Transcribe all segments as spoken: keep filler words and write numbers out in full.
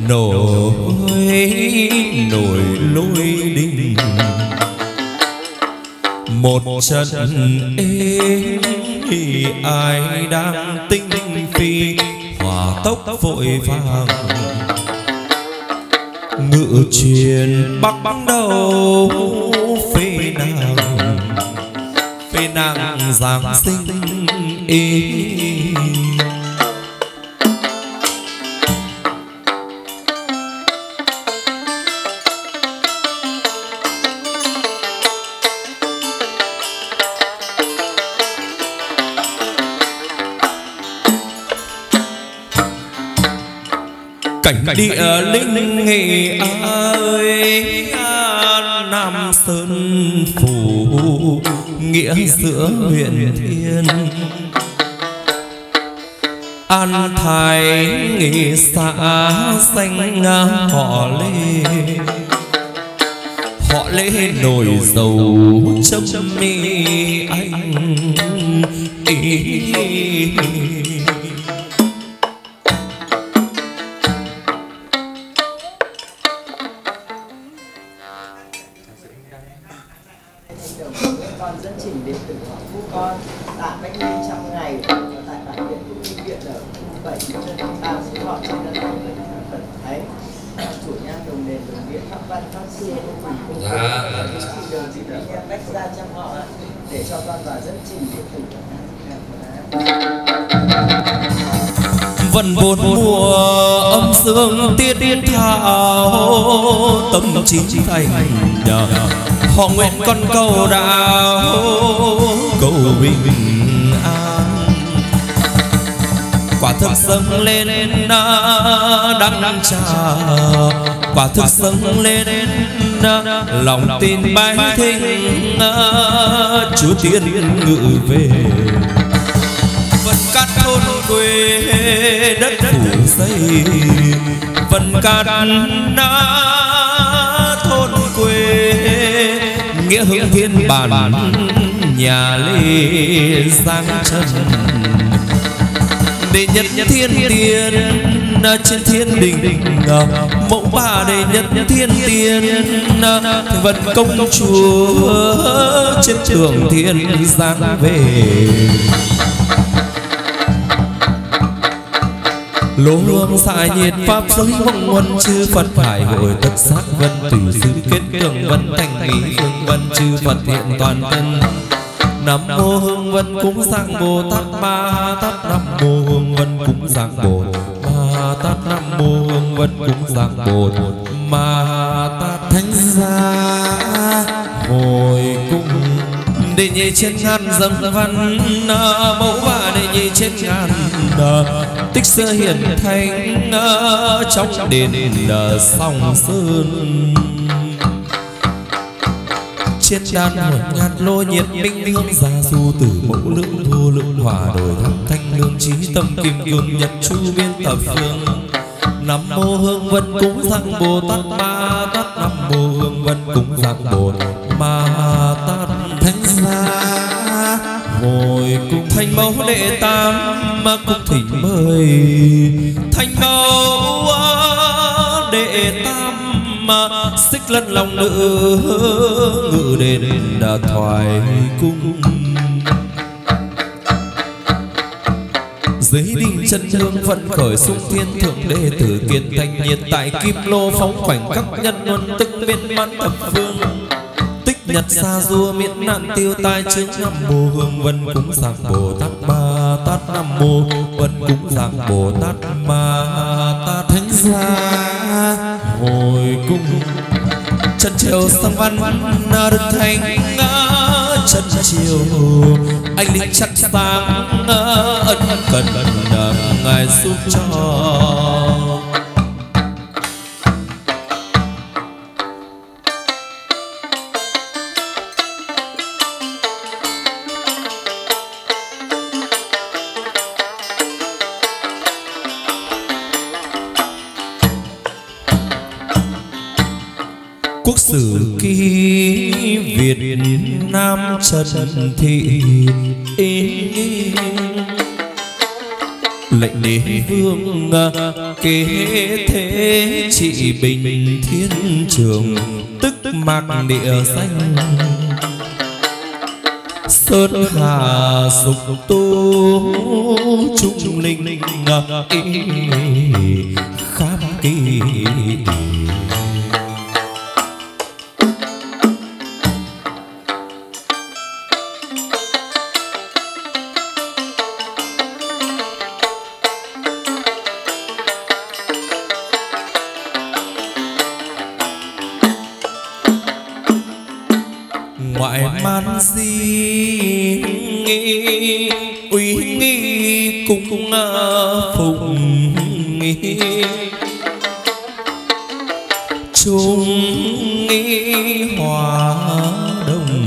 nổi nổi lôi đình một trận êm thì ai đang tinh phi hỏa tốc vội vàng ngự truyền bắc đầu phê nàng phê nàng giáng sinh ý. Cảnh địa linh nghệ ơi Nam Sơn Phủ nghĩa giữa huyện Thiên An Thái nghệ xã danh họ Lê họ Lê nổi dầu chấm mi anh ý. Vần bốn mùa âm dương tiết tiết thảo tâm trí thành họ nguyện con cầu đạo cầu bình an quả thực dâng lên đăng trà quả thực dâng lên lòng tin bái thinh Chúa tiên ngự về vân cát thôn quê đất phủ xây vân cát na thôn quê nghĩa hưng thiên bản nhà Lê Giang Trần đệ nhất thiên tiên trên thiên đình mẫu bà đệ nhất thiên tiên vận công chúa trên tường thiên giang về lô hương xài nhiệt pháp giới mong huân chư Phật hải hội tất xác vân tùy sư kết tường vân thành mỹ phương vân chư Phật hiện toàn thân. Nam mô Hương Vân cúng sang Bồ Tát Ma Tát Nam mô Hương Vân cúng sang Bồ Ma Tát Nam mô Hương Vân cúng sang Bồ Ma Tát. Thánh gia hồi cung đệ nhị trên ngàn dâng văn mẫu và đệ nhị trên ngàn tích sơ hiển thánh trong đền Song Sơn trên đàn một nhạt lô nhiệt minh hương gia du tử mẫu lượng thu lượng hòa đổi thăng thanh lương trí tâm kim cương nhật chu biên thập phương. Nam mô Hương Vân cúng sang Bồ Tát Ma Tát Nam mô Hương Vân cúng sang Bồ Ma Tát. Thánh gia hồi cung thanh mẫu đệ tam mà cung thỉnh mời thanh mẫu đệ tam mà xích lân lòng nữ ngự đền đã thoại cung dưới đình chân hương phận khởi sung thiên thượng đệ tử kiên thành nhiệt tại kim lô phóng khoảnh các nhân luân tức miên man thập phương tích nhật xa dua miễn nạn tiêu tai trước. Nam mô Hương Vân cúng sang Bồ Tát Ma Tát Nam mô Vân cúng sang Bồ Tát Ma Tát. Thánh gia hồi cung chân chiều sang văn đức thanh chân chiều anh linh chắc sáng ân cần ngài giúp cho. Quốc sử ký Việt Nam Trần Thị lệnh đế vương kế thế trị bình thiên trường, tức mạc địa danh sơn hà dục tu trung linh khám kỳ. Ngoại man di uy nghi cung phụng nghi trung nghi hòa đồng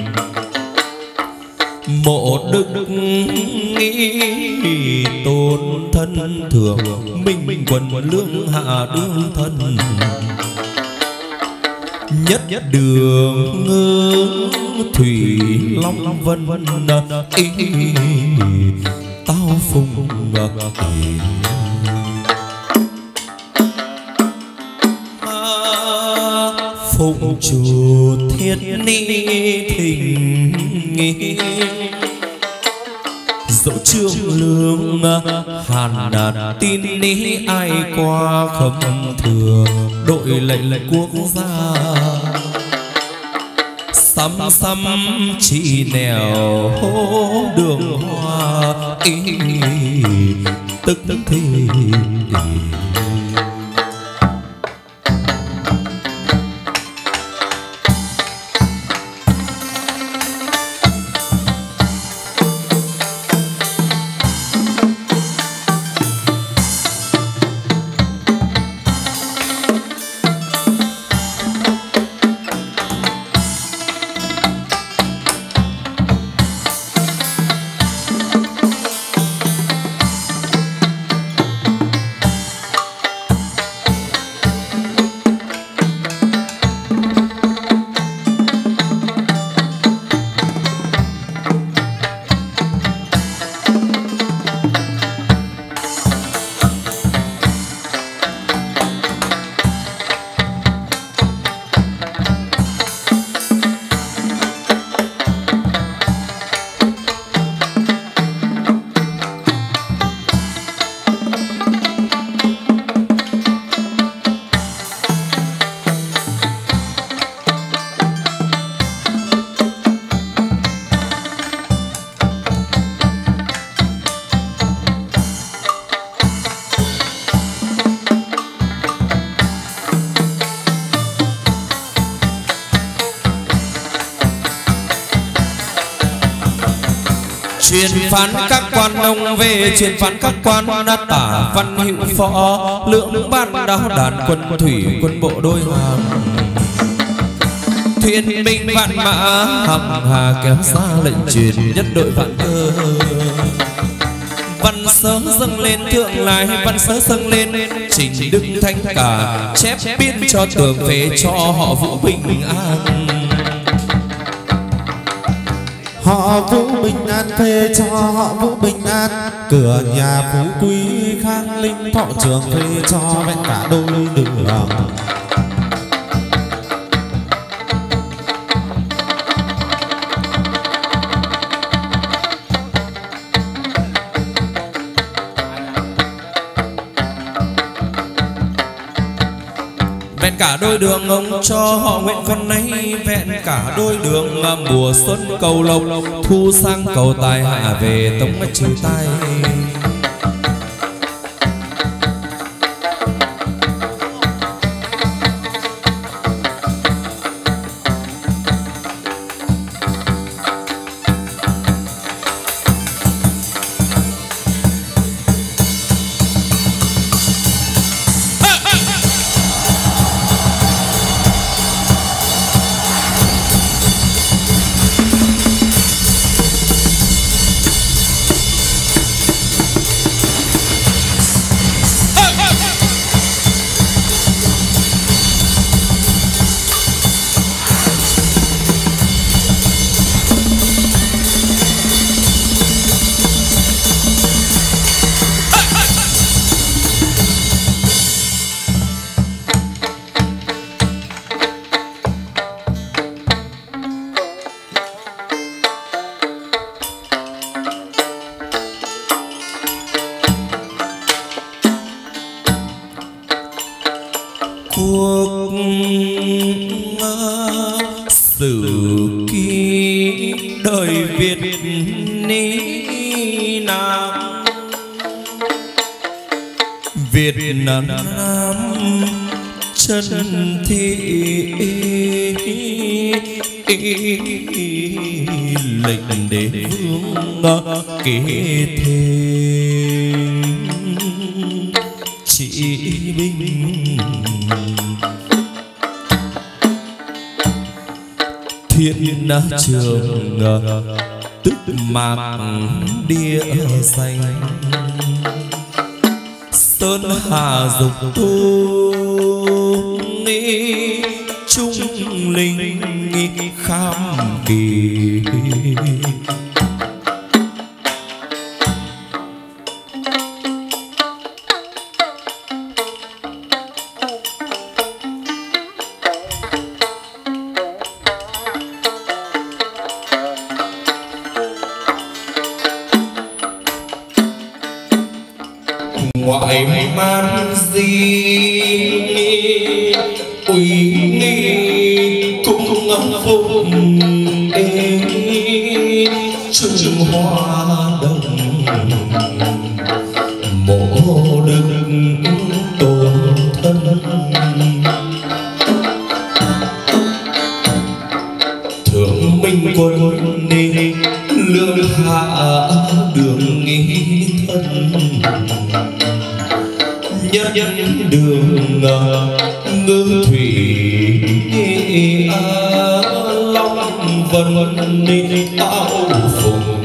mộ đức nghi tôn thân thượng minh quần lương hạ đương thân nhất đường ngư thủy long vân ý tao phùng phụng chủ thiết ni thình nghi dẫu trương lương hàn đạt tin ni ai qua khâm thừa đội lệnh lệnh quốc gia sắm sắm chỉ nẻo hô đường hoa ý tức tức thì truyền phán các quan ông về truyền phán các quan đã tả văn hữu phó lượng ban đao đàn quân thủy quân bộ đôi hàng thuyền binh vạn mã hằng hà kéo ra lệnh truyền nhất đội vạn cơ văn sớ dâng lên thượng lại văn sớ dâng lên trình đức thanh cả chép biên cho tường về cho họ vũ bình an họ vũ bình an phê cho họ vũ bình an cửa nhà phú quý khang linh thọ trường phê cho vẹn cả đôi đường vẹn cả đôi đường ông cho họ nguyện con nay vẹn cả đôi đường mà mùa xuân cầu lộc thu sang cầu tài hạ về tống trừ tai cuộc sử ký đời Việt Ni Nam. Việt Nam chân thị lệnh đế vương kế thế trị binh. Thiên trường tức mạc địa danh, sơn hà dục tu nghi trung linh kham kỳ. Ngoại man di uy nghi cung phúc ê trưng hoa đồng mộ đức tôn thân. Thượng minh quân ni lương hạ đường nghi thân. Nhân đường ngư thủy long vân đi tao phùng.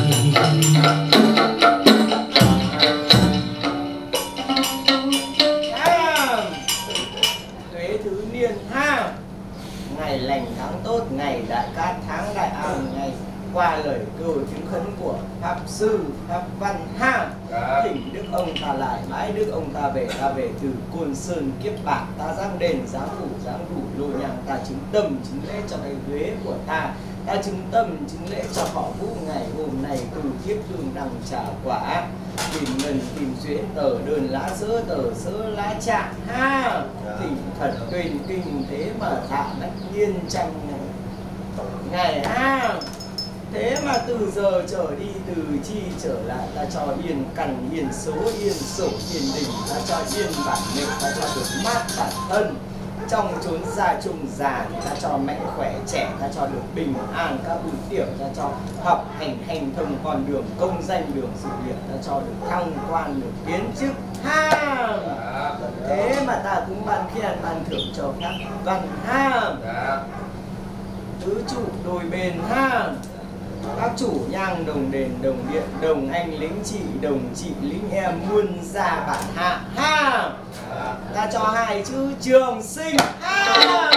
Tuế thứ niên ha, ngày lành tháng tốt, ngày đại cát tháng đại an, ngày qua lời cừu chứng khấn của pháp sư pháp văn ha. Thỉnh đức ông ta lại, bái đức ông ta về, ta về từ Côn Sơn kiếp bạc. Ta giáng đền giáng phủ giáng đủ lô nhang, ta chứng tâm chứng lễ cho cái thuế của ta. Ta chứng tâm chứng lễ cho họ vũ ngày hôm nay, từ kiếp tương đằng trả quả. Tìm ngân tìm duyên tờ đơn lá sớ tờ sớ lá trạng ha. Thỉnh thật tuyên kinh thế mà thả nách nhiên tranh ngày ha. Thế mà từ giờ trở đi, từ chi trở lại, ta cho yên cằn, yên số, yên sổ, yên đình. Ta cho yên bản mệnh, ta cho được mát bản thân. Trong chốn gia chung già, ta cho mạnh khỏe trẻ, ta cho được bình an các bùi tiểu. Ta cho học hành hành thông con đường công danh đường sự nghiệp. Ta cho được thăng quan, được tiến chức ha. Thế mà ta cũng ban khen ban thưởng cho các văn ha. Tứ trụ đôi bên ha. Các chủ nhang đồng đền đồng điện, đồng anh lính chị đồng chị lính em muôn gia bản hạ ha. Ta cho hai chữ trường sinh ha.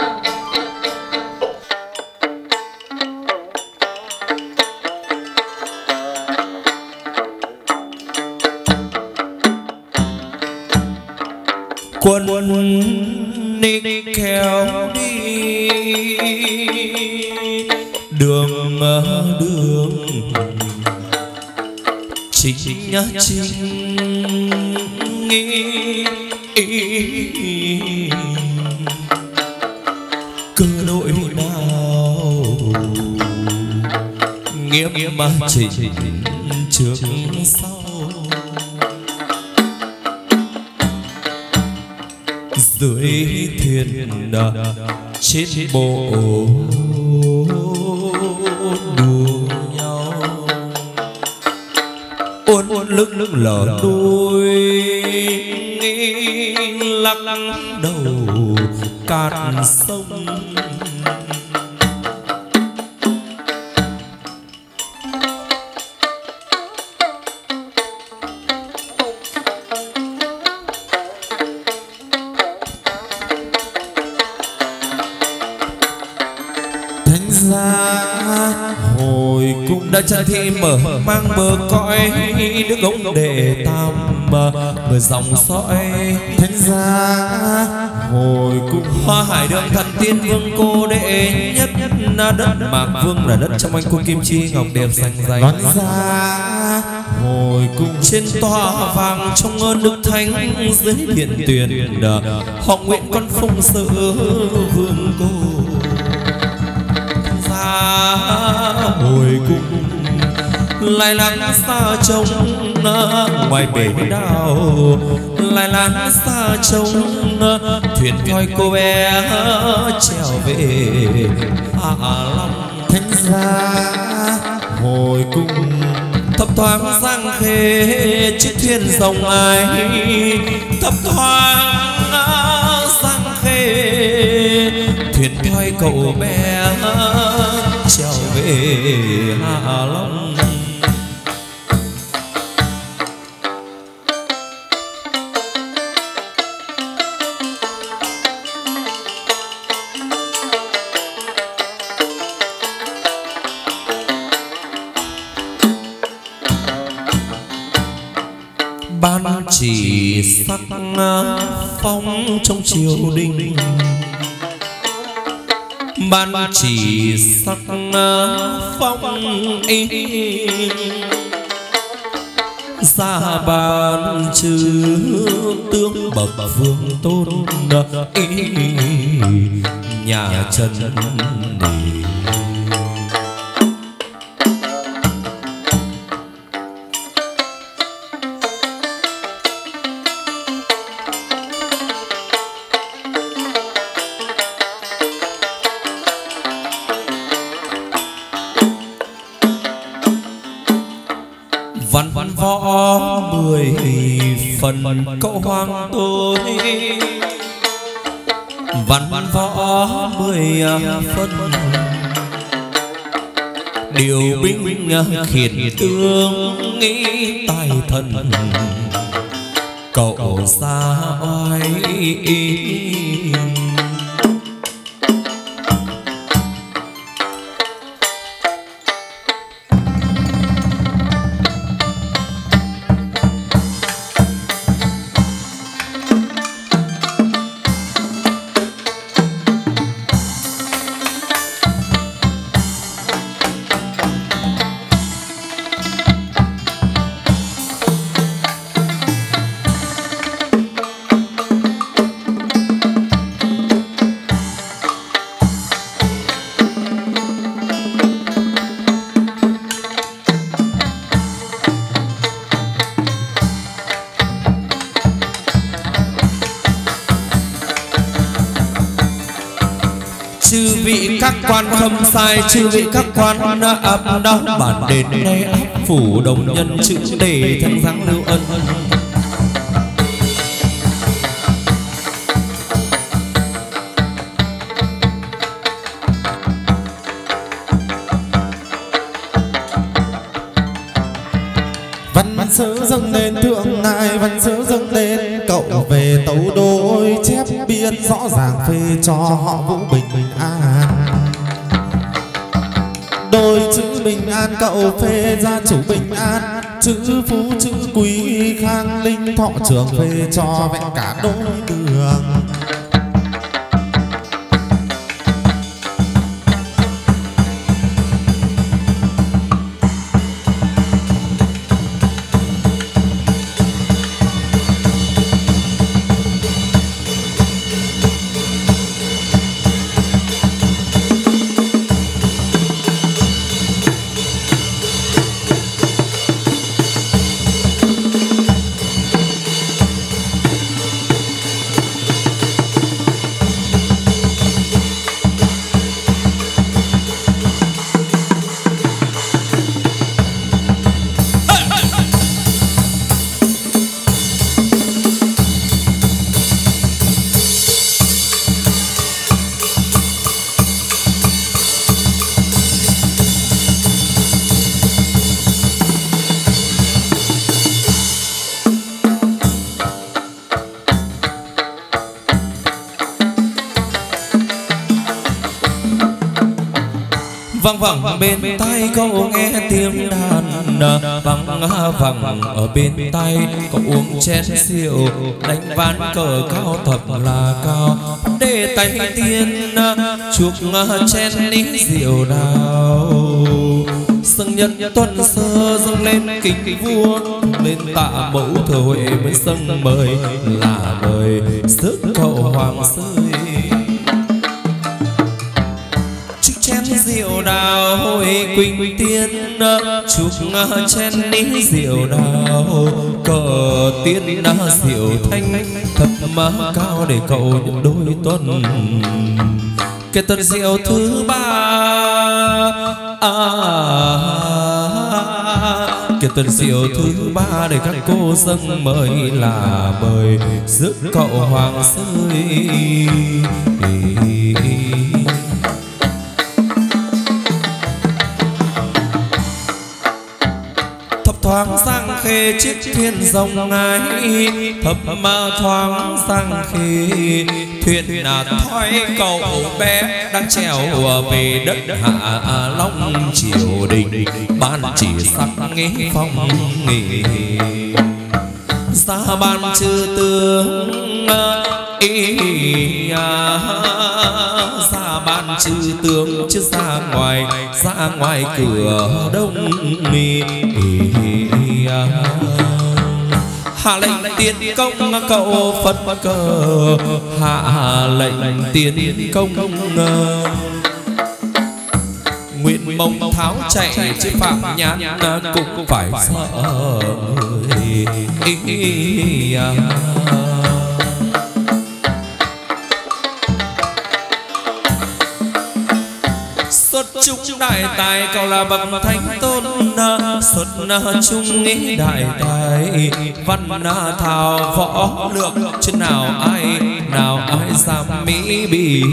Quân đi kéo đi đường đường chính chính nghi cơ đội nào nghiêm mà chỉnh trước sau. Dưới thuyền chết bộ đùa nhau, uốn uốn lức lức lở đuôi lắc lắc đầu cạn sông. Đã chân thi mở mang bờ cõi đức ông đệ tam người dòng dõi thánh gia hồi cung. Hoa hải đường thần tiên vương cô đệ nhất là đất mạc vương, là đất trong anh cung kim chi ngọc đẹp xanh dày. Đoán gia hồi cung. Trên tòa vàng trong nước thánh dưới biển tuyền, họ nguyện con phụng sự vương cô. Ra hồi cung lại lắng xa trông ngoài bể đào, lại lắng xa trông thuyền thoi cô bé trèo về Hạ Long. Thánh giá hồi cung thấp thoáng giang khê chiếc thuyền rồng ai, thấp thoáng giang khê thuyền thoi cậu bé trèo về Hạ Long. Ban chỉ sắc phong trong triều đình, ban chỉ sắc phong ý ra ban chư tướng bậc vương tôn ý nhà Trần đi. Văn văn võ mười phần cậu hoàng tôi, văn văn võ mười phân điều binh khiển tướng nghĩ tài thần cậu xa oai. Chư vị các quan khâm sai, chư vị các quan áp đau bản đền nay áp phủ đồng nhân chữ để thân giáng lưu ân. Văn sớ dâng lên thượng ngài, văn sớ dâng lên cậu về tấu đôi chép biên rõ ràng phê cho họ Vũ bình an. Đôi chữ bình an cậu phê gia chủ bình an, chữ phú chữ quý khang linh thọ trường phê cho vẹn cả đôi đường. Vang vẳng bên tai cậu nghe tiếng đàn, vang vẳng ở bên tai cậu uống chén rượu, đánh ván cờ cao thật là cao, để tay tiên chuộc chén ní rượu đào. Dâng nhất tuần sơ dâng lên kính vua, lên tạ mẫu thừa huệ mới dâng mời là mời rước cậu hoàng rơi. Chúc chén rượu đào hội quỳnh tiên, chúc chén ní rượu đào cờ tiên rượu thanh thập má cao để cậu những đôi tuần. Cái tuần rượu thứ ba à, cái tuần rượu thứ ba để các cô dâng mời là mời rước cậu hoàng rơi. Thấp thoáng sang khê chiếc thuyền rồng ngái, thấp mà thoáng sang khê thuyền là thoi cậu bé đang trèo về đất Hạ Long triều đình. Ban chỉ sắc nghe phong nghề ra ban chư tướng ý à, ra ban chư tướng chứ ra ngoài ra ngoài cửa đông mi à. Hạ lệnh tiên công cậu phật cờ, hạ lệnh tiên công nguyện mong tháo chạy chứ phạm nhãn cũng phải sợ. Xuất chúng đại tài cậu là bậc thánh tôn, xuất chúng nghĩ đại tài văn thảo võ lược chứ nào ai nào ai dám mỹ bì.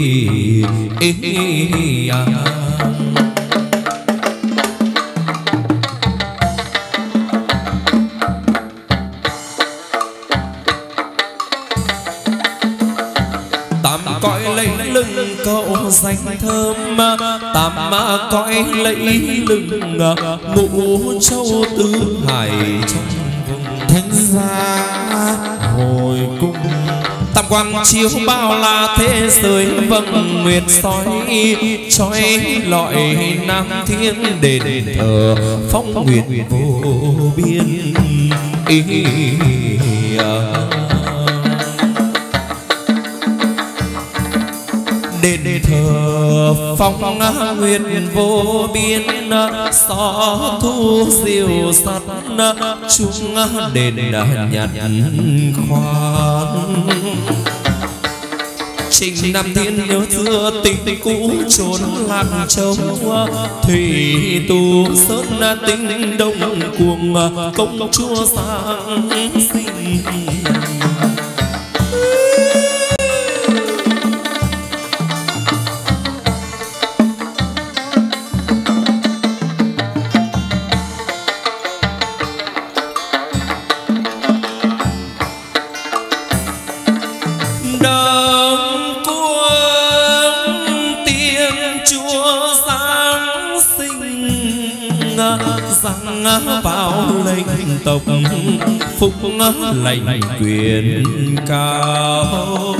Cõi lấy lưng cậu danh thơm, tám cõi lấy lưng ngũ châu tứ hải trong vùng thánh gia hồi cung. Tam quang chiếu bao la thế giới vầng nguyệt soi chói lọi nam thiên đền thờ phong nguyệt vô biên. Ý, à. Đền thờ phong nguyệt vô biên, xó thu diệu sắt chúng đền nhạt khoan. Trình Nam Thiên nhớ xưa tình cũ trốn lạc châu, thủy tu sơn tinh đông cuồng công chúa sáng sinh. Vào lệnh tộc phúc lệnh quyền cao,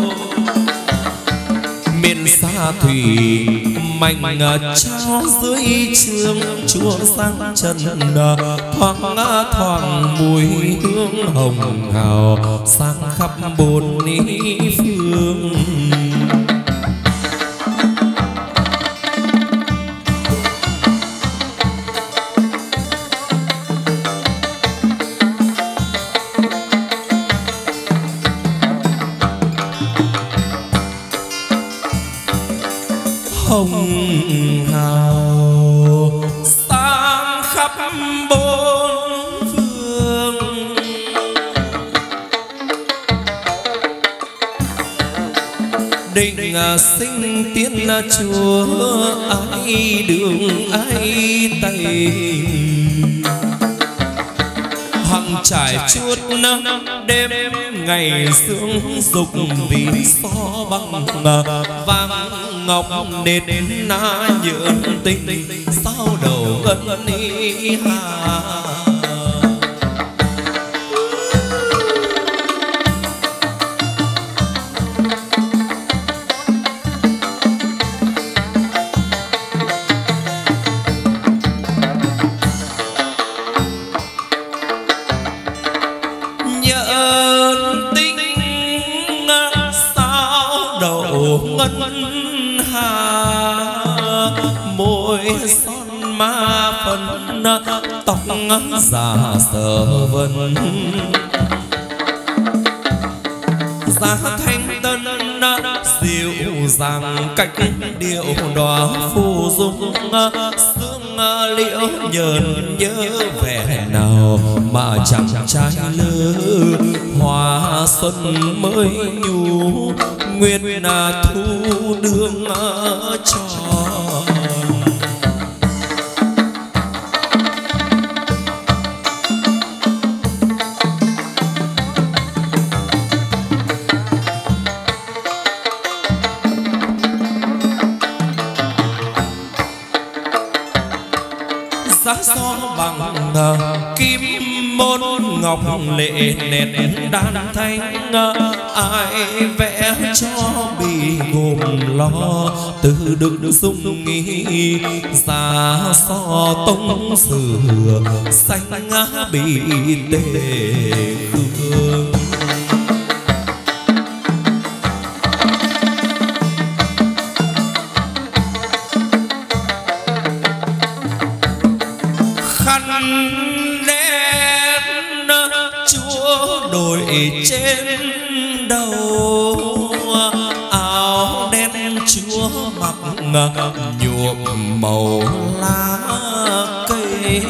miền xa thủy mạnh trao dưới trường chúa sang chân. Thoáng thoáng mùi hương hồng hào sang khắp bốn phương. Hồng hào sang khắp bốn phương, định sinh tiên chúa ai đường ai tây. Hằng trải chuốt đêm ngày sương dục vì so băng vàng ngọc đền na nhượng tinh sao đầu ngân ni hà. ngân hà môi son ma phần tóc già sờ vân giá thanh tân dịu dàng cách điệu đóa phù dung sương liễu nhờn nhớ vẻ nào mà chẳng trai lơ hoa xuân mới nhu nguyên thu đương tròn gió bằng kim môn ngọc lệ nét đan thanh ai vẽ cho bị gồm lo từ đựng dung nghi xa so tông sử xanh bị tề hương trên đầu áo đen chúa mặc nhuộm màu lá cây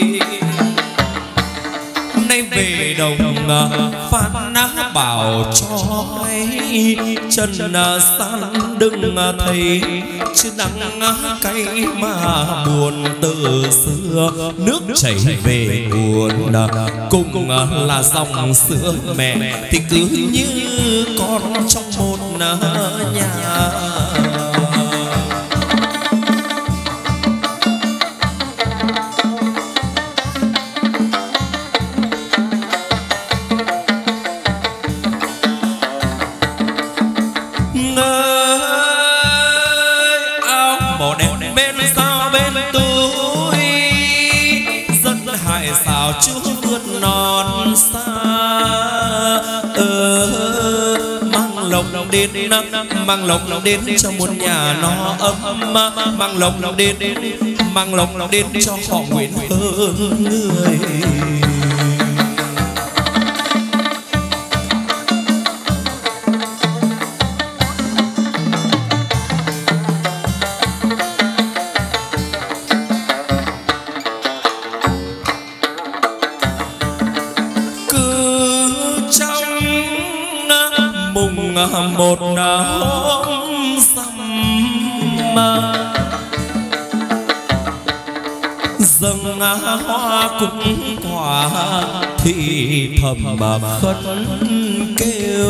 nay về đồng phan ná bảo trói chân san đừng thấy chứ nắng cay mà buồn từ xưa nước chảy về nguồn cùng là dòng sữa mẹ thì cứ như con trong một nhà chúa vượt non xa ờ, mang lộc đến mang lộc đến cho muôn nhà nó ấm mang lộc đến mang lộc đến cho họ nguyện hơn người một hôm sầm dâng hoa cúng quả thì thầm mà khấn kêu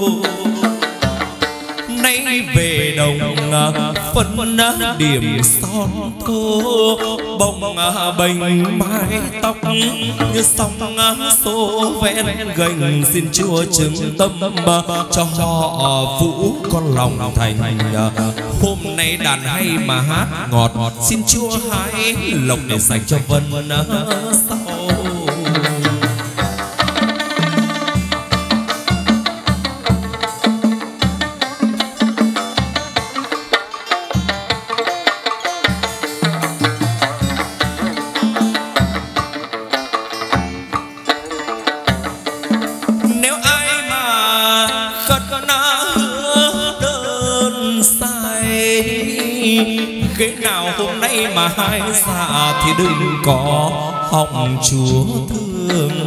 nay về đồng phân điểm son thô bông bềnh mái tóc như sóng xô ven gành xin chúa chứng tâm cho họ vũ con lòng thành hôm nay đàn hay mà hát ngọt xin chúa hãy lộc để dành cho vân sau ghế nào hôm nay mà hai dạ thì đừng có họng chúa thương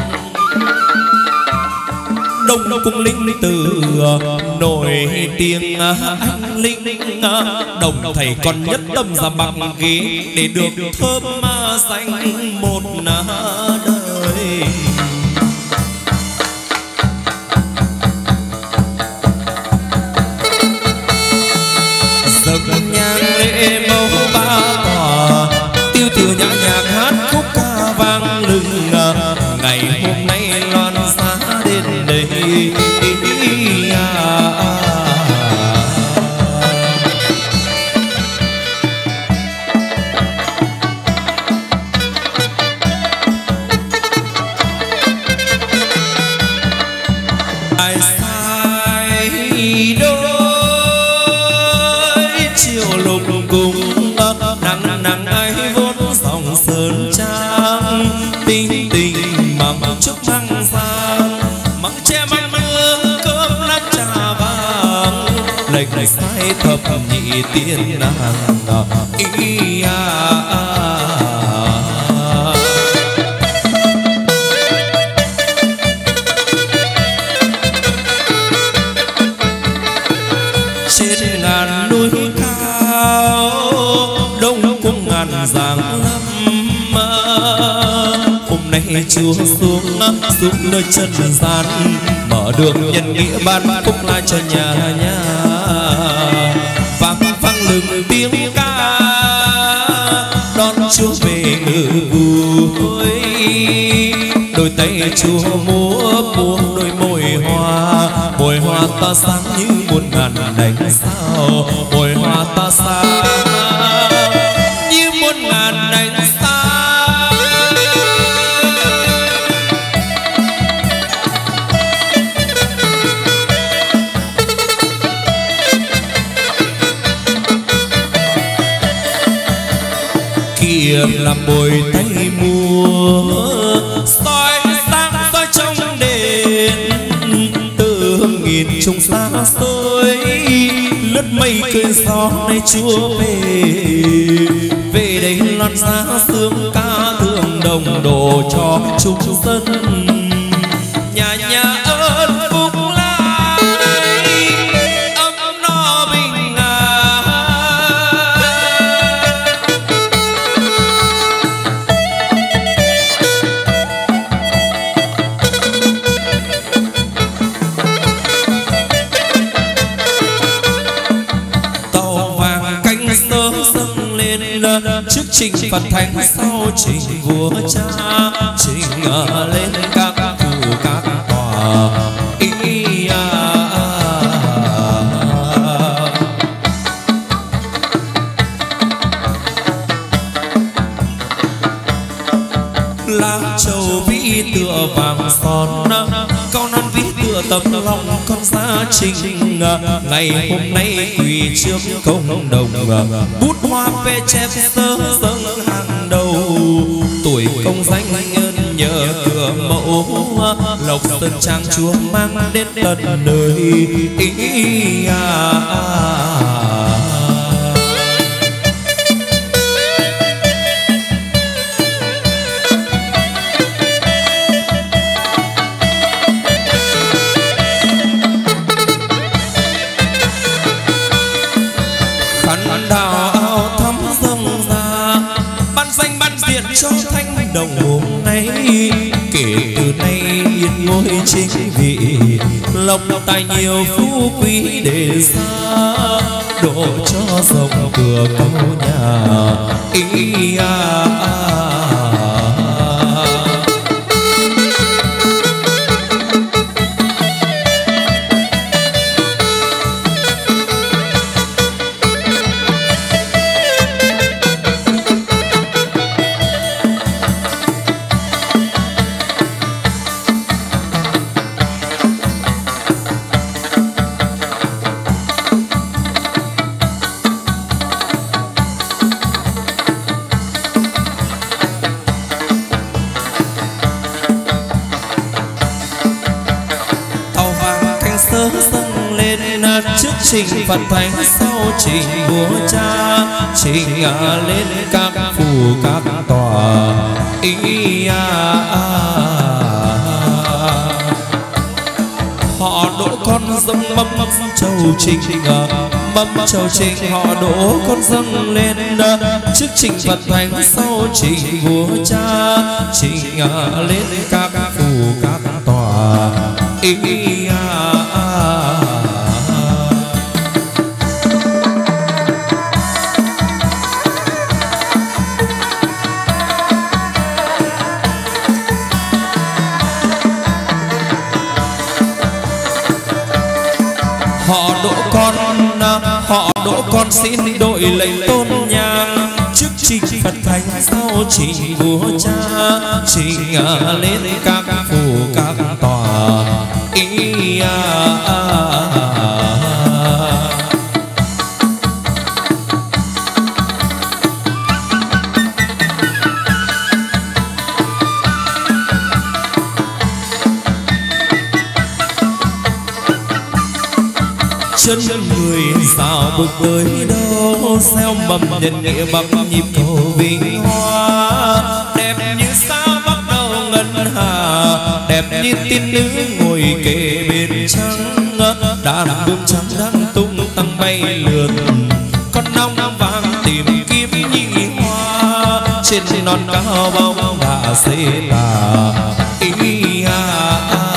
đông đông cung linh từ nổi tiếng anh linh đồng thầy con nhất tâm ra bằng ghế để được thơm danh một đời dâng nhang lễ mẫu ba tòa tiêu tiểu nhã nhạc hát khúc ca vang lừng ngày hôm nay loan giá đến đây ai sai đâu lục cùng nắng nắng ai vốn dòng sơn trang tình tình mà mong chúc măng sang măng che măng mưa cơm lát trà vàng lệch lệch sai thập nhị tiên nàng ý à. Trên ngàn núi cao đông cung ngàn giang lâm hôm nay Chúa xuống xuống nơi chân gian mở đường nhân nghĩa ban phúc lại cho nhà nhà vang vang lừng tiếng ca đón Chúa về ngự vui đôi tay Chúa múa múa đôi môi hoa môi hoa ta sáng như muôn ngàn ánh sao môi hoa ta sáng như muôn ngàn ánh sao. Kia làm bồi tay mùa soi sáng soi trong đền từ hương nghìn trùng xa xôi lướt mây cơn gió nay Chúa về về đây loan giá sương ca thương đồng đồ cho chúng dân nhà nhà ơn phúc lai ấm no bình an. Tàu vàng cánh sớm dâng lên trước trình Phật thánh sau trình vua cha trình lên các phủ các tòa ý à. Lá châu vĩ tựa vàng son cao non vĩ tựa tấm lòng con gia trình ngày hôm nay quỳ trước công đồng bút hoa phê chép sơ dâng hàng đầu tuổi công danh nhân nhờ cửa mẫu lộc sơn trang Chúa mang đến tận đời ý à. Đào áo thắm dâng ra ban danh ban diện cho thanh đồng hôm nay kể từ nay yên ngôi chính vị lộc tài nhiều phú quý để xa độ cho dòng cửa câu nhà ý à. Dâng lên trước trình Phật thánh sau trình vua cha trình lên các phủ các tòa ý à. Họ đỗ con dâng mâm châu trình mâm châu trình họ đỗ con dâng lên trước trình Phật thánh sau trình vua cha trình lên các phủ các tòa ý à. Họ đỗ con họ đỗ con xin đội lệnh tôn nhang trước trình Phật thánh sau trình vua cha trình lên các phủ các tòa ý à. chân người sao bước tới đâu, gieo mầm nhân nghĩa bằng nhịp cầu vinh hoa. Đẹp như sao bắt đầu ngân hà, đẹp như tiên nữ ngồi kề bên trăng. Đàn bướm trắng đang tung tăng bay lượn, con nong vàng tìm kiếm nhị hoa. Trên non cao bóng đã xế tà ý à.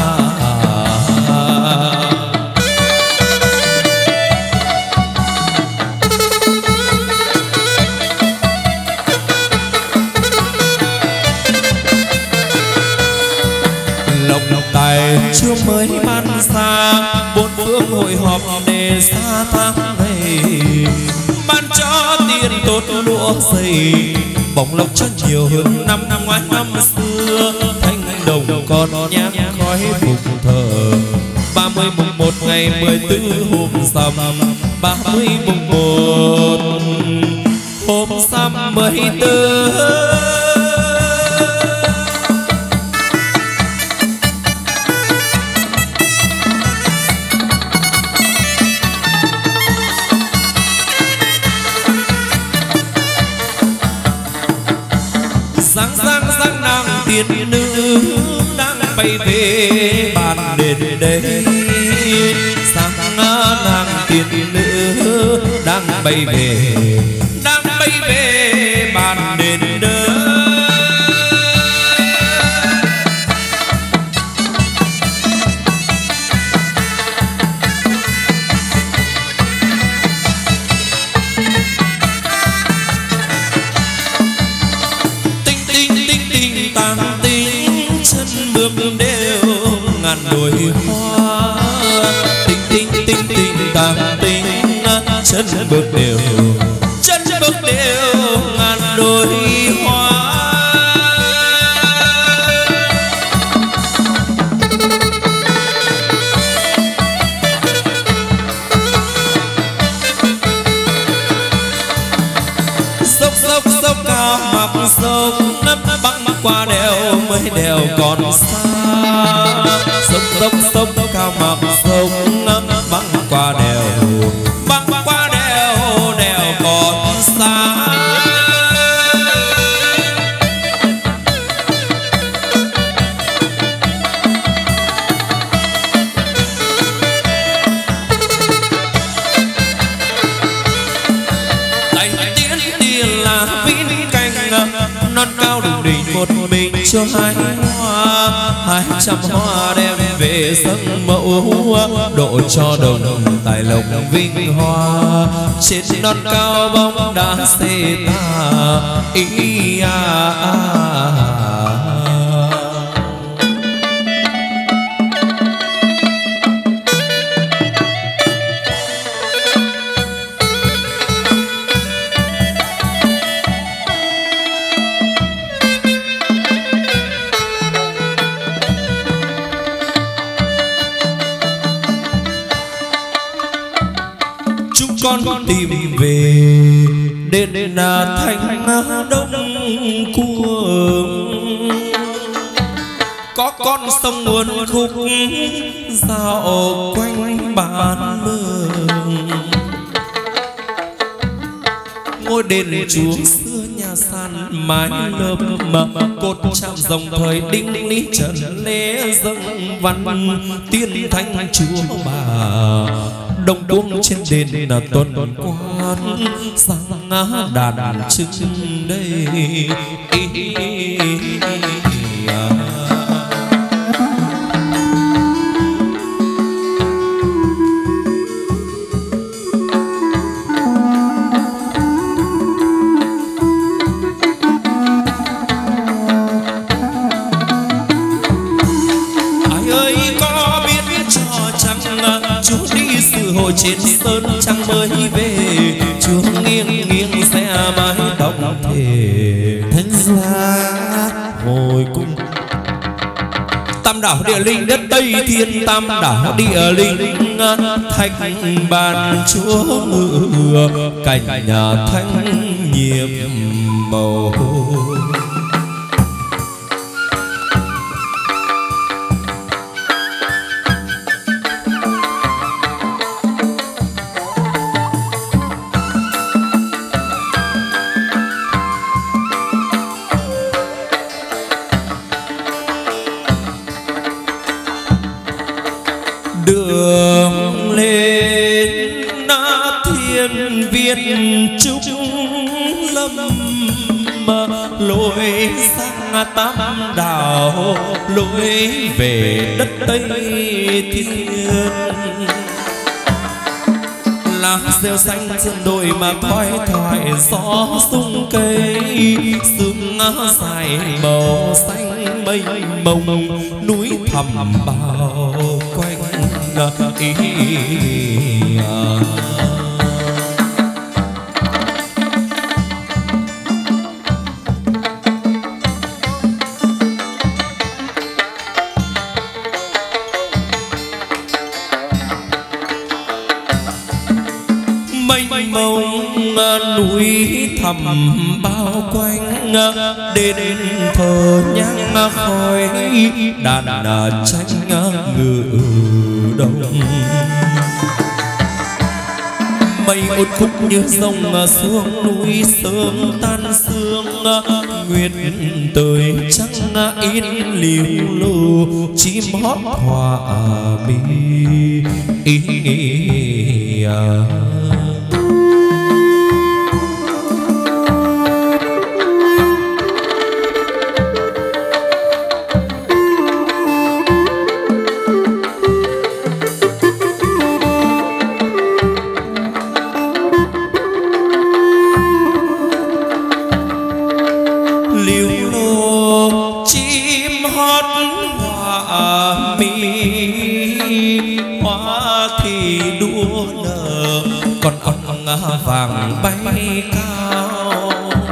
Chưa mới ban xa, bốn phương hội họp để xa tháng ngày. Ban cho tiền tốt lúa dày, bóng lộc cho nhiều hơn năm năm ngoái năm xưa. Thanh đồng con nhang khói phục thờ, ba mươi mùng một ngày mười tư hôm rằm, ba mươi mùng một hôm rằm mười tư. Tiên nữ đang bay về bàn đền đây, sáng nàng tiên nữ đang bay về, đang bay về bàn đền đây. Đôi hoa tinh tinh tinh tinh tàng tinh, chân bước đều, chân bước đều ngàn đôi hoa. Dốc dốc dốc cao mặc dốc, băng qua đèo mới đèo còn xa. Sông sông sông cao mặc sông, băng qua đèo, băng qua đèo, đèo còn xa. Đánh tiến tiền là vĩnh canh, non cao đủ đỉnh một mình cho hai hoa. Hai trăm hoa đem về dâng mẫu, độ cho đồng tài lộc vinh hoa. Trên non cao bóng đá xê ta ý à, à, à. Con tìm về đền thành Đông Cuồng, có con sông nguồn khúc dạo quanh bàn mường. Ngôi đền chúa xưa nhà sàn mái lợp mà cột chạm dòng thời đinh lý trần lễ dâng văn tiên thanh chúa bà. Đông cuông trên đền là tuần quan, sang đàn trưng đây. Hồi trên sơn trăng mới về, chúa nghiêng nghiêng xe mái tóc thề. Thánh giá hồi cung tam đảo địa linh đất Tây Thiên, tam đảo địa linh thạch bàn chúa ngự, cảnh nhà thanh nhiệm màu. biết trúc lâm lối sang tam đảo, lối về đất Tây Thiên. Lá rêu xanh trên đồi mà thoai thoải gió sung cây, sương dài màu xanh mây mông, núi thẳm bao quanh ý. Núi thẳm bao quanh, đền thờ nhang khói, đàn tranh ngự đông. Mây một khúc như sông xuống núi sớm tan sương, nguyệt tới trăng in liu lù, chim hót hòa mi. Vàng bay cao,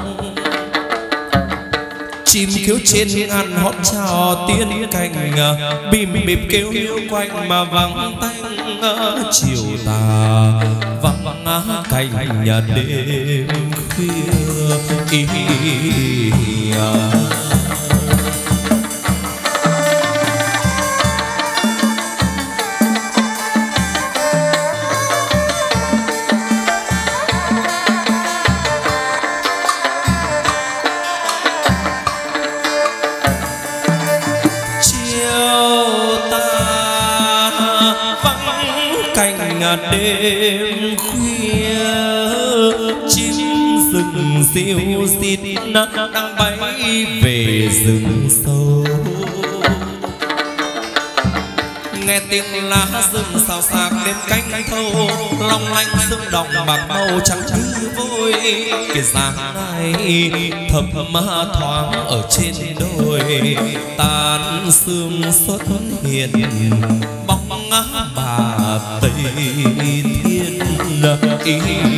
chim khiếu trên ngàn hót chào tiên cành, bìm bìm kêu hiu quanh mà vắng tanh. Chiều tà vắng cành nhà đêm khuya. Ý đêm khuya, chim rừng diêu xít đang bay về rừng sâu. Nghe tiếng lá rừng xào xạc đêm cánh thâu, long lanh sương đồng bạc màu trắng như vôi. Cái dáng này thầm thoáng ở trên đồi, tàn sương xuất hiện bóng bà Tây Thiên. Ý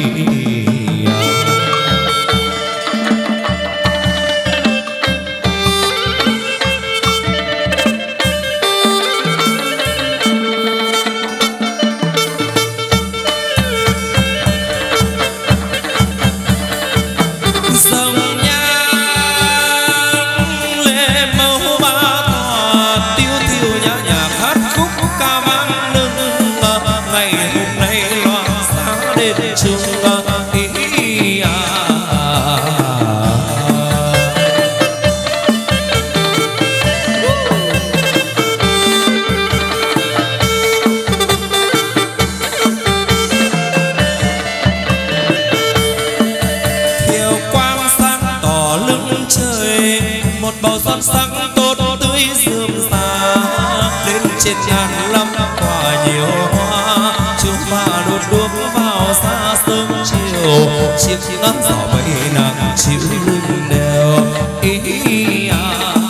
chiếc ngắm gió mây nắng chiếu lưng đèo. Ý à.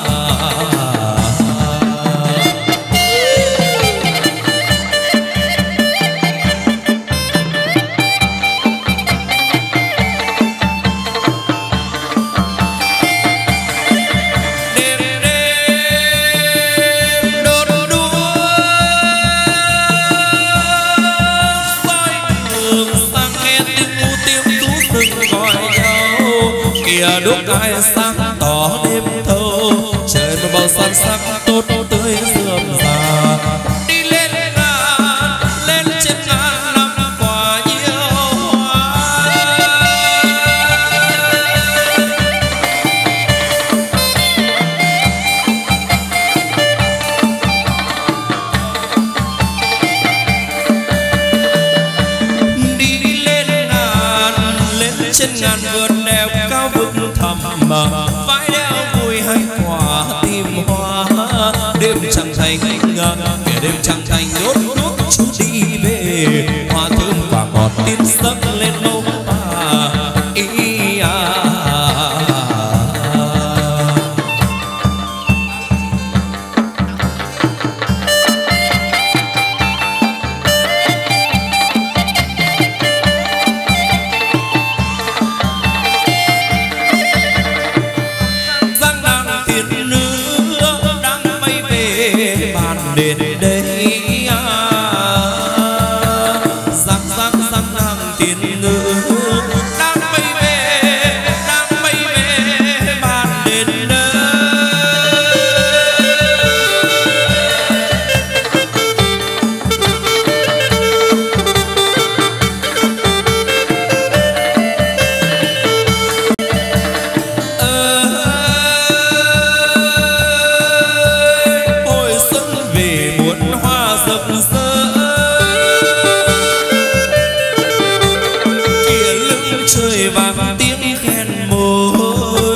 Đốt ai sáng tỏ đêm thâu, trời một bầu son sắc tốt tươi rượm rà. Đi lên ngàn, lên trên ngàn năm quả nhiều hoa. Đi lên ngàn, trên ngàn vườn đèo cao vực thẳm vai đeo vui hay quả tìm hoa đêm chẳng thành kẻ đêm chẳng thành đốt đốt chú đi về hoa thơm quả ngọt tiên sắc lên mâu ta ý à. Đến đây à, răng răng răng hàng tiền ngữ đang bay về đang bay về bàn đến đây. Trời vàng tiếng khen môi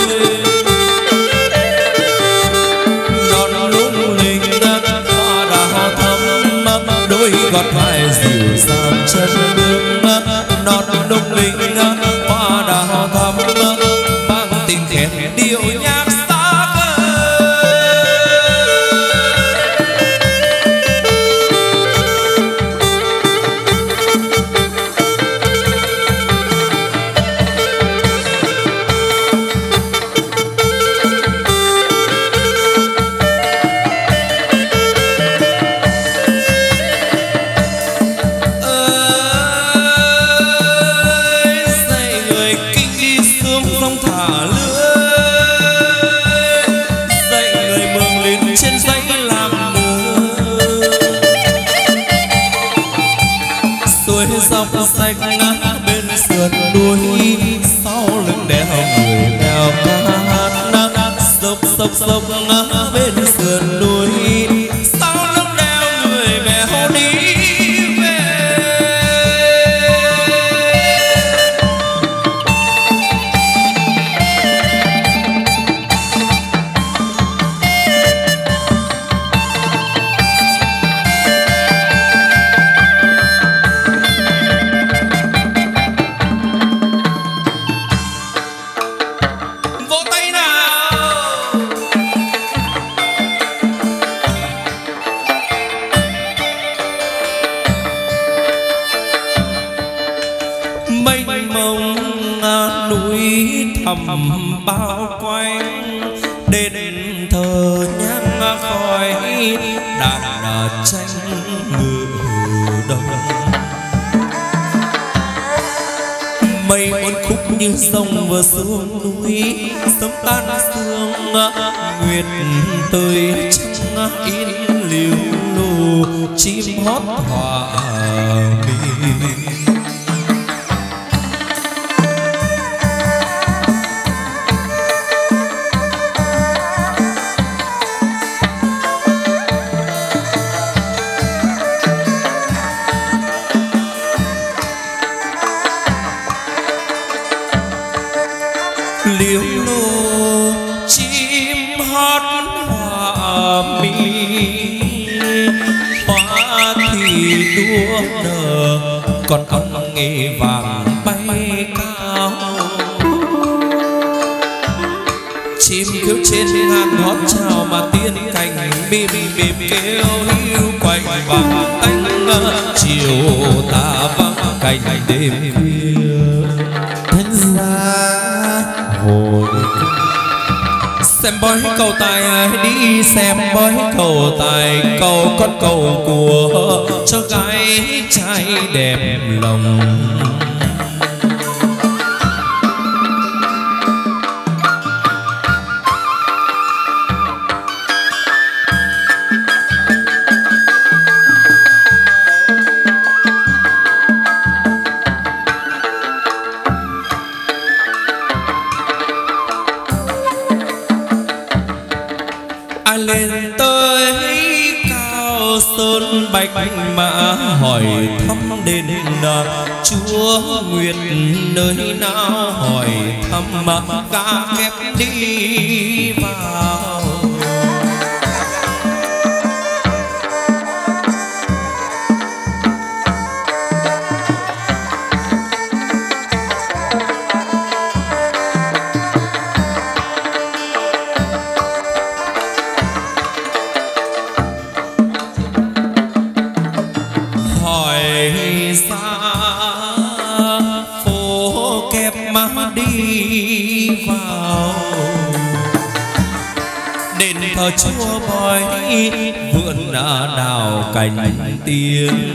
non lung linh hoa đào thắm đôi gót vai dịu dàng chân bước non lung linh hoa đào thắm vang tình khen điệu nhạc xa dọc xanh bên sườn núi sau lưng đèo người đèo hát sốc sốc sốc bên sườn núi sau lưng đèo người bèo đi về. Mênh mông núi thẳm bao quanh đền thờ nhang khói đàn tranh ngự đông mây uốn khúc như sông vừa xuống núi sớm tan sương nguyệt tươi trăng in liu lù chim hót hòa mình. Liễu lô chim hót hòa mi hoa thì đua nở còn ong nghề vàng bay cao chim kêu trên ngàn hót chào mà tiên cảnh mỉm mỉm kêu hiu quanh vàng tanh chiều tà vắng cành đêm khuya thánh giá hồi xem bói cầu tài đi xem bói cầu tài cầu con cầu của cho gái trai đẹp lòng. Lên tới cao sơn bạch mã hỏi thăm đền chúa nguyệt nơi nào hỏi thăm ca kép đi vào. Thờ chúa bói vườn đào cành tiên,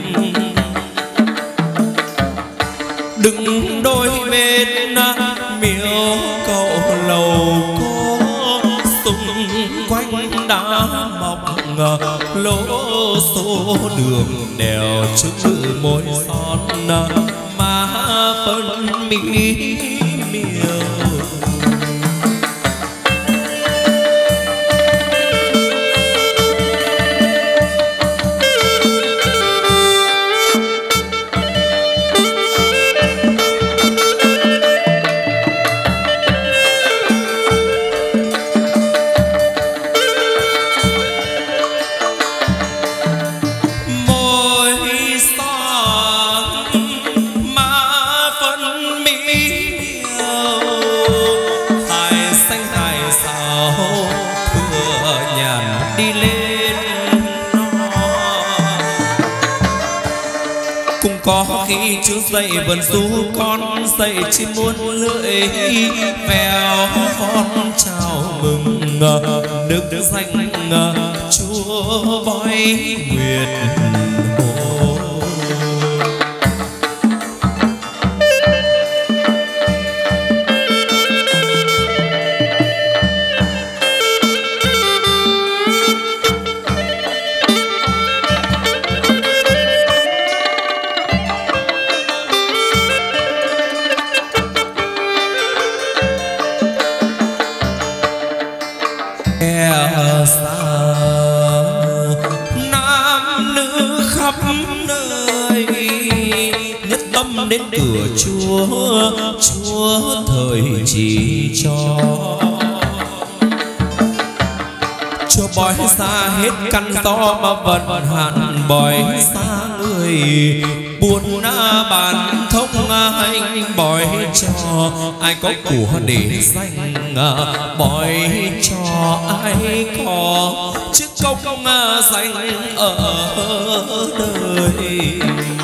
đứng đôi bên miếu cầu lầu có xung quanh đá mọc lỗ số đường đèo chữ môi son má phân mỹ miều. Có khi chú dạy vần du con dạy chim muôn lưỡi vèo con chào mừng đức danh chúa bói nguyệt hồ. Đến cửa chúa chúa thời chỉ cho chúa bói xa hết căn gió mà vận hạn bói xa người buồn bàn thông anh bói cho ai có của để danh bói cho ai có chức công danh ở đời.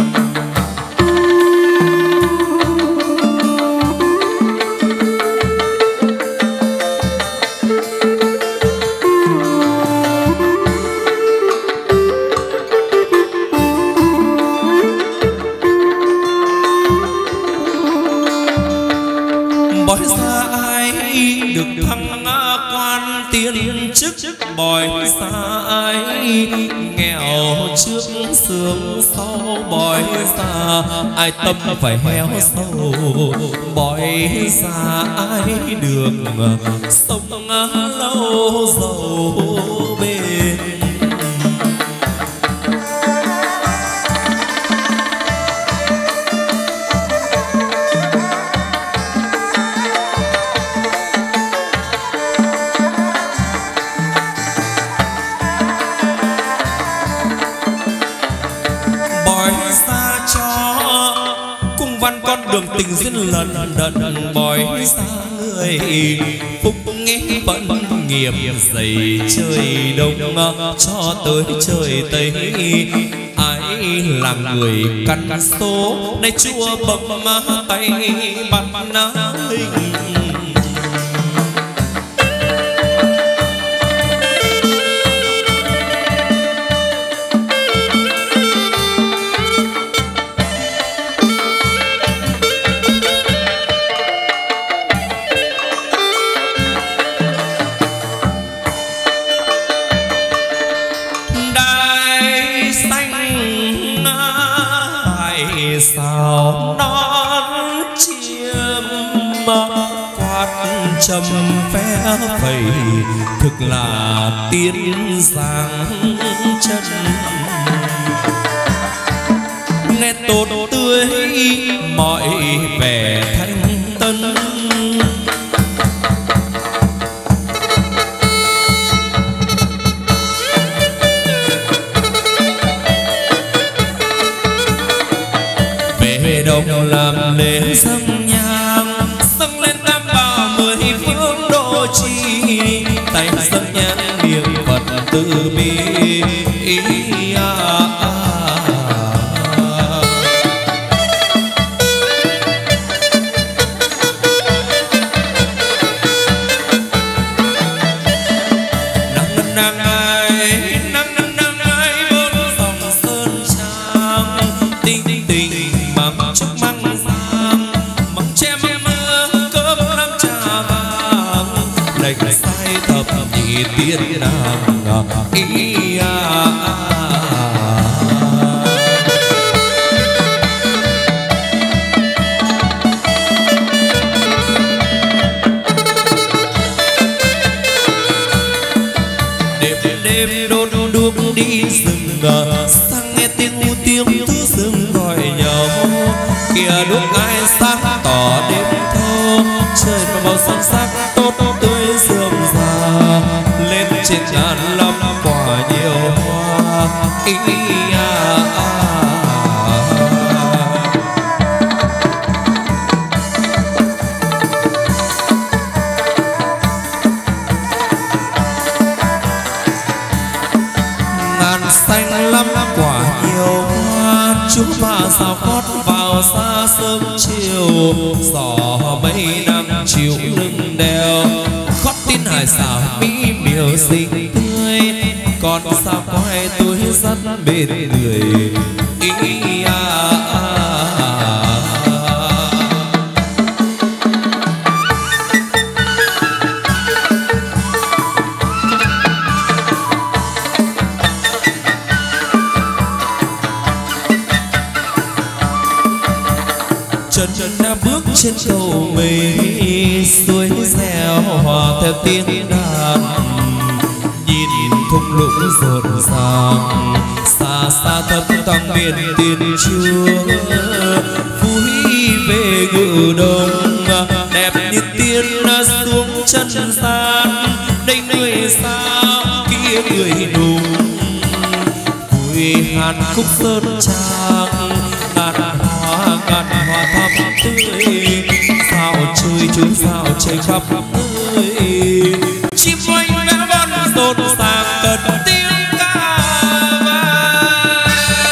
Bói xa ai được thăng quan tiên chức, bói xa ai nghèo trước sướng sau, bói xa ai tâm phải heo sâu, bói xa ai được sống lâu giàu bền. Đường tình duyên lần đận bói xa người phúc nghe vẫn nghiệp dày trời đông cho tới trời tây ai làm người căn số này chúa bấm tay bắt hình. Sao non chiêm quát trầm phe phẩy thực là tiên giang chân. tốt tươi mọi vẻ thanh tân. Về đồng làm lễ dâng nhang, dâng lên tam bảo mười phương độ trì, tay dâng nhang niệm Phật từ bi. Tiên nàng ý à. Đêm đêm đốt đuốc đi rừng, sang nghe tiếng u tiếng thứ rừng gọi nhau. Kìa đuốc ai sáng tỏ đêm thâu, trời màu son sắc tốt tươi rượm rà. Lên trên ngàn lắm quả nhiều hoa ý à, à. Ngàn xanh lắm quả nhiều hoa, chú bà sao gót vào xa sớm chiều. Gió mây nắng chiều lưng đèo, khót tin hải xảo mỹ miều xinh tươi. Còn sao có hai tôi rất bên người ý à, à. Chân chân đã bước trên cầu mây, suối reo hòa theo tiếng đàn. Nhìn thung lũng rộn ràng, xa xa thấp thoáng miền tiên chưa. Vui về ngự đông, đẹp như tiên xuống chân gian. Đây người sao kia người nùng, vui hàn khúc sơn trang. Ngàn hoa ngàn hoa thắm tươi, sao chơi chúng sao chơi khắp nơi. Chim oanh vẽ vân rộn ràng cần tiếng ca vang.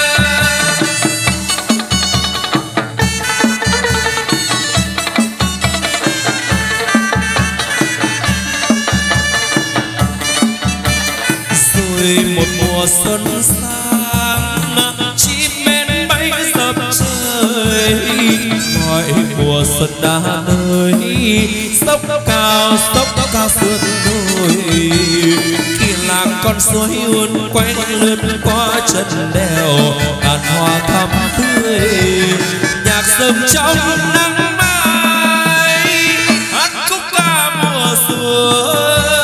Rồi một mùa xuân sang, chim én bay dập trời. Gọi mùa xuân đã tới, sốc cao sốc cao sườn đồi. Khi làng con suối uốn quay lướt qua chân đèo, ngàn hoa thắm tươi. Nhạc sớm trong nắng mai, hát khúc ca mùa xuân.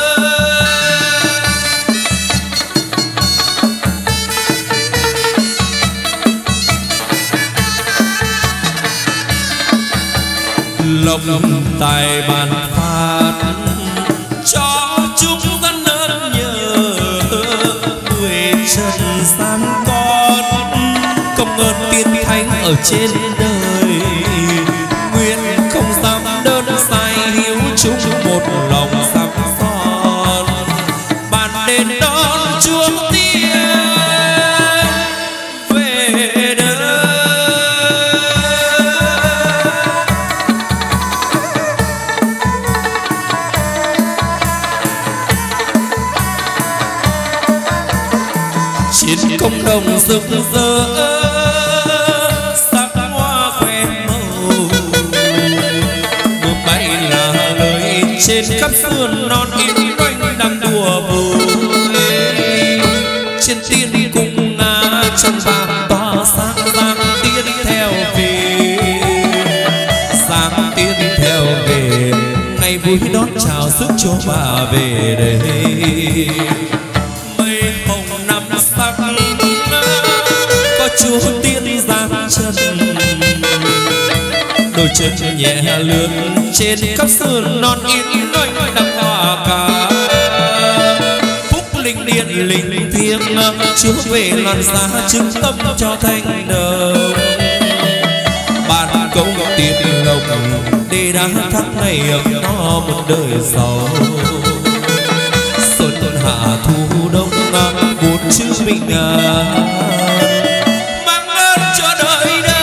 Lộc tài bàn phát cho chúng dân ơn nhớ. Người trần gian con công ơn tiên thánh ở trên đời. Nguyện không dám đơn sai hiếu chúng một lòng sắm son. Bàn đền đón chúa tiên về đời. Trên công đồng rực rỡ sắc hoa khoe màu. Mưa bay là lời trên khắp sườn non in quanh đang đùa vui. Trên tiên cung nga trong vàng tỏa sáng sáng tiên theo về. Sáng tiên theo về, ngày vui đón chào sức cho bà về đây. Mây hồng năm sắc có chúa tiên giáng chân, đôi chân nhẹ lướt trên các sườn non yên ngây đằng hoa ca. Phúc linh điện linh thiêng chúa về loan giá chứng tâm cho thanh đồng. Ban công tiền lộc để đang tháng ngày ấm no một đời giàu. Xuân hạ thu đông bốn chữ bình an mang ơn cho đời đời.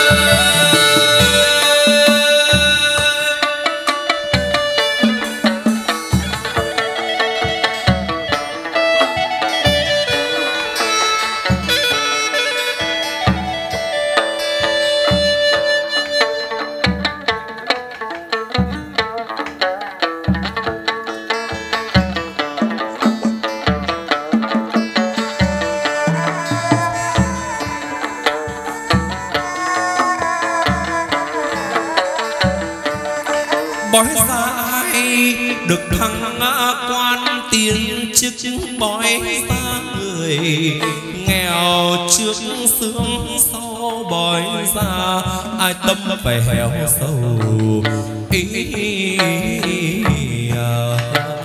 Bói dài được thăng quan tiến chức, bói xa người nghèo trước sướng sau bói ra ai tâm phải héo sầu ý à.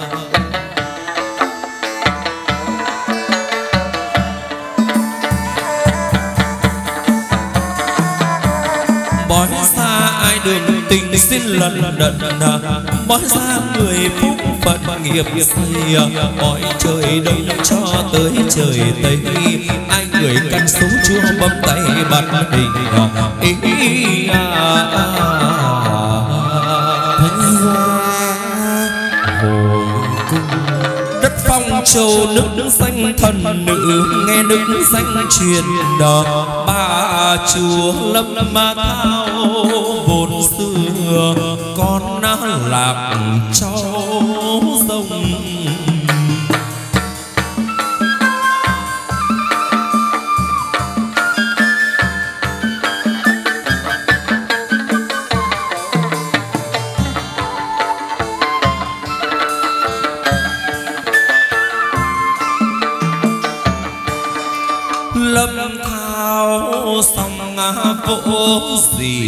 Bói xa ai đường tình xin lần đận, bói ra người phúc phận nghiệp xây, bói trời đông cho tới trời tây ai người căn số chúa bấm tay bắt hình ý à. Thánh gia hồi cung đất phong châu nước nước xanh thần nữ nghe nước xanh truyền đò ba chúa lâm ma thao vốn xưa con đã lạc cháu rồng. Lâm thao song vỗ gì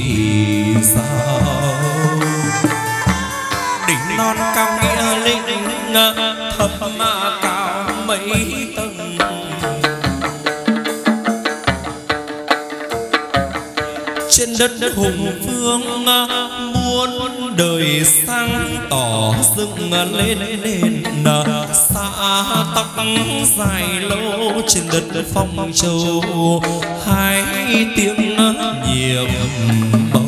sao đỉnh non cao nghĩa linh thấp mà cao mấy tầng. Trên đất hùng vương muôn đời sáng tỏ dựng lên nền xã tóc dài lâu trên đất phong châu hai tiếng nhiệm màu.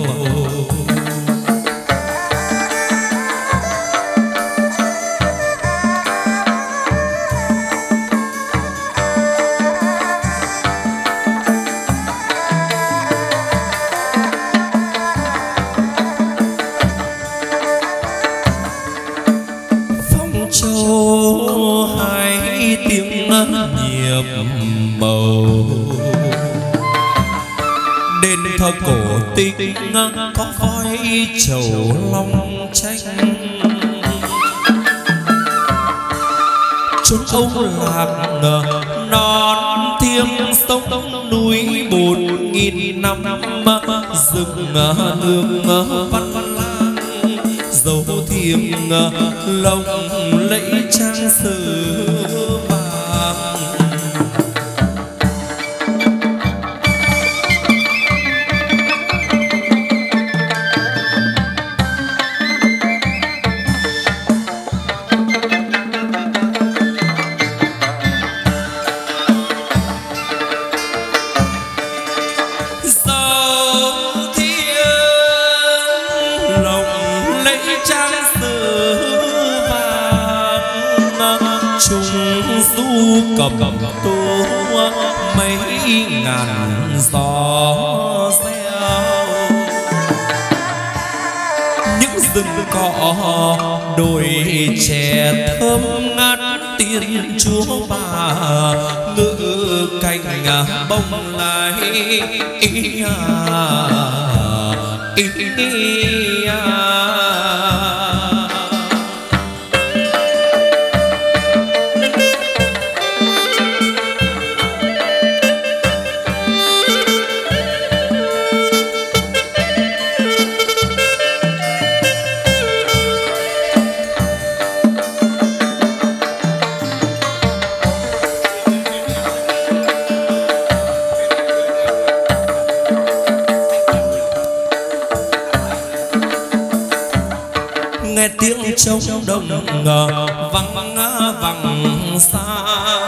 Đền thờ cổ tích có voi trầu long tranh, chốn ông lạc non thiêng sông núi bốn nghìn năm rừng nương văn lang dấu thiêng lộng lẫy trang sử. Cầm tô mấy ngàn gió reo những rừng cỏ đồi chè thơm ngát tiên chúa bà ngự cành bông lai ý à, ý à. nghe tiếng trống đồng vang vang xa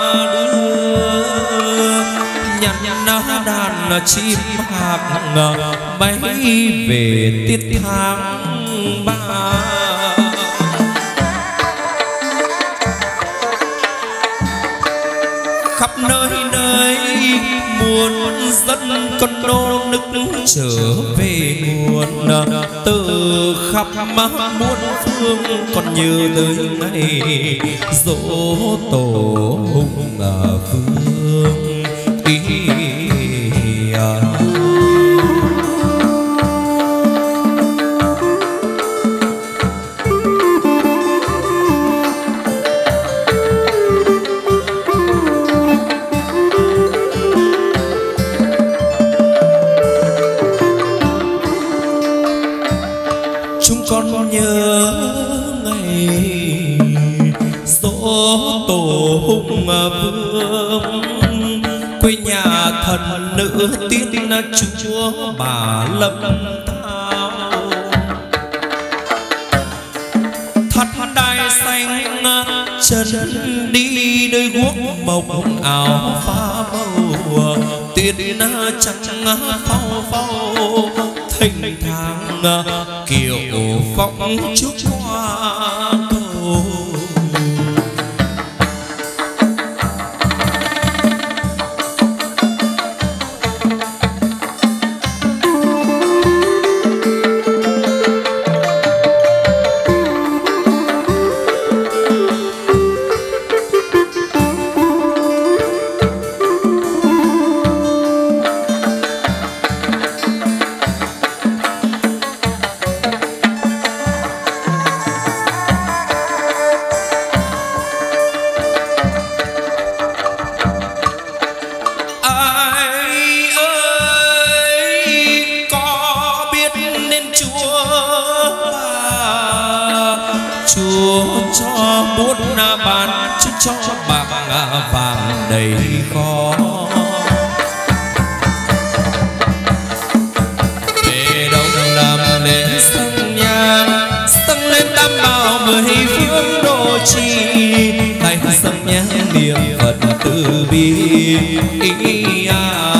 đưa nhặt nhặt đàn chim hạc bay về tiết tháng ba. Khắp nơi nơi muôn dân con nô nức trở về nguồn, từ khắp muôn phương còn nhớ tới ngày dỗ tổ hùng vương ý à. Con nhớ ngày dỗ tổ hùng vương, quê nhà thần nữ tiên chúa bà Lâm Thao. Thắt đai xanh chân đi nơi guốc mộc áo pha màu, tiên trắng phao phao thênh thang kiều phong trúc hoa cầu. Cho bạc vàng đầy kho, về đâu làm lễ sân nhang dâng lên tam bảo mười phương độ trì, tay dâng nhang niệm Phật từ bi ý à.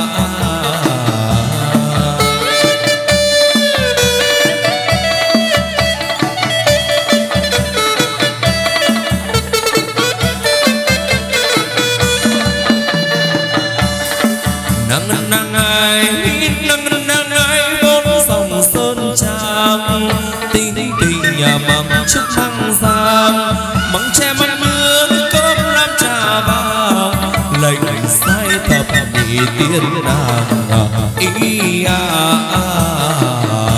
Mắm chúc măng giang măng tre măng mưa cơm lam trà vàng, lệnh sai thập nhị tiên nàng ý à, à, à.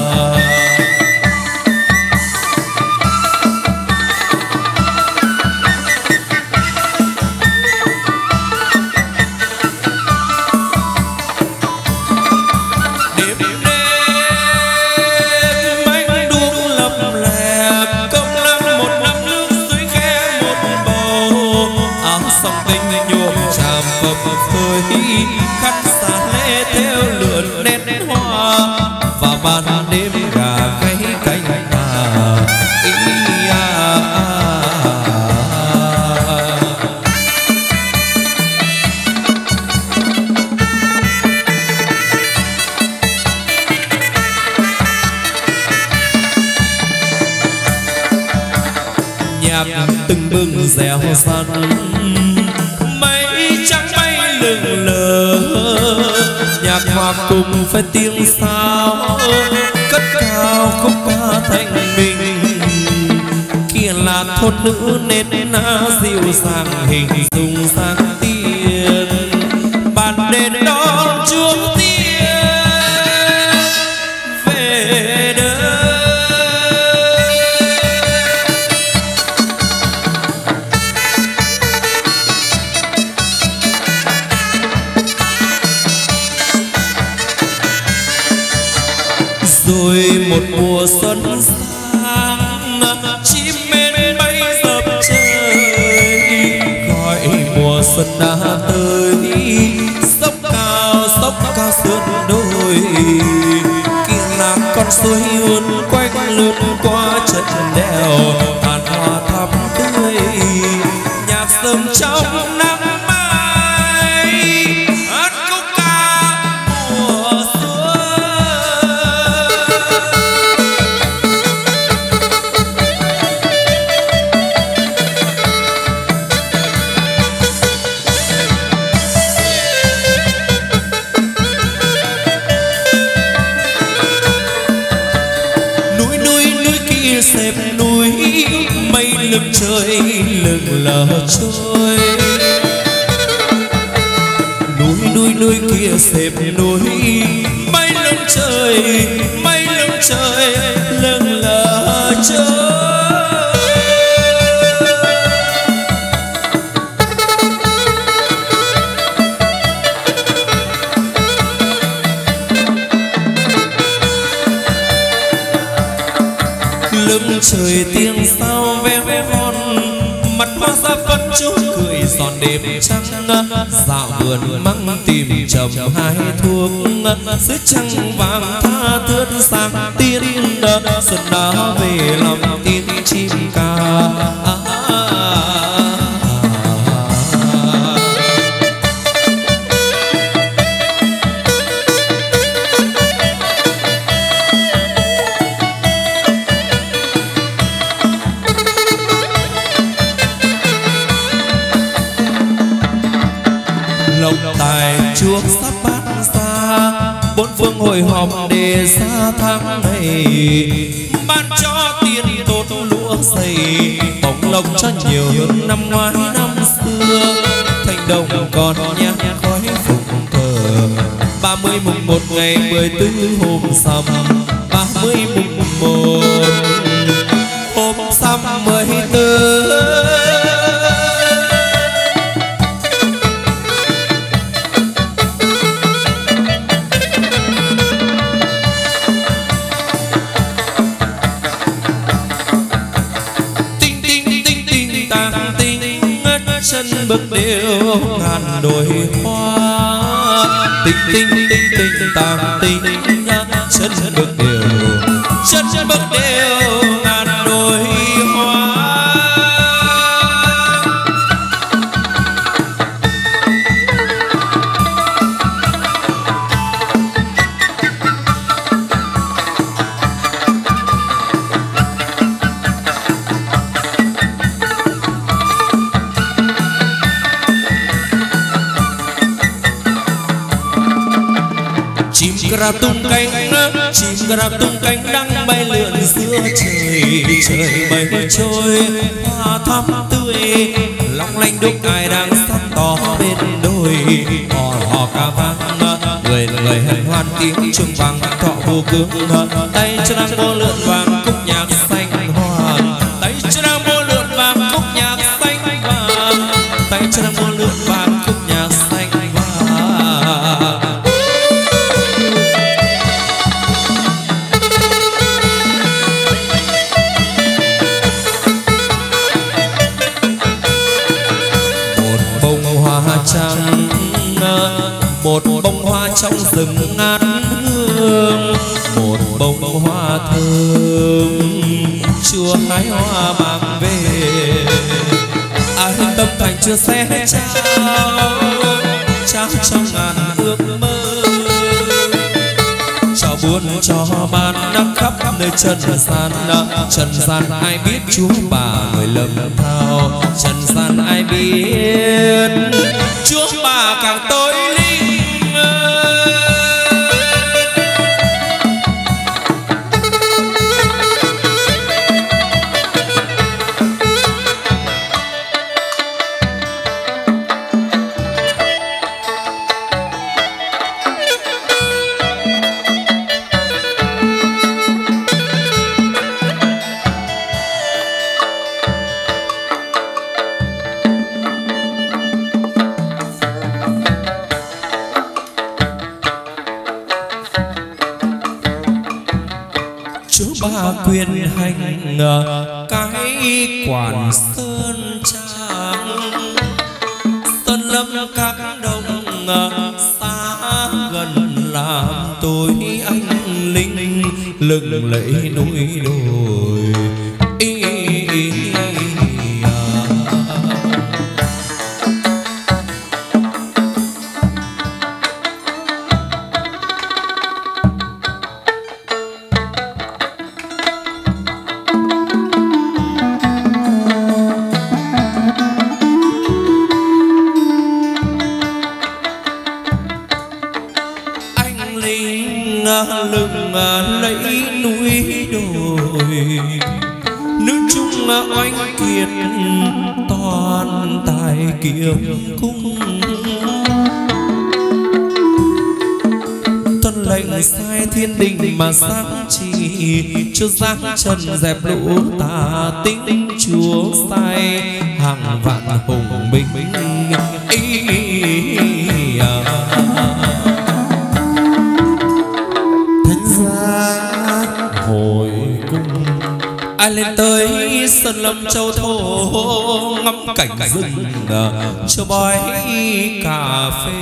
Khăn xa lễ theo lượn nét hoa và ban đêm gà gáy cánh à ý à, à. Nhạc từng bừng dẻo săn mây trắng bay lừng lờ, nhạc hòa cùng phải tiếng sao cất cao khúc ca thanh bình. Kia là thôn nữ nên dịu dàng hình dung sang tiên, bàn đền đón chúa tiên về đời. Rồi một mùa xuân sang chim én bay dập trời, gọi mùa xuân đã tới dốc cao dốc cao sườn đồi. Kia là con con suối uốn quanh lướt qua chân đèo tàn hoa thắm tươi nhạc sớm trong nắng mai hát khúc ca mùa xuân. Núi núi núi kia xếp núi mây lưng trời lưng lờ trôi, núi núi núi kia xếp núi mây lưng trời mây lưng trời lưng lờ trôi. Lưng trời tiếng sao véo von mặt hoa ra phân chốt cười giòn đêm trăng dạo vườn măng tìm trầm hai thuốc dưới trăng vàng tha thướt sang tiên xuân đã về lòng tiếng chim ca. Lộc tài chuốc sắp bát xa bốn phương hội họp để xa tháng này ban cho tiền tốt lúa dày bóng lộc cho nhiều hơn năm ngoái năm xưa thành đồng còn nhang khói phụng thờ ba mươi mùng một ngày mười tư hôm sầm ba mươi mùng một hôm sầm mười tư. Chân bước đều ngàn đồi hoa tinh tinh tinh tinh tàng tinh chân bước đều chân bước đều ngàn đồi hoa. Ra tung cánh chim ra tung cánh đang bay lượn giữa trời trời bay trôi hoa thắm tươi long lanh đúc ai đang sắp tỏ bên đồi hò hò ca vang người người hân hoan tiếng chuông vang thọ vô cương tay chân đang mô lượn vàng cúc nhạc xanh hoàng tay chân đang mô lượn vàng cúc nhạc xanh vàng tay chân đang mô lượn vàng cúc nhạc xanh vàng. Trăng một bông hoa trong rừng ngát hương một bông hoa thơm chưa hái hoa mang về ai tâm thành chưa sẽ trao trao trong ngàn ước mơ cho buồn cho ban nắng khắp nơi trần gian trần gian ai biết Chúa bà người lầm thao trần gian ai biết Chúa bà càng tối linh. Ba quyền hành cái quản sơn trang sơn lâm các đồng xa gần làm tôi anh linh lừng lẫy núi đồi. Ý, ý, ý, lừng lấy núi đồi, nước Trung oanh kiệt toàn tài kiếm cung. Tuân lệnh sai thiên đình mà sáng chỉ, cho giáng trần dẹp lũ tà tinh, chúa sai hàng vạn hùng binh. Hồi cung ai lên tới sơn lâm châu thổ, ngắm cảnh rừng cho bói cà phê.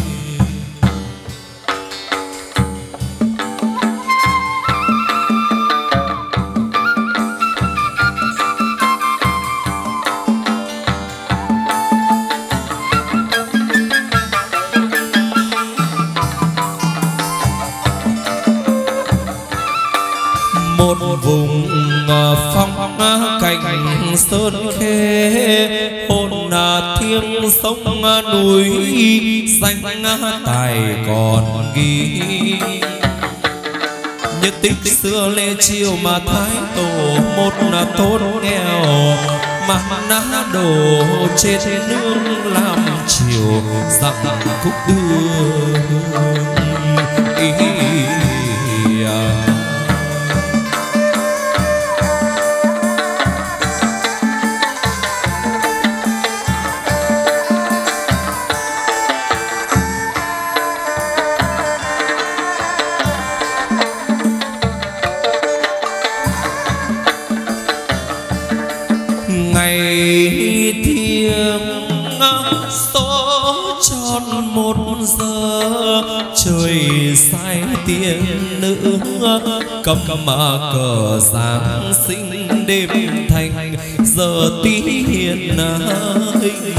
Một vùng phong cảnh sơn khê, hồn thiêng sông núi danh tài còn ghi. Nhật tích xưa lê chiều mà thái tổ, một là tốt nghèo mà ná đổ trên nương làm chiều dặm khúc đưa. Ý, trời sai tiên nữ cầm mà cờ giáng sinh, đêm thành giờ tí hiền hình.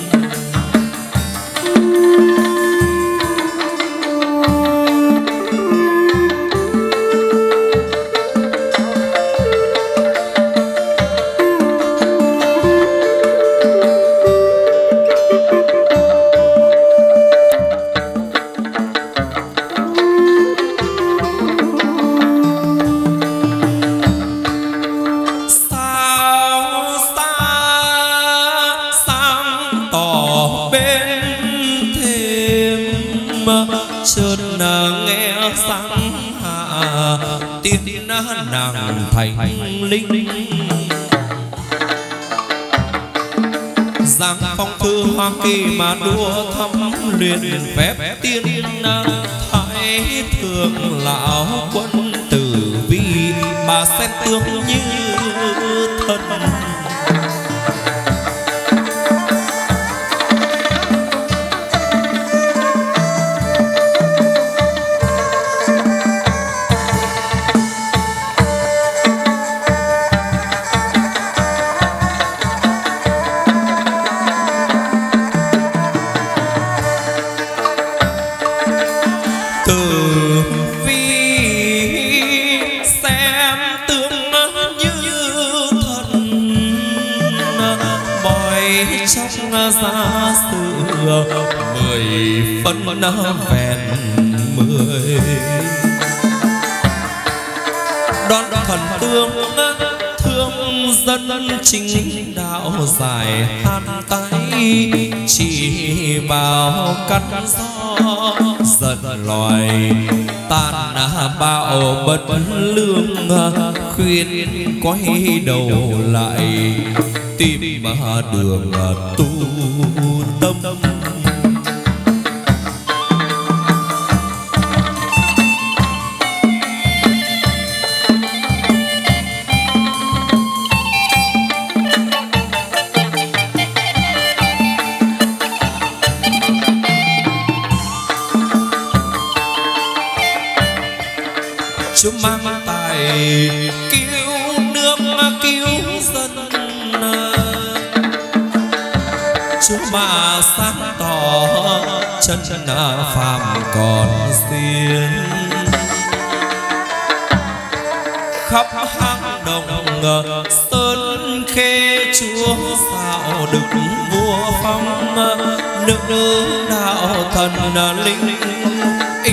Nàng thành linh giang phong thư hoa kỳ mà đua thăm luyện phép tiên thái thượng lão quân tử vi mà xem tướng như thân. Giá sự mười phân vẹn mười, đón thần tương thương dân chính đạo giải han tay, chỉ bảo cắt gió giận loài tan bạo bất lương, khuyên quay đầu lại tìm đường tu tâm. Chúng mang tài phải cứu nước cứu dân. Chúa mà sáng tỏ chân chân phàm còn xiên. Khắp hang đồng sơn khê Chúa sao được vua phong. Nước nước đạo thần linh ý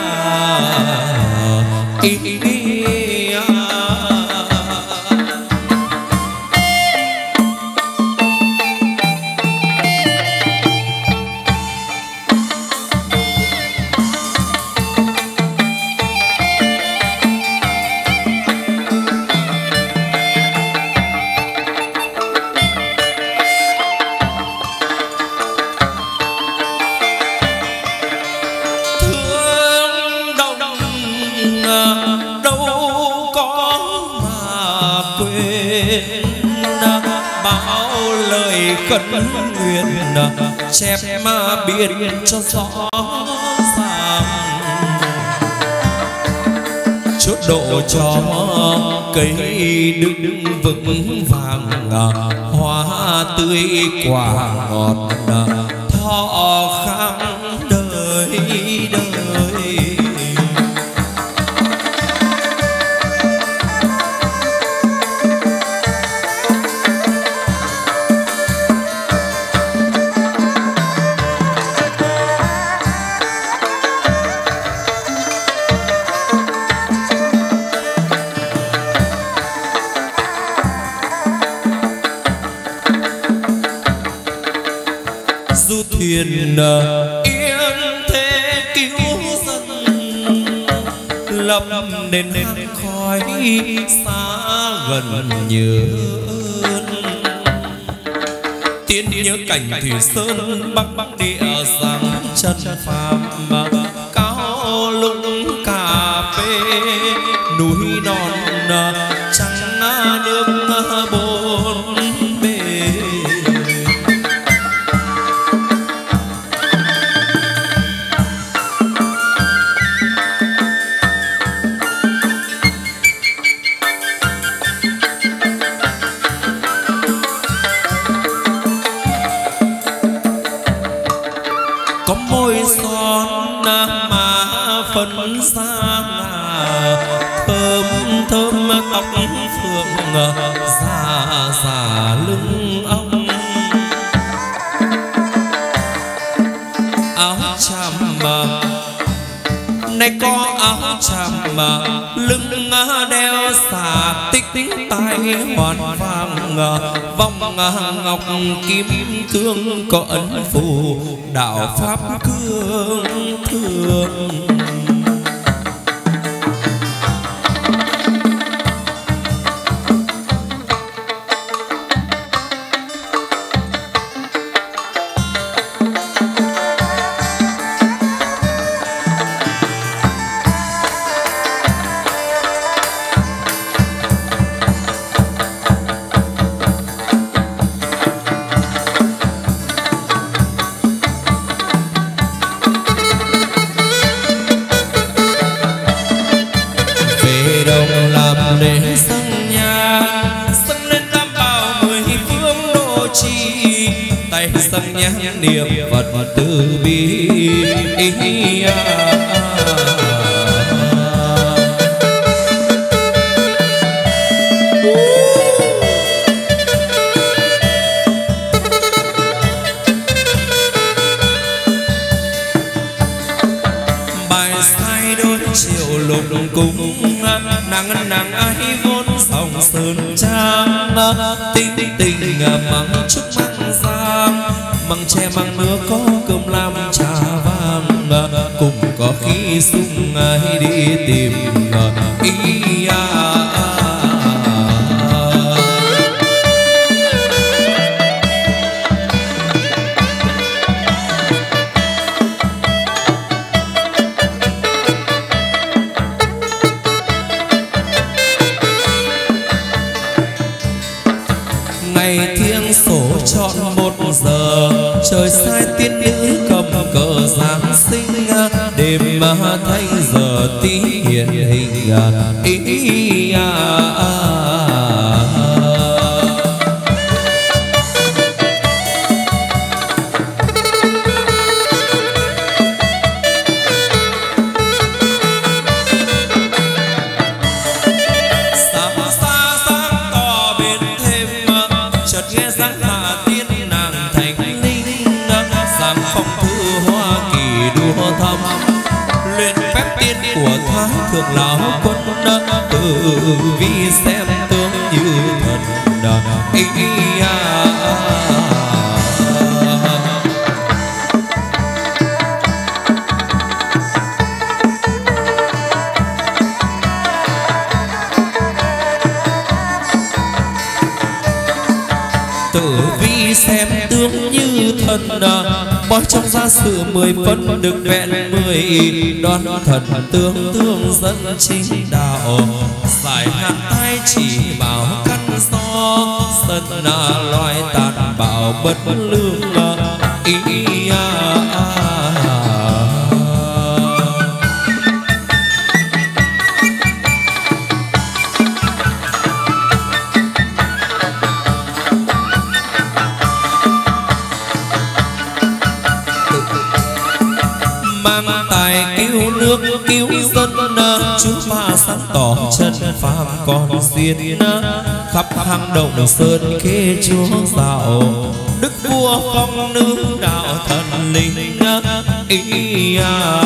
ý ý à. Cẩn nguyện chép mà biết cho rõ ràng. Chốt độ cho cây đứng vững vàng, hoa tươi quả ngọt thọ khang đời đời. Thuyền yên thế cứu dân, lập nên hang khói xa gần nhớ ơn. Tiến nhớ cảnh thủy sơn bắc bắc địa giang chân phàm. Cao lũng cà phê núi non trắng nước bốn bề. Phấn xa thơm thơm tóc phượng già già lưng ong. Áo chàm này có áo chàm lưng đeo xà tích tích tai hoàn vàng. Vòng ngọc kim cương có ấn phù đạo pháp cương thường. Dâng nhang niệm Phật từ bi. Bài sai đôi chiều lục cung nàng nàng ai vốn dòng sơn trang. Tinh tình mắng chúc măng giang măng tre măng nước có cơm lam trà vàng. Cùng có khi sung ai đi tìm ý à. Ngày thiêng sổ trọn một giờ, trời sai tiên nữ cầm cờ Giáng sinh. Đêm thanh giờ tí hiện hình ý, ý à, à. Thượng lão quân từ vi xem tướng như thần ý, ý à. Tử vi xem tướng như thần bói trong gia sử mười phân được vẹn mười đoán thần tướng tương dân chính đạo giải hạn tay chỉ bảo căn do sân loài tàn bạo bất lương ý, ý à, à. Cứu dân Chúa ba sáng tỏ chân phàm còn duyên khắp hang động sơn khê Chúa dạo đức vua phong nữ đạo thần linh ý à.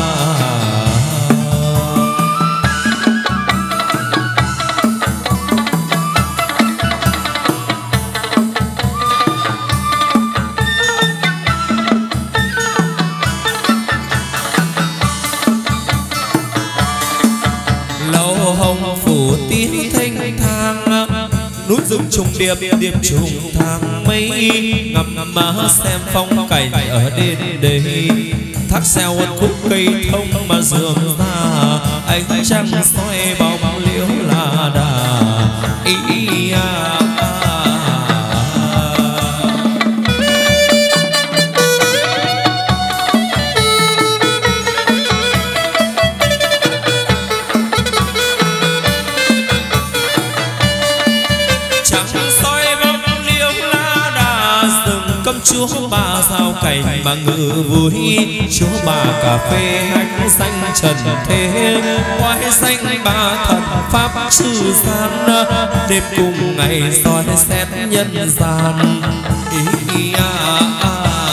Núi rừng trùng điệp điệp trùng thang mây ngắm ngắm má xem phong cảnh ở đền đây thác xeo khúc cây thông mà dường ra ánh trăng soi bóng liễu là đà ý, ý à. Chúa ba giao cảnh mà ngự vui Chúa ba cà phê hạnh xanh trần thế oai danh ba thần pháp trừ gian đêm cùng ngày soi xét nhân gian ý, ý à, à.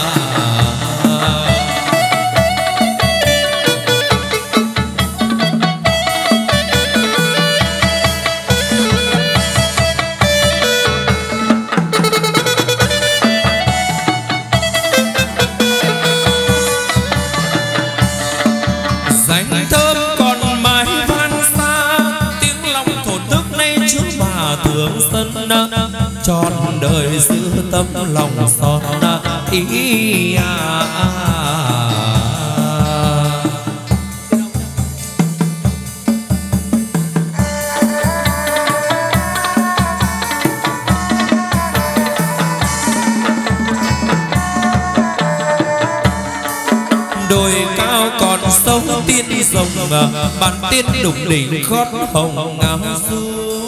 Tròn đời giữ tâm lòng son ý à, à. Đồi cao còn sâu tiên rồng bàn tiên đục đỉnh gót hồng ngao du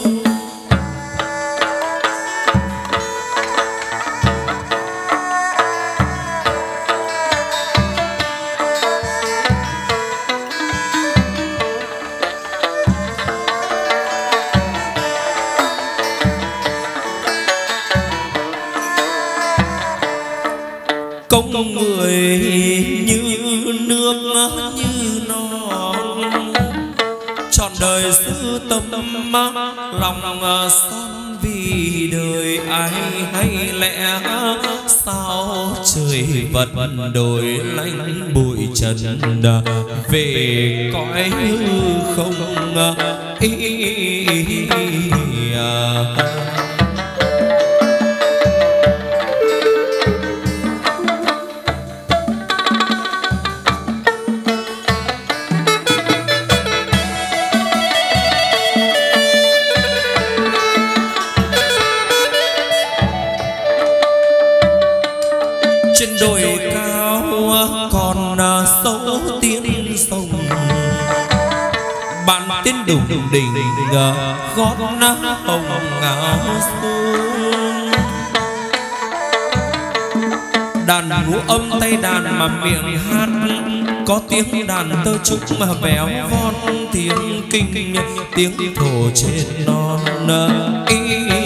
công người như nước như non trọn đời giữ tâm lòng son vì đời ai hay lẽ sao trời vật đổi lánh bụi trần về cõi hư không ý, ý, ý, à. tên đùng đỉnh gót nắng hồng ngáo xuống. Đàn ngũ âm tay đàn mà miệng hát, có tiếng đàn tơ trúc mà véo von, tiếng kinh tiếng thổ trên non ý.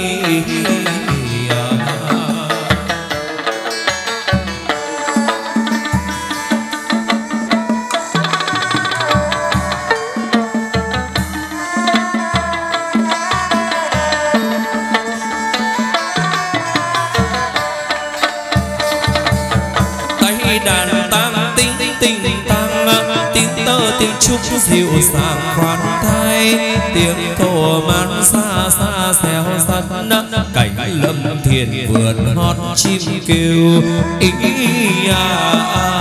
Chúc dịu dàng khoan thai, tiếng thổ man xa xa xéo sắt, cảnh lâm thiền vườn hót chim kêu ý à.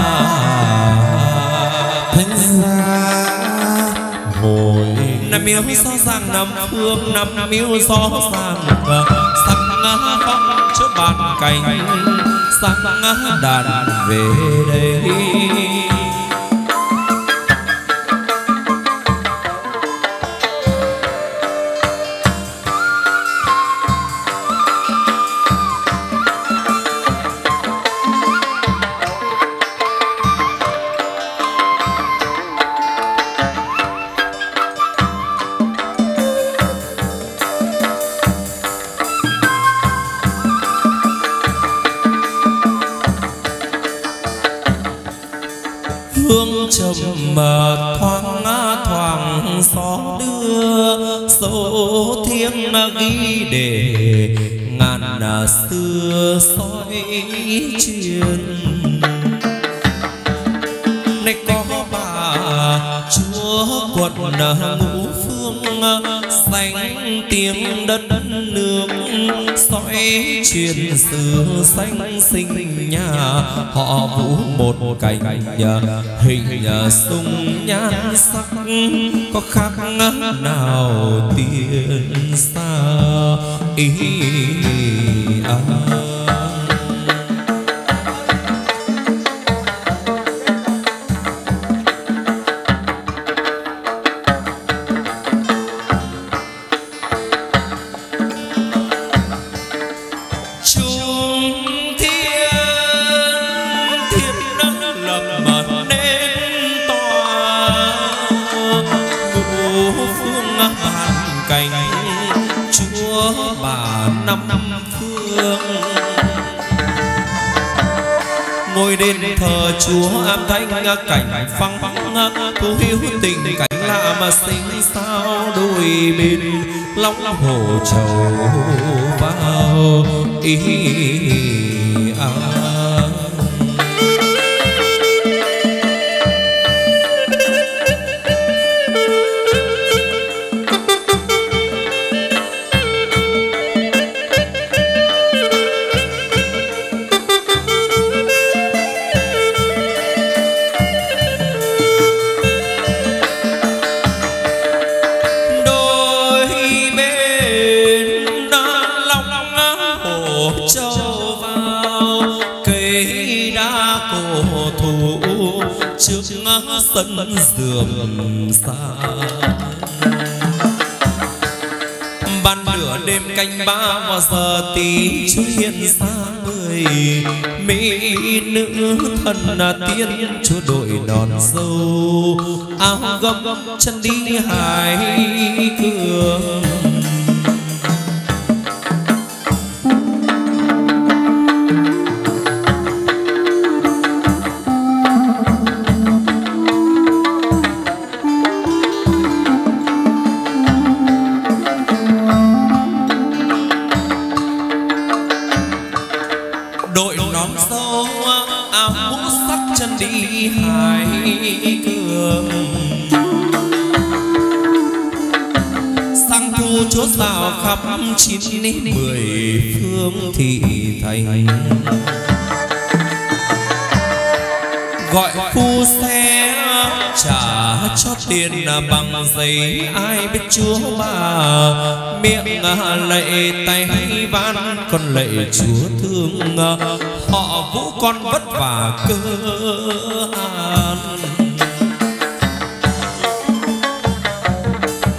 Thánh ra hồi năm miếu rõ ràng năm phương, năm miếu rõ ràng sắc phong trước bàn cảnh, sắc đàn về đây. Mà thoáng thoáng gió đưa, số thiêng ghi để ngàn xưa soi truyền. Này có bà chúa quận ngũ phương, danh tiếng đất nước soi truyền sử danh sinh nhà. Họ vũ một cảnh hình sung nhan sắc, có khác nào tiên xa ý à. Ngôi đền thờ Chúa âm thanh cảnh phăng thu hiếu tình cảnh lạ mà sinh sao đôi bên long hồ trầu vào ý à. Sân giường xa ban nửa đêm canh ba vào giờ tí chú hiện xa người mỹ nữ thân tiên chúa đội đòn dâu áo gấm chân đi hải cường. Chúa rào khắp chín mười phương thị thành, gọi phu xe trả cho tiền bằng giấy. Ai biết Chúa bà miệng lạy tay van, còn lạy Chúa thương họ vũ con vất vả cơ an.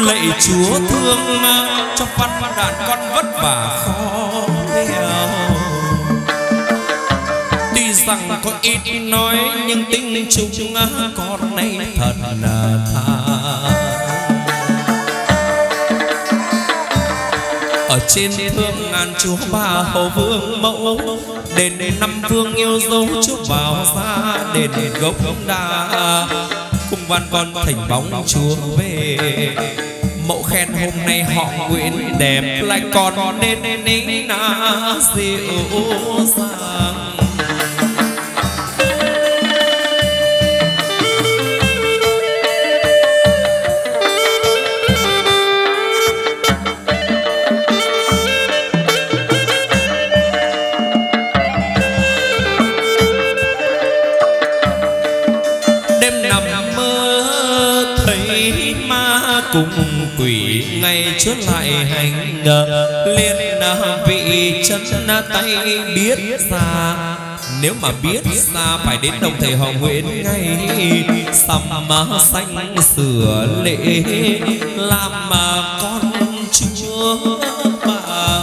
lạy Chúa thương trong văn đàn con vất vả khó nghèo. Tuy rằng có ít nói nhưng tình chúng con này thật là tha. Ở trên thương ngàn chúa bà hầu vương mẫu, đền năm vương yêu dấu chúa vào ra đền gốc đa. Cùng văn con thành bóng chúa về, mẫu khen hôm nay họ nguyện đẹp lại còn nên nín na dịu dàng. Cùng quỷ ngày chốt lại hành liên vị chân tay biết ra. Nếu mà biết ra phải đến đồng thầy họ Nguyễn ngay sầm xanh sửa lễ làm mà con chúa bà.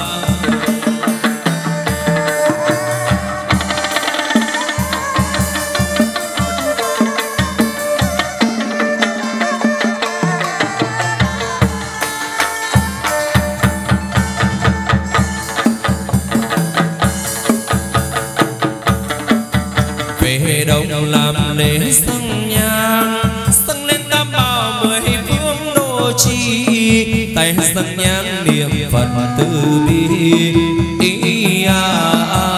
Đồng làm lễ dâng nhang, dâng lên tam bảo mười phương độ trì, tay dâng nhang niệm Phật từ bi. Ý à, à.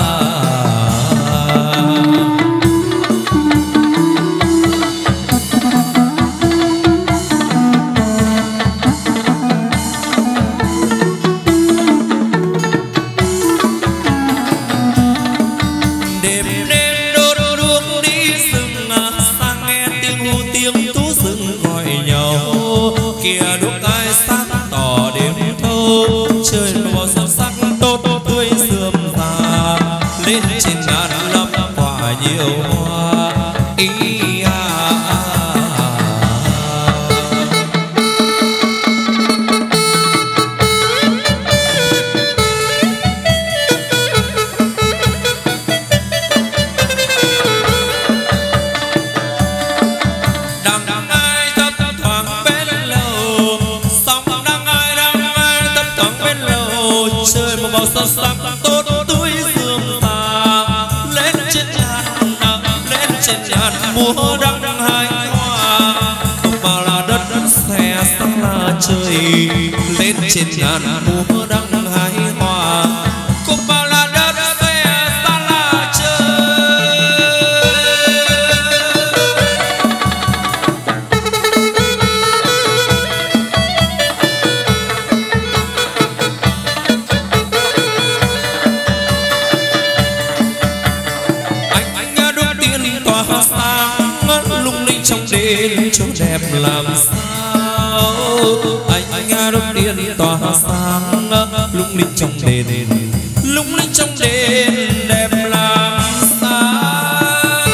Múa đăng hai hoa không bao là đất xe sang là trời, lên trên ngàn múa đăng hai hoa không bao là đất xe sang là trời. Anh anh nhà đốt tiên tỏa sáng lung linh trong đêm chỗ đẹp làm sao. Anh nghe đốt điện tỏa sáng lung linh trong đêm, lung linh trong đêm đẹp làm sao.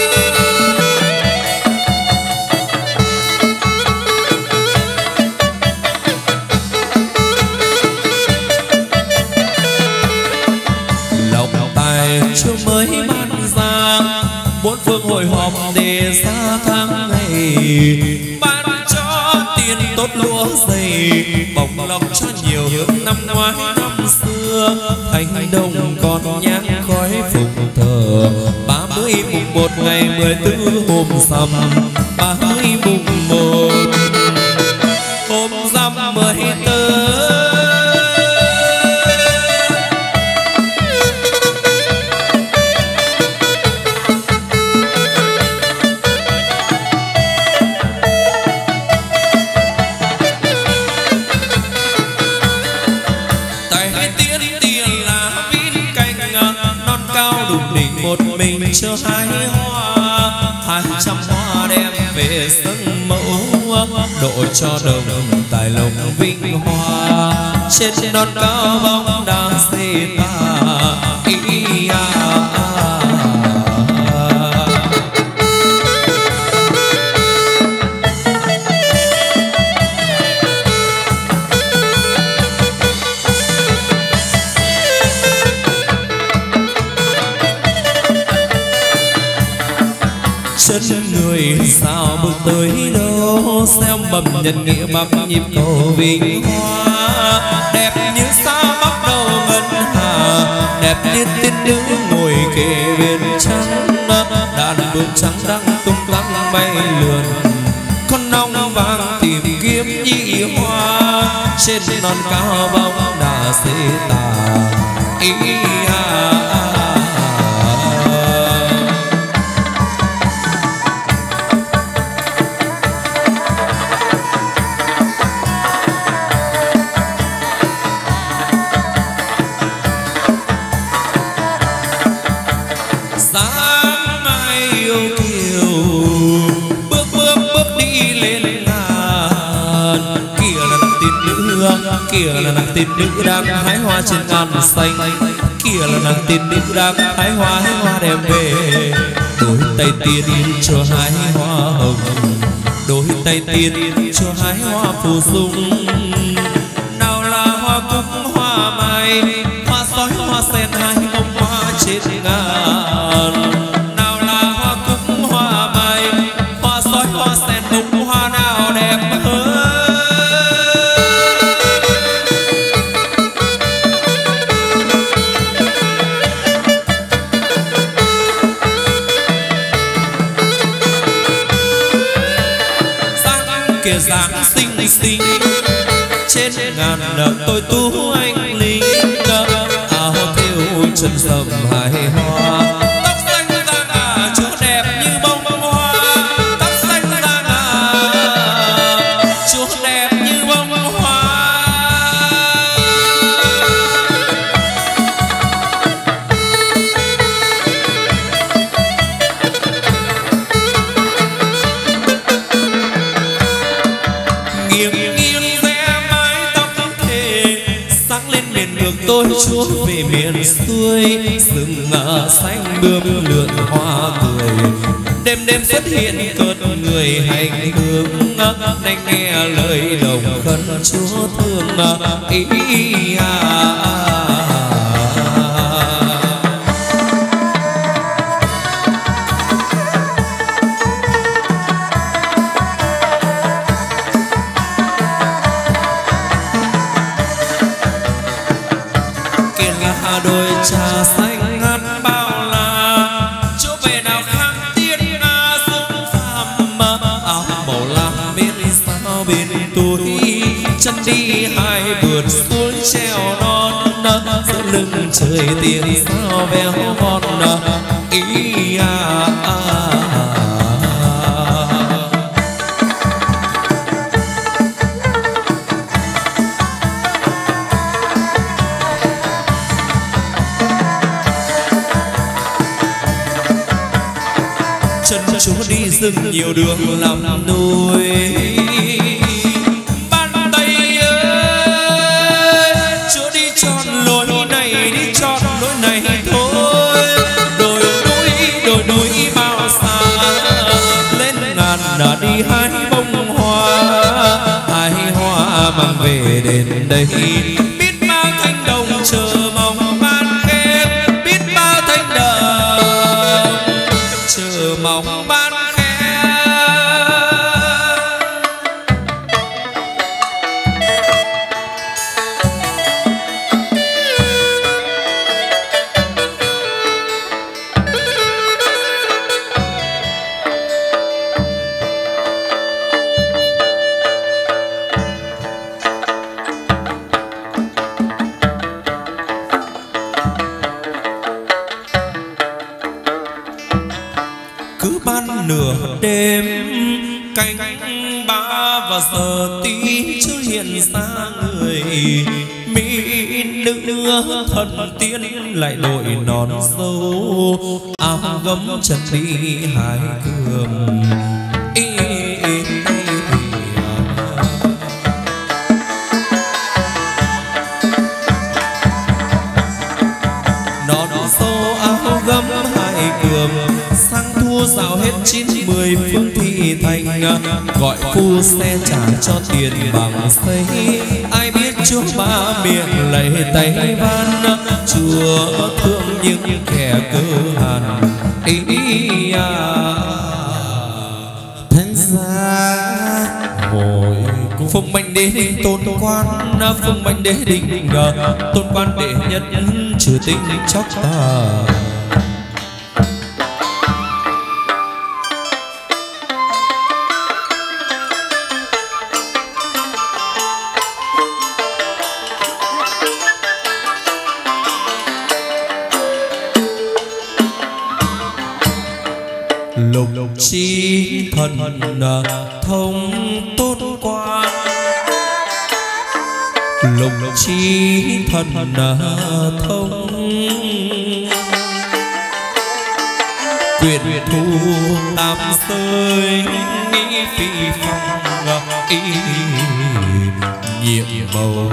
Lòng tài chưa mới ban ra, bốn phương hội họp để ra tháng ngày, ban cho tiền tốt lúa dày, bồng lộc cho nhiều hơn năm ngoái năm xưa. Thành đông còn nhang khói phụng thờ, ba mươi mùng một ngày mười tư hôm rằm, ba mươi mùng một hôm rằm mười tư. Một mình chờ hai hoa, hai trăm hoa đem về sân mẫu, độ cho đồng tài lộc vinh hoa. Trên non cao bóng đá xê ta ý à, à. chân người sao bước tới đâu, xem bầm nhân nghĩa bắc nhịp cầu vinh hoa. Đẹp như sao bắt đầu ngân hà, đẹp như tiên nữ ngồi kề bên trắng. Đàn bướm trắng đang tung tăng bay lượn, con nong vàng tìm kiếm nhị hoa. Trên non cao bóng đà xê tà ý à. Kìa là nàng tiên nữ đang hái hoa trên ngàn xanh, kìa là nàng tiên nữ đang hái hoa hái hoa đem về. Đôi tay tiên cho hái hoa hồng, đôi tay tiên cho hái hoa phù dung. Nào là hoa cúc hoa mai, hoa sói hoa sen hai bông hoa trên ngàn. Nào là hoa cúc hoa mai, hoa sói hoa sen bông hoa nào đẹp hơn. Dáng xinh xinh trên ngàn nợ tôi tú anh linh, áo thêu chân sầm hài hoa. Tóc xanh da ngà chỗ đẹp như bông hoa, tóc xanh da ngà chỗ đẹp như bông hoa. Tôi chúa về miền xuôi, rừng ngả xanh bướm lượn hoa cười. Đêm đêm xuất hiện cơn người hành hương, này nghe lời đồng khấn chúa thương ý à. Đôi trà xanh ngát bao la, chỗ về nào khác tiên nga dung phàm. Áo màu lam bên sao bên túi, chân đi hai vượt suối treo non. Giữa lưng trời tiếng sao véo von ý à, à. Chúa đi rừng nhiều đường làm nuôi. Ban Tây ơi, Chúa đi tròn lối này, đi tròn lối này thôi. Đồi núi, đồi núi bao xa, lên ngàn đã đi hái bông hoa. Hái hoa mang về đến đây, biết bao thanh đồng chờ mong ban khen, biết bao thanh đồng chờ mong ban khen. Cứ ban nửa đêm canh ba và giờ tí chưa hiện ra người. Mỹ nữ thần tiên lại đội nón dâu, áo gấm chân đi hai cườm. Ý, ý, ý, nón dâu áo gấm hai cườm, sang thua rào hết chín mười phương thị thành. Gọi phu xe trả cho tiền bằng xây, ai biết chúa ba miệng lạy tay van. Chúa thương những kẻ cơ hàn ý à. phụng mệnh đế đình tôn quan, phụng mệnh đế đình tôn quan đệ nhất trừ tinh chóc ta. Lục chi thần thông tôn quan, lục chi thần thông quyền thu tam giới nghĩ phi phong ý nhiệm màu.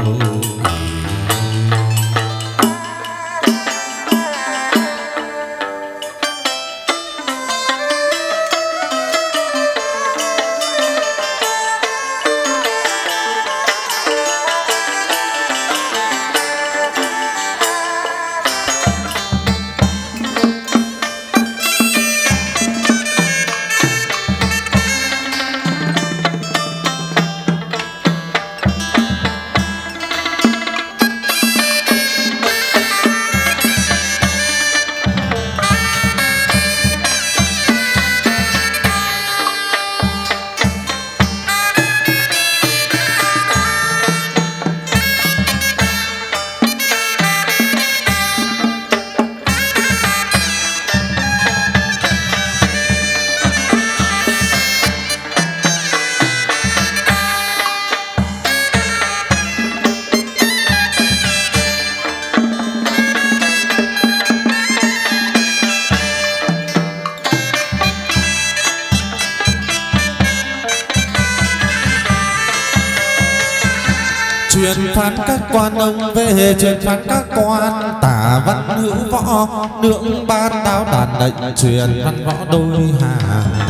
Truyền phán các quan ông về, truyền phán các quan tả văn hữu võ, nương ban đáo đàn lệnh truyền văn võ đôi hàng.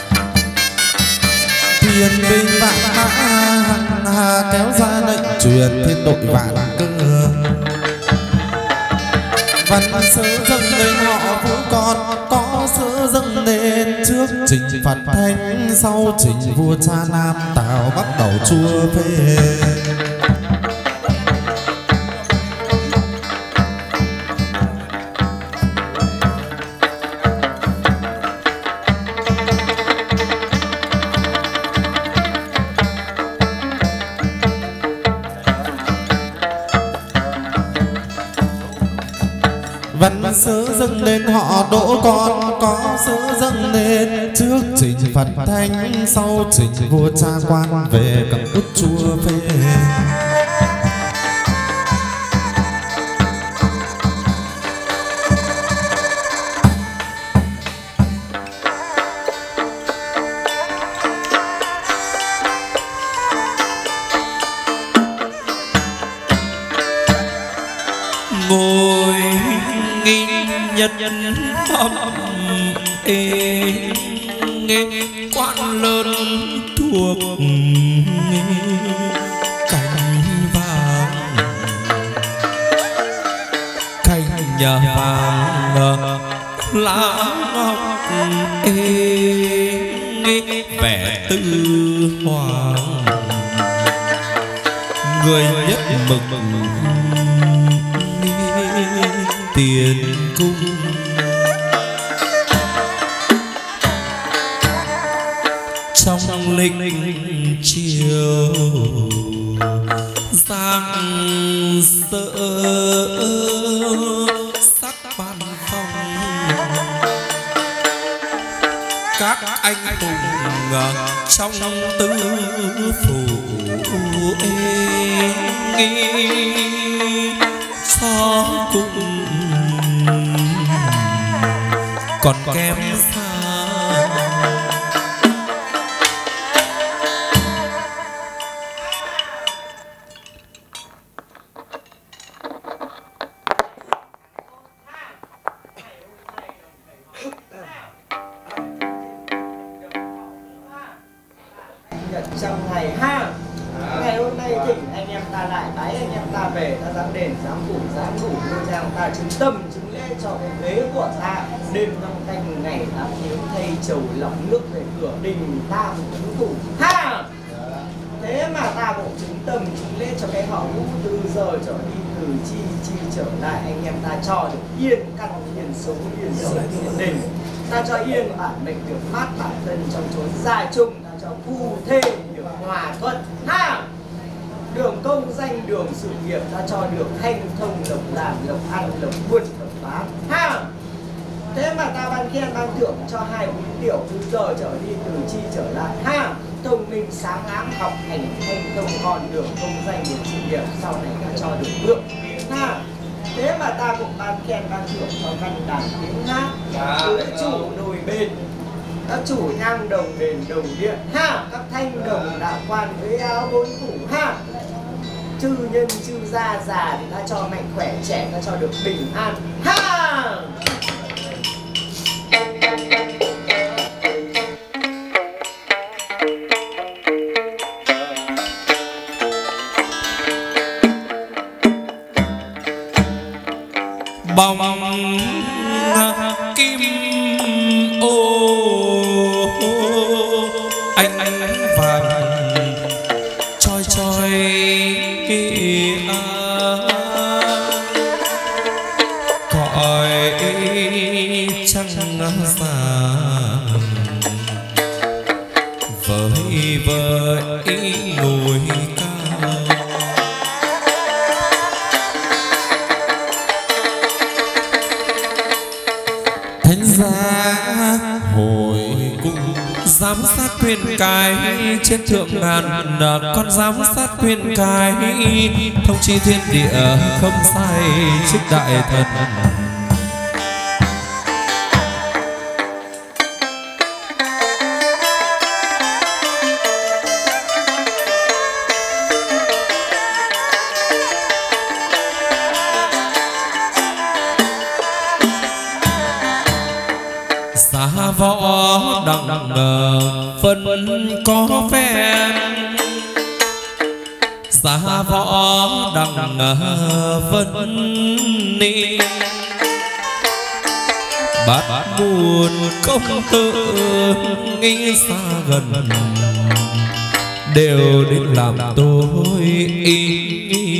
Thiên binh vạn mã hằng hà kéo ra lệnh truyền thiên đội vạn cơ. Văn sớ dâng lên họ vũ con, có sớ dâng lên trước trình phạt thánh, sau trình vua cha Nam Tào bắt đầu chua phê. Văn sớ dâng lên họ đỗ con, có sớ dâng lên trước trình Phật thánh, sau trình vua cha quan về cầm út chua phê. Ngồi nghìn nhật âm ê nghe quan lớn thuộc cành vàng, cành nhà vàng lá ngọc ê nghe vẻ tư hoàng, người nhất mực tiền cung. Trong linh chiều giang sợ sắc ban phong, các anh hùng trong tứ phủ ê nghi so cùng còn kém xa. Trong ngày ha, ngày hôm nay thỉnh anh em ta lại bái anh em ta về, ta dám đền dám phủ dám đủ nuôi giang ta chứng tâm chứng lễ cho cái ghế của ta. Đêm năm canh ngày tám hiếu thay trầu lọc nước về cửa đình tam tứ phủ ha. Thế mà ta cũng chứng tâm chứng lễ cho cái họ Vũ từ giờ trở đi, từ chi chi trở lại, anh em ta cho được yên căn yên sống yên sự yên đình. Ta cho yên bản mệnh được mát bản thân trong chốn gia chung, ta cho phu thê được hòa thuận ha. Đường công danh đường sự nghiệp ta cho được thanh thông lộc làm lộc ăn lộc buôn lộc bán ha. Thế mà ta ban khen ban thưởng cho hai bốn tiểu từ giờ trở đi, từ chi trở lại ha. Thông minh sáng áng học hành thanh thông con đường công danh đường sự nghiệp sau này ta cho được vượng ha. Thế mà ta cũng ban khen ban thưởng cho văn đàn tiếng hát, tứ chủ đồi bền, các chủ nhang đồng đền đồng điện ha, các thanh đồng đạo quan với áo bốn phủ ha. Chư nhân chư gia già thì ta cho mạnh khỏe, trẻ ta cho được bình an ha. Bóng kim ô anh anh vàng choi choi cõi trăng vàng với với ngồi cao. Thánh giá hồi cung giám sát quyền cái trên thượng ngàn, con giám sát quyền cái thông chi thiên địa không sai trích đại thần. Xa võ đặng phân có phen, xa võ đặng phân ni bát buồn công tử nghĩ xa gần đều đến làm tôi ý.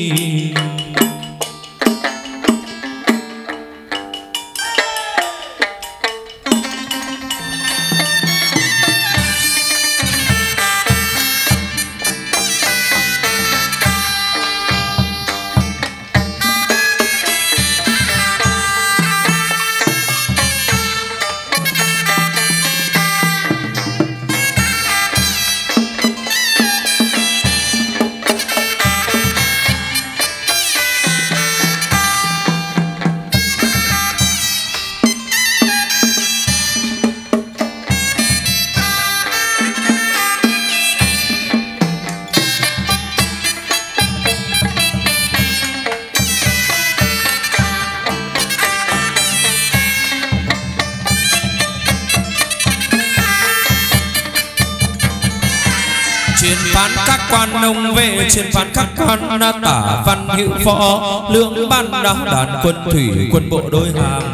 Các quan nông về trên phán các quan tả văn hữu phó lượng ban đàn quân thủy quân bộ đôi hàng.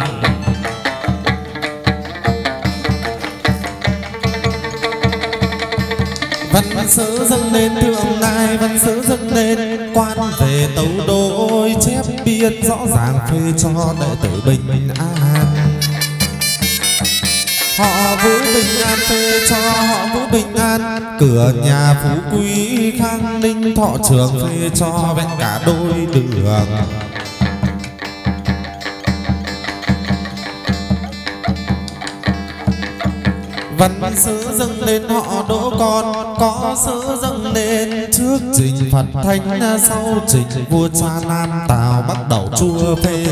văn sớ dâng lên thượng ngài, văn sớ dâng lên quan về tấu đôi chép biên rõ ràng phê cho đệ tử bình an. Họ Vũ bình an phê cho họ Vũ bình an, cửa nhà phú quý khang ninh thọ trường phê cho vẹn cả đôi đường. Văn sớ dâng lên họ Đỗ con, có sớ dâng lên trước trình Phật Thánh, sau trình vua Cha Nam Tào bắt đầu chua phê.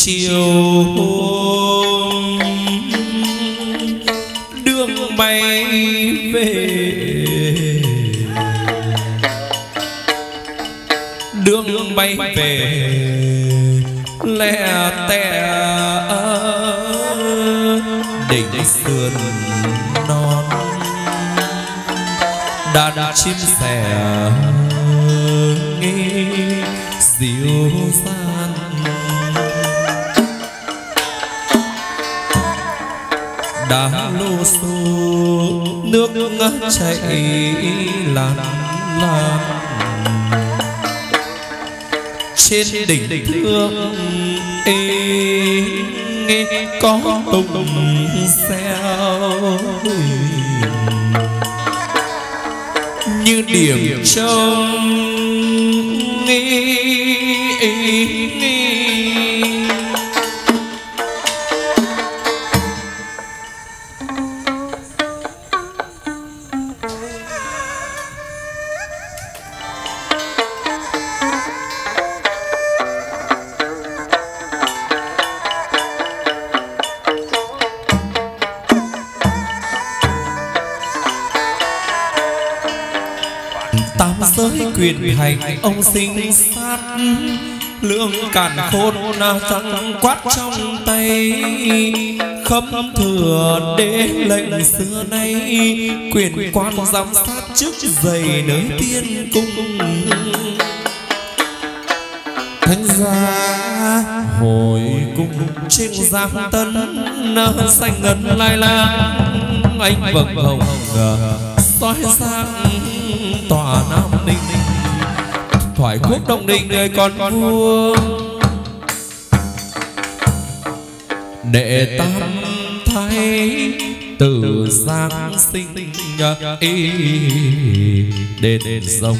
chiều đường bay về đường bay về lẻ tẻ đỉnh sườn non đàn chim sẻ nghe dịu dàng đá lô xô nước chảy lan lan trên đỉnh thượng ê nghe có tùng xeo như điểm trông nghe nghe giới quyền hành ông sinh sát lương càn khôn trắng quát trong tay khâm thừa đế lệnh xưa nay quyền quan giám sát chức dày nơi tiên cung thánh gia hồi cung trên giang tân xanh ngân lai lang anh vầng hồng soi sang tòa Nam Ninh thoại quốc Đông Ninh người con vua đệ tam thái tử giang sinh y đền rồng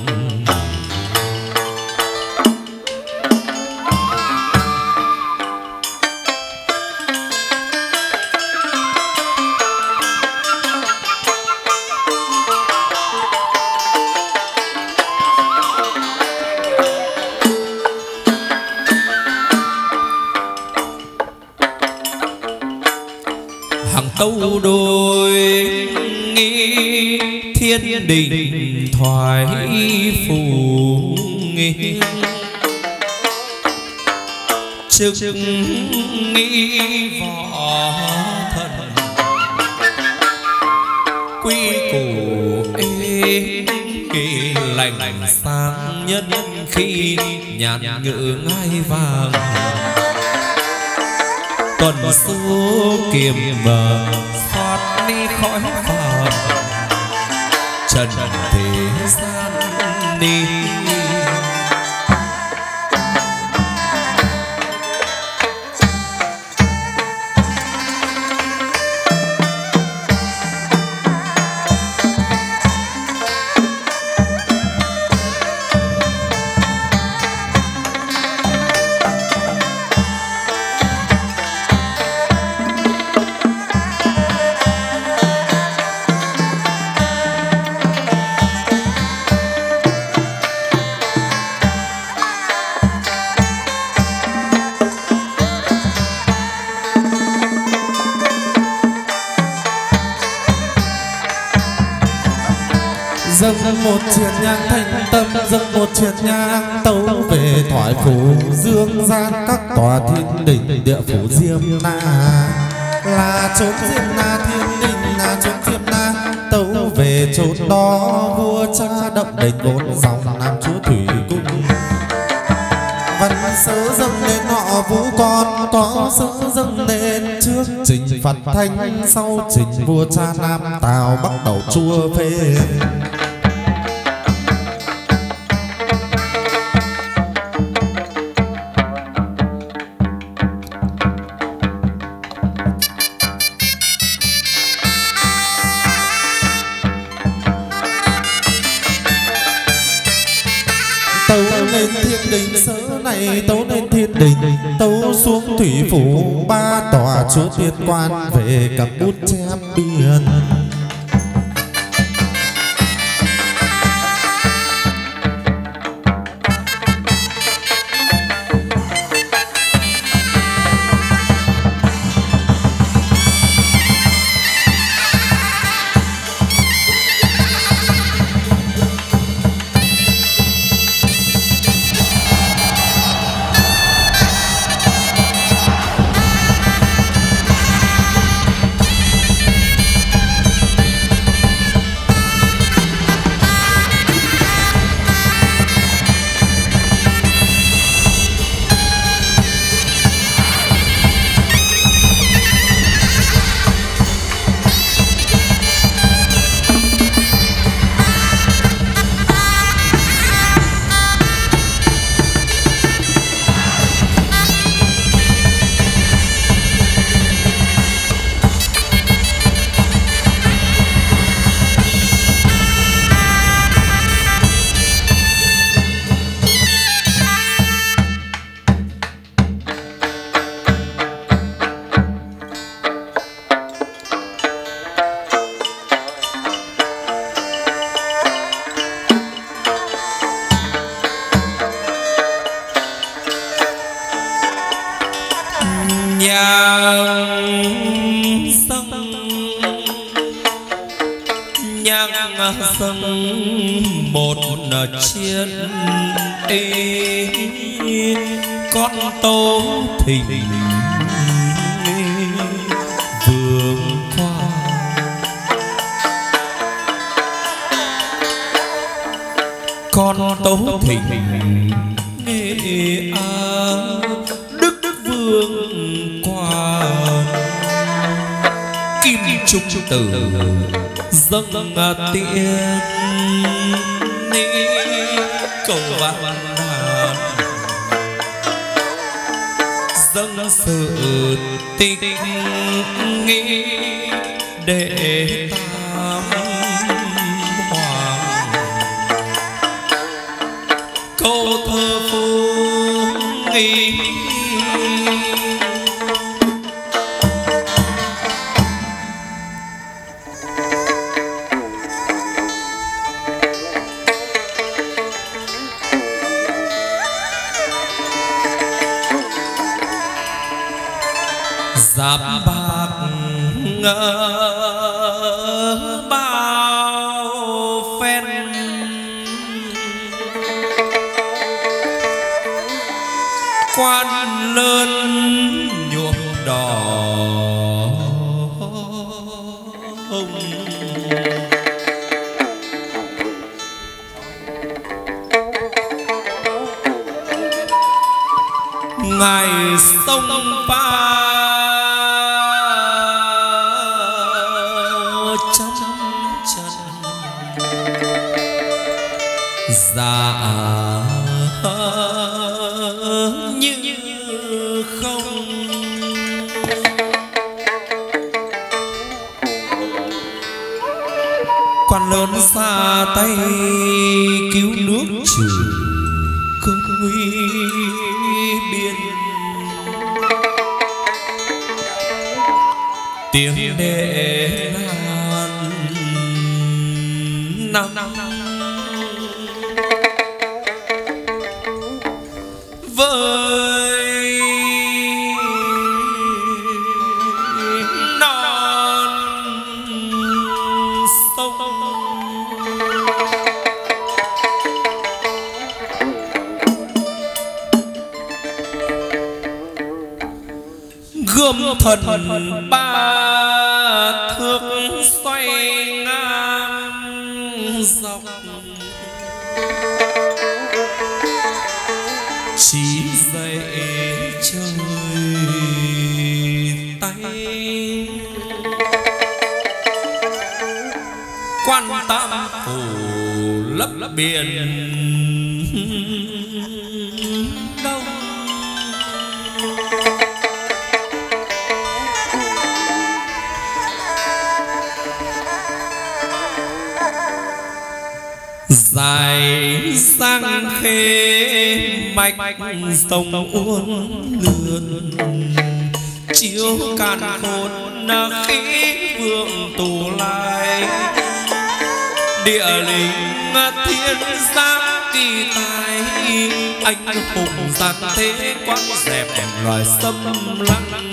tâu đôi nghi thiên đình thoại phù nghi chức nghi võ thần quy củ ê kỳ lành sang nhân khi nhàn ngự ngai vàng tuần số kiềm bờ thoát đi khỏi phàm trần thế gian đi dâng một triền nhang thanh tâm dâng một triền nhang tấu về thoại phủ dương gian các tòa thiên đình địa phủ diêm na là chốn diêm na thiên đình là chốn diêm na tấu về chốn đó vua cha đậm đỉnh bốn dòng nam chúa thủy cung văn sớ dâng lên họ vũ con có sớ dâng lên trước trình phật thanh sau trình vua cha nam tào bắt đầu chua phê tấu lên thiên đình sớ này tấu lên thiên đình tấu xuống thủy phủ ba tòa chúa tiên quan về cầm bút chép biển nhang sông nhang sông một chiếc ê con tố thình vương qua con tố thình nghệ an đức vương qua kim trung tử dâng tiên cầu vạn đàn dâng sự tích nghĩ để tam hoàng câu thơ phú nghi giáp bạc ngỡ bao phen quan lớn nhuộm đỏ hồng ngài sông Ba dạ như không quan lớn xa tay cứu nước trừ cơn nguy biên tiếng đệ nan năm với non sông gươm thần ba thước xoay ngang dọc chỉ dậy trời tay quan tam phủ lấp biển đông dài sang khê mạch sông uốn lượn chiếu càn khôn khí vương tù lai địa linh thiên giáp kỳ tài anh hùng giang thế quán dẹp loài xâm lăng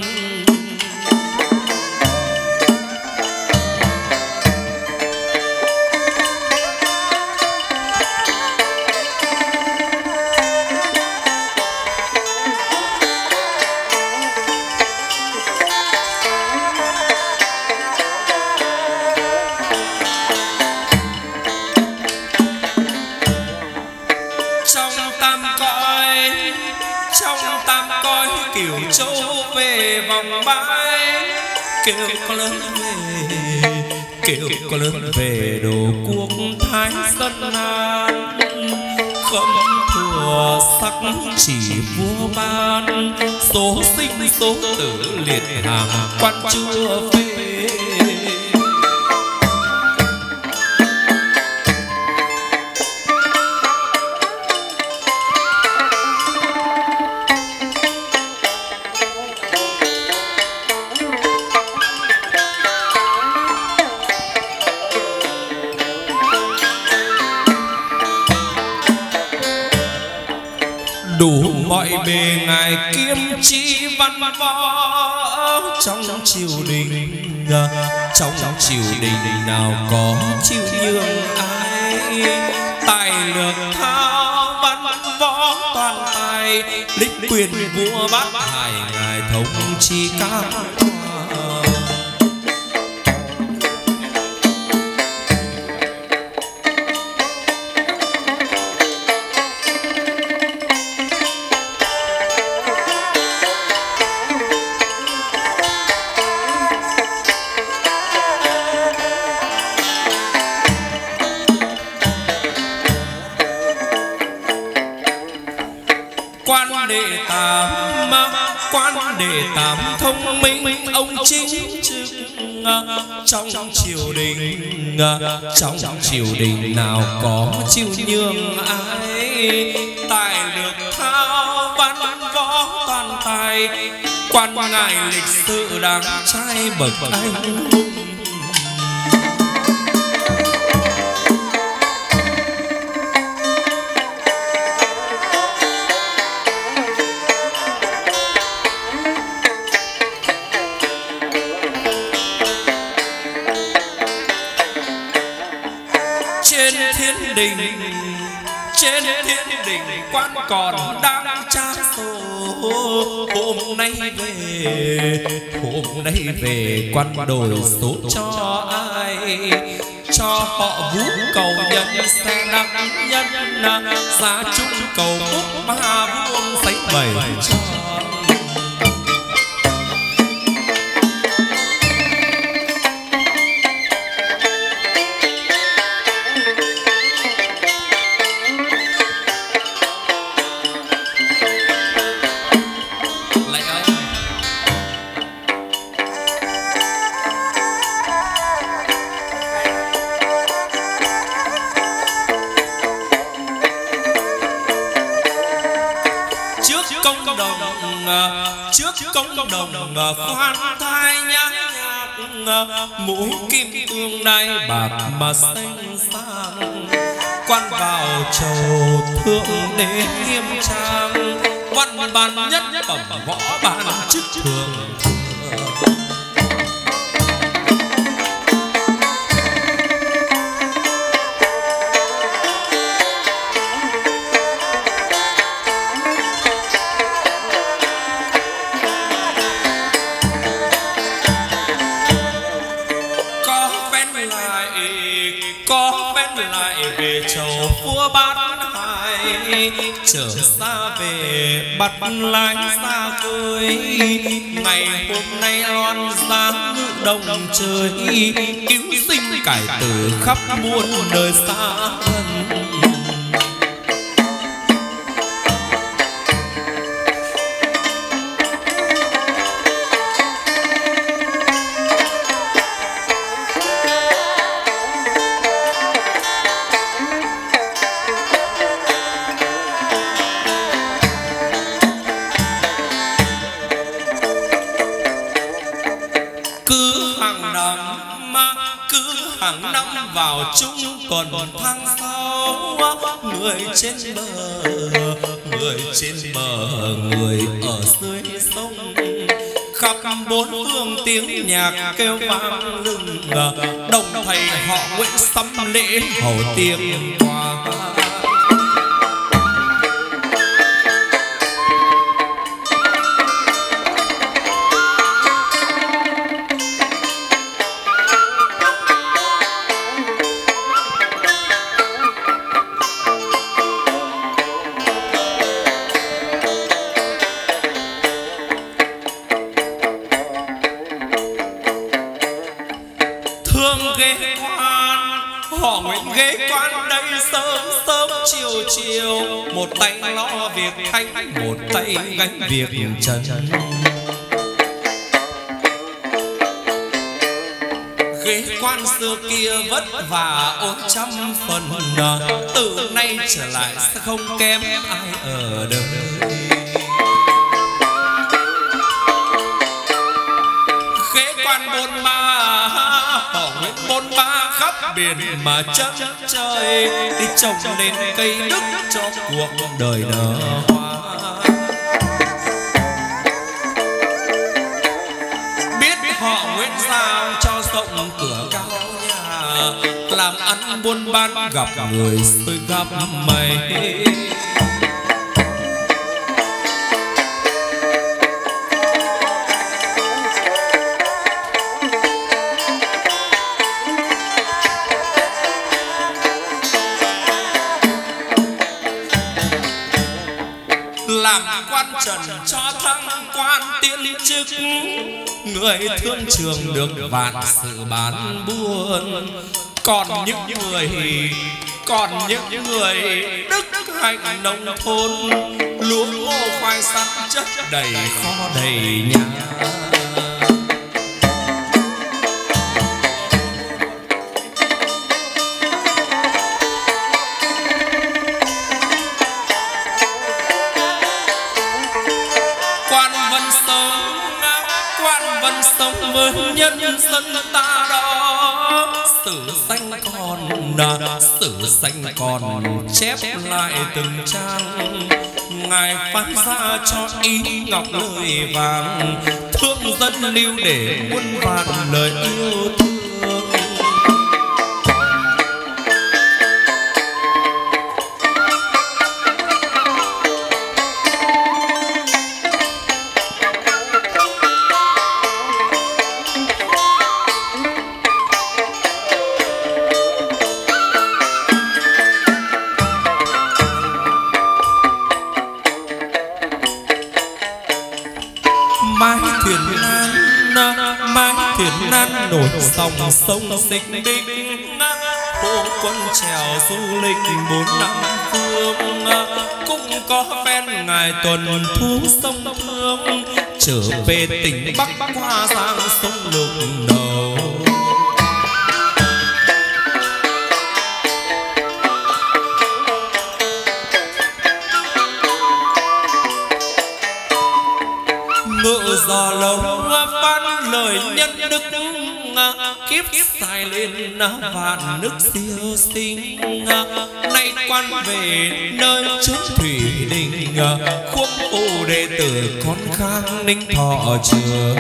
kêu có lớn về kêu có lớn về đồ quốc thái dân an không thừa sắc chỉ vua ban số sinh số tử liệt hàng quan chưa phê đủ mọi bề ngài kiêm chi văn võ trong triều đình. Trong triều đình nào có chịu nhường ai, tài lược thao văn võ toàn tài, lĩnh quyền vua bát hải ngài thống chi các. Quan đệ tam, quan đệ tam thông minh, ông chính trực trong triều đình. Trong triều đình nào có chịu nhường ai, tài lược thao văn võ toàn tài, quan ngài lịch sự đáng trai bậc anh hùng. Đình trên thiên đình quan còn đang tra sổ, hôm nay về hôm nay về quan đổi số cho ai, cho họ vũ cầu nhân xe đăng nhân, giá chung cầu phúc ba vuông sấy bảy cho. Trước công đồng khoan thai nhã nhạc, mũ kim cương đai bạc mà xanh sang, quan vào chầu thượng đế nghiêm trang, văn bản nhất phẩm võ bản chức thường. Trở xa về bắt lái xa khơi, ngày hôm nay loan giáng ngự đồng trời, cứu sinh cải tử khắp muôn đời xa gần. Vào chung còn tháng sau, người trên bờ người trên bờ người ở dưới sông, khắp bốn phương tiếng nhạc kêu vang lừng, đồng thầy họ Nguyễn sắm lễ hầu tiêm hoa. Chiều một tay lo việc thanh, một tay gánh việc trần. Ghế quan xưa kia vất vả ôi trăm phần, từ nay trở lại sẽ không kém ai ở đời. Ghế quan bôn ba họ Nguyễn bôn ba khắp biển mà chân trời, đi trồng lên cây đức cho cuộc đời nở hoa. họ nguyện giao cho rộng cửa cao nhà, làm ăn buôn bán gặp người tôi gặp mày. Làm quan trần cho thăng quan tiến chức, người thương trường được vạn sự bán buôn. Còn những người còn những người đức hạnh nông thôn, lúa ngô khoai sắn chất đầy kho đầy nhà. Sống với nhân dân ta đó, sử sách còn sử sách còn chép lại từng trang. Ngài phán ra cho ý ngọc lời vàng, thương dân lưu để muôn vàn lời yêu thương. Nổi sóng sông xích đích, cô quân trèo du lịch bốn năm phương. Cũng có phen ngài tuần thu sông Thương, trở về tỉnh Bắc qua giang sông Lục Đầu. Ngựa giò lâu phán lời nhân đức, kiếp dài lên vạn nước siêu sinh. Nay quan về nơi trước thủy đình, khuôn ô đệ tử con khang ninh thọ trường.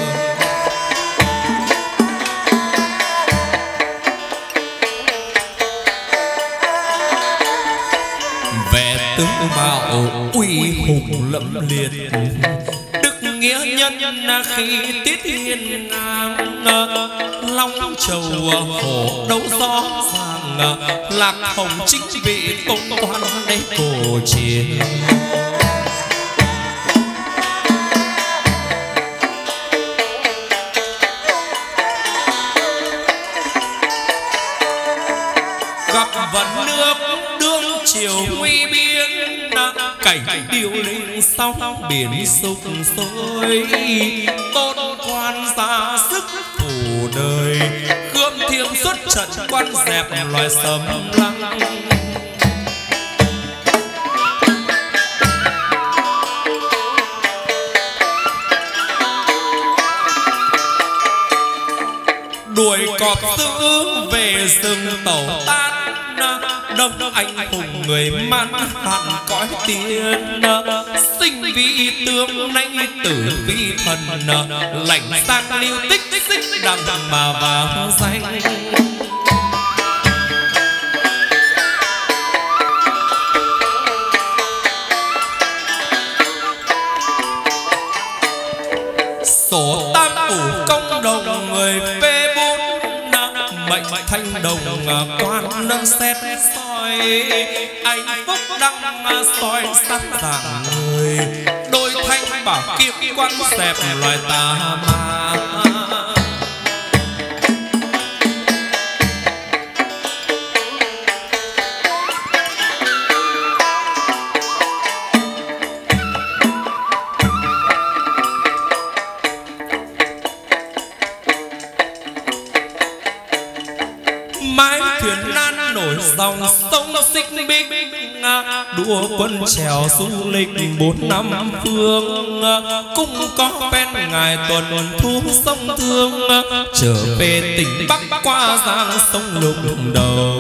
Về tướng mạo uy hùng lẫm liệt, nghĩa nhân khi tiết hiên ngang. Long trầu hổ đấu gió ràng, lạc hồng chính vị tôn quan đây cổ chiến. Gặp vận nước đương chiều nguy biên, cảnh điêu linh sóng biển sục sôi. Tôn quan ra sức phủ đời, gươm thiêng xuất trận quan dẹp loài sấm lăng. Đuổi cọp dữ về rừng tẩu tan, đông anh hùng người man hạn cõi tiên. Sinh vị tướng nay tử vi thần, lạnh sang lưu tích xích đằng mà vào danh. Sổ tam phủ công đồng người phê bốn, mệnh thanh đồng quan nâng xét soi. Anh phúc đăng soi sáng dạng người, đôi thanh bảo kiếm quan dẹp loài tà ma. Mái thuyền nan nổi dòng sông xích bích, đua quân trèo du lịch bốn năm phương. Cũng có phen ngài tuần thu sông Thương, trở về tỉnh Bắc qua giang sông Lục Đầu.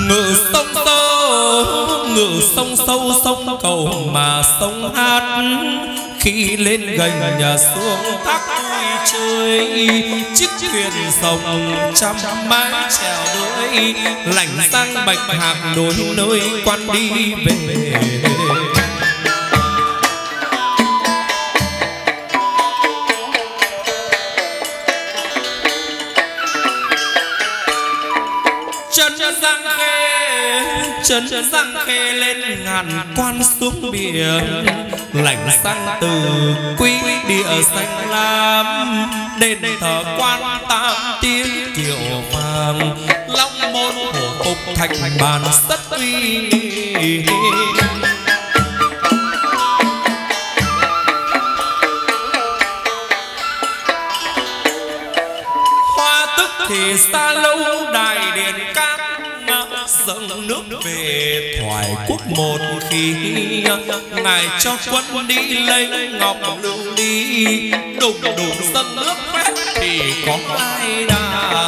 ngự sông sâu ngự sông sâu sông cầu mà sông hát khi lên gành nhà xuống thác vui chơi chiếc thuyền sông trăm mái chèo đuôi lạnh sang bạch hạc đôi nơi quan đi về. Chân răng khê lên ngàn quan xuống biển lạnh sang từ quý địa xanh lam đền thờ quan tam tiếng kiệu vàng long môn hổ tục thạch bàn rất uy nghi. Hoa tức thì xa lâu đài điện các dâng nước về thoại quốc một khi ngài cho quân đi lấy ngọc lưu đi đùng đùng dâng nước phép thì có ai đà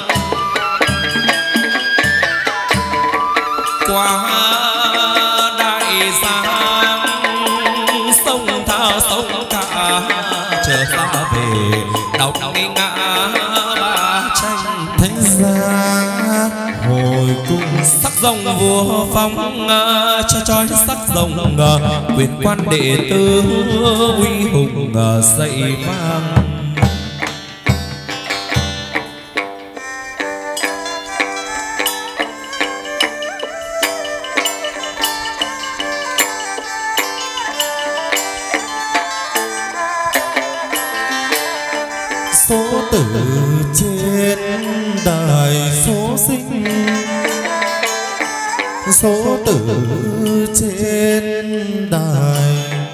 qua đại giang sông thao sông cả trở ra về đọc ngã ba tranh thánh gia hồi cung sắc rồng vua phong cho trói sắc rồng quyền quan đệ tử uy hùng dậy vang. số tử trên đời số sinh số tử trên đời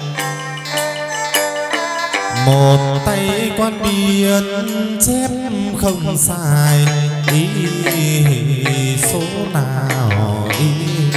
một tay quan biên chép không sai ý số nào ý.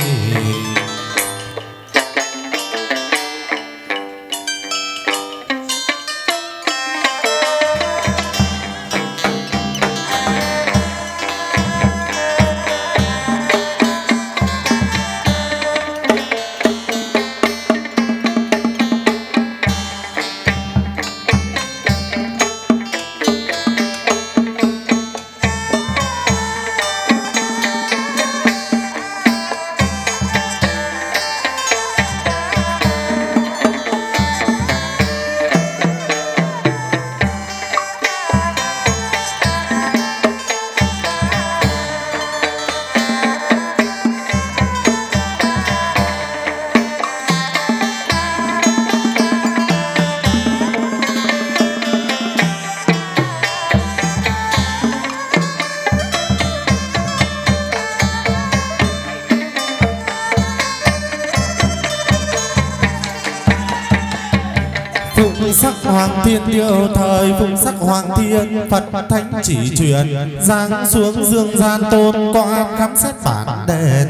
Sắc hoàng thiên điều thời phụng sắc hoàng thiên Phật thánh chỉ truyền giáng xuống dương gian tôn qua khám xét bản đền.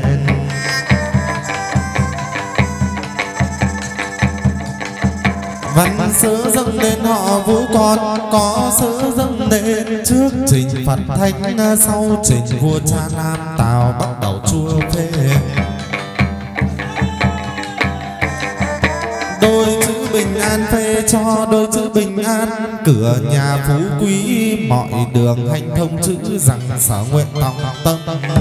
Văn sớ dâng lên họ vũ con có sớ dâng lên trước trình Phật thánh sau trình vua cha Nam Tào bắt đầu chua phê. Đôi chữ bình an phê cho đôi chữ bình an cửa nhà phú quý mọi đường hành thông chữ rằng sở nguyện tòng tâm.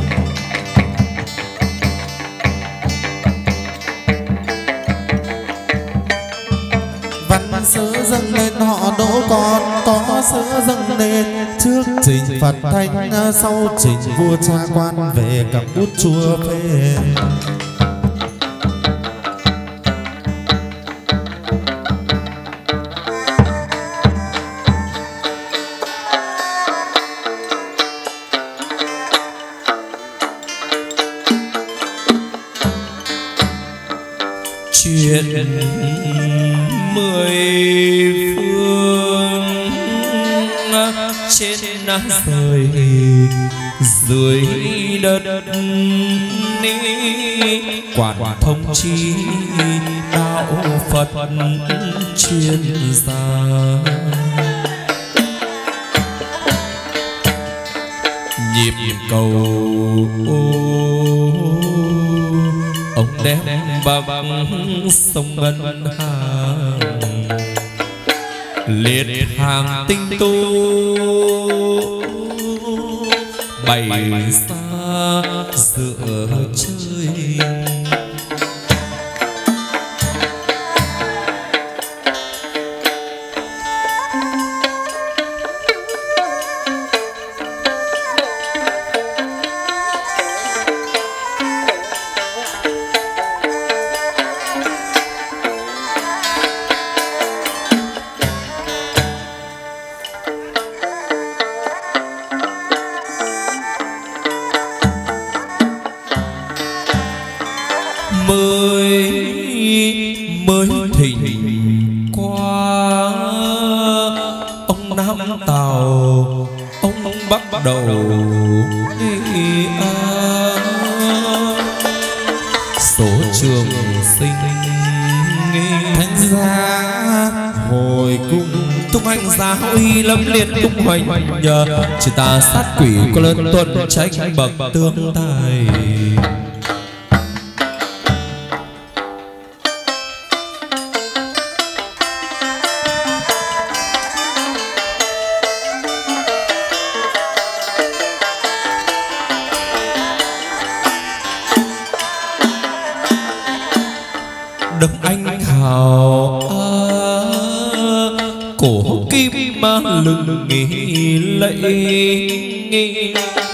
Văn sớ dâng lên họ đỗ con có sớ dâng lên trước trình Phật thánh sau trình vua cha quan về cầm bút chua phê. Chuyện mười phương trên trời dưới đất quản thông chi đạo Phật chuyên gia. nhịp cầu ông đem bằng sông ngân hàng liệt hàng tinh tu bày xa giữa chơi. Đầu số trường sinh thánh giá hồi cung tung hành giá uy lâm liệt tung hoành nhờ chỉ ta sát quỷ có lớn tuần trách bậc tương tài. Đấng anh hào à, cổ kim ma lưng nghỉ lạy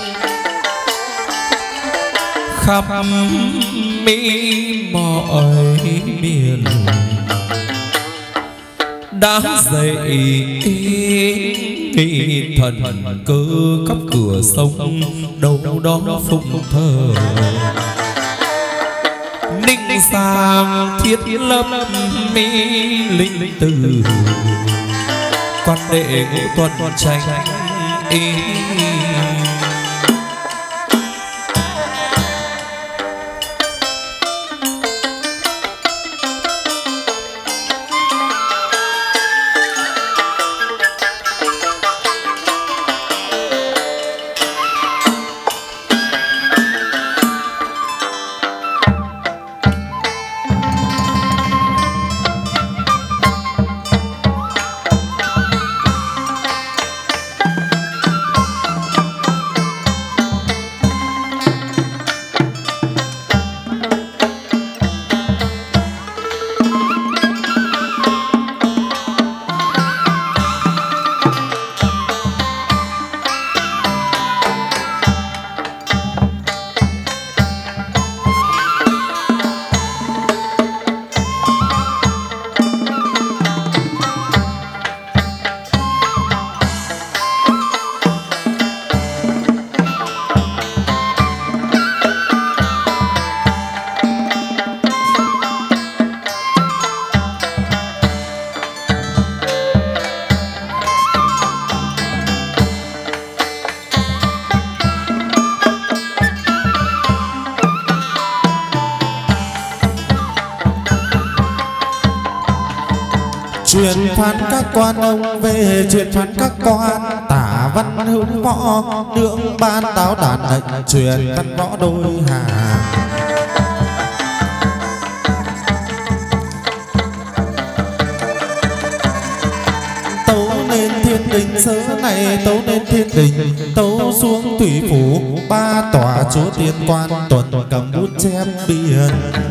khắp mỹ mọi miền đã dậy nghị thần cơ khắp cửa sông đâu đó phụng thờ ninh sang thiết lập mỹ linh từ quan đệ ngũ tuần tranh ý. Truyền phán các quan ông về truyền phán các quan tả văn hữu võ nương ban táo đàn lệnh truyền văn võ đôi hà. Tấu nên thiên đình sớ này tấu nên thiên đình tấu xuống thủy phủ ba tòa chúa tiên quan tuần cầm bút chép biển.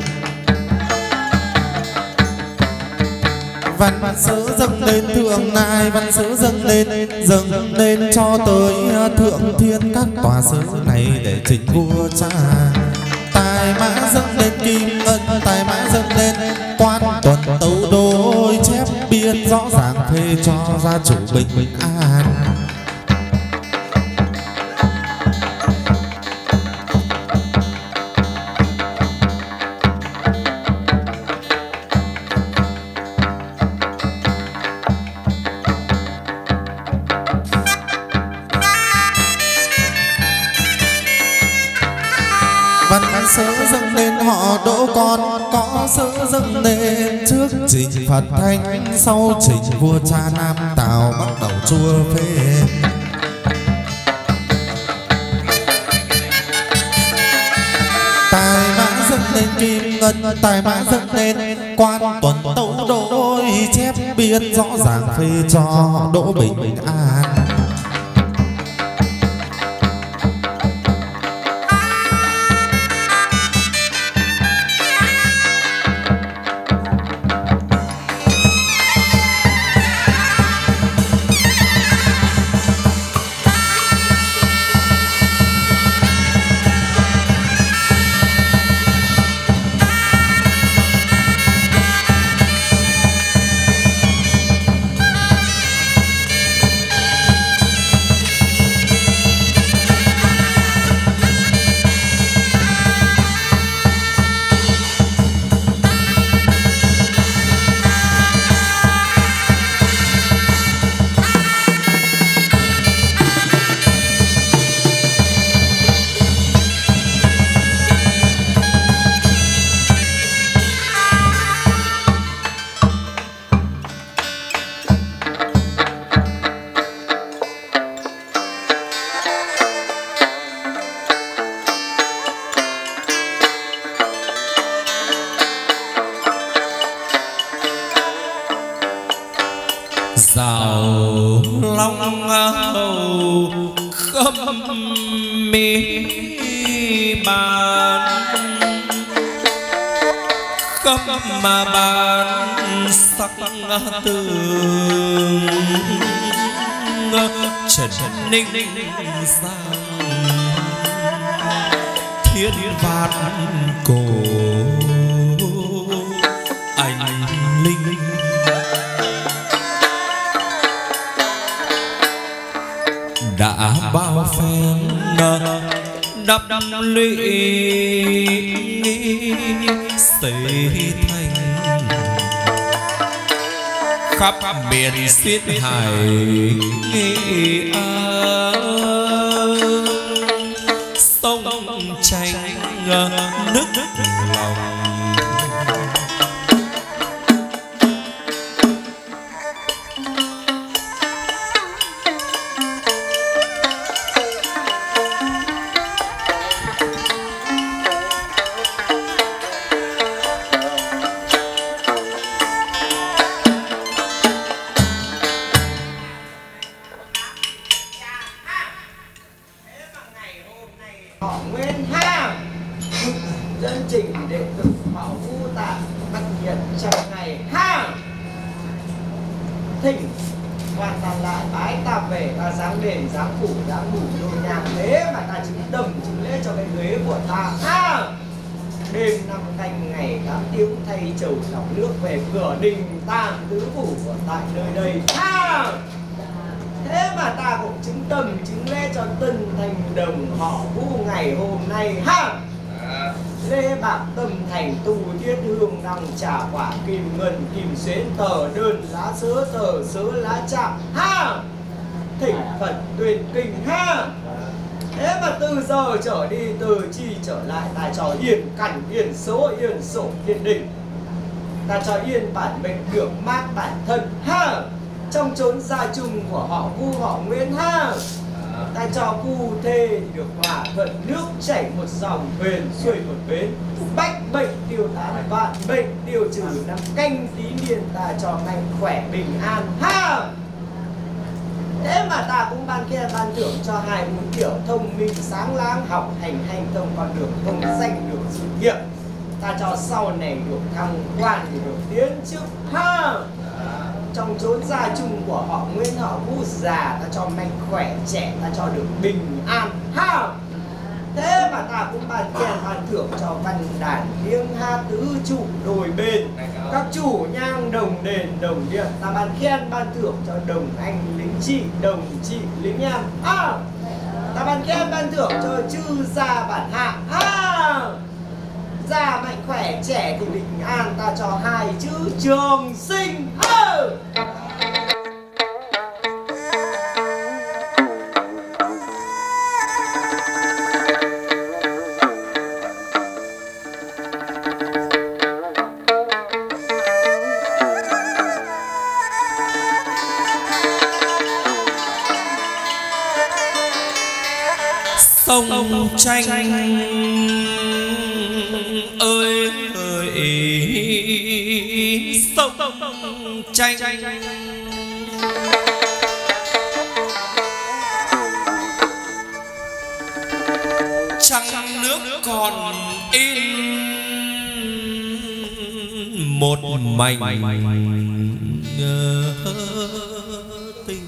Văn sớ dâng lên thượng ngài văn sớ dâng lên dâng lên cho tới thượng thiên các tòa sớ này để trình vua cha. Tài mã dâng lên kim ngân tài mã dâng lên quan tuần tấu đôi chép biên rõ ràng phê cho gia chủ bình an. Văn sớ dâng lên họ đỗ con có sớ dâng lên trước trình Phật Thánh sau trình vua cha Nam Tào bắt đầu chua phê. tài mã dâng lên kim ngân, tài mã dâng lên quan tuần tấu đôi chép biên rõ ràng phê cho Đỗ Bình An. Rào long hầu khâm mi bàn, khâm mà bàn sắc tường trần ninh sang thiên vạn cổ anh linh. Đã bao phen đắp lụy xây thành khắp miền xiết hải Nghệ An, sông tranh nức lòng. Dân trình đệ tử Bảo Vũ Tạ đặc biệt trong ngày ha thỉnh hoàn toàn lại bái ta về, ta dáng đền dáng phủ dáng ngủ đôi nhàng thế mà ta chứng đầm chứng lễ cho cái ghế của ta ha. Đêm năm canh ngày tám tiếng thay chầu lọc nước về cửa đình tam tứ phủ của tại nơi đây ha. Thế mà ta cũng chứng tầm chứng lễ cho tân thành đồng họ Vũ ngày hôm nay ha. Lê bạc tâm thành tu thiết hương đăng trà quả kim ngân kim xuyến tờ đơn lá sớ tờ sớ lá chạm ha. Thỉnh Phật tuyên kinh ha. Thế mà từ giờ trở đi từ chi trở lại ta cho yên cảnh yên số yên sổ yên định, ta cho yên bản mệnh được mát bản thân ha. Trong chốn gia chung của họ Vu họ Nguyễn ha, ta cho phu thê thì được hòa thuận, nước chảy một dòng thuyền xuôi một bến, bách bệnh tiêu tán vạn bệnh tiêu trừ, năm canh tí niên ta cho mạnh khỏe bình an ha. Thế mà ta cũng ban khen ban thưởng cho hai bốn kiểu thông minh sáng láng, học hành hành thông con đường công danh được sự nghiệp, ta cho sau này được thăng quan thì được tiến chức ha. Trong chốn gia chung của họ Nguyễn họ Vũ già ta cho mạnh khỏe, trẻ ta cho được bình an ha. Thế mà ta cũng ban khen ban thưởng cho văn đàn tiếng hát tứ trụ đôi bên, các chủ nhang đồng đền đồng điện, ta ban khen ban thưởng cho đồng anh lính chị đồng chị lính em ha. Ta ban khen ban thưởng cho chư gia bản hạ ha. Già mạnh khỏe trẻ thì bình an, ta cho hai chữ trường sinh ha. Sông tranh tranh trăng nước còn in một mảnh tình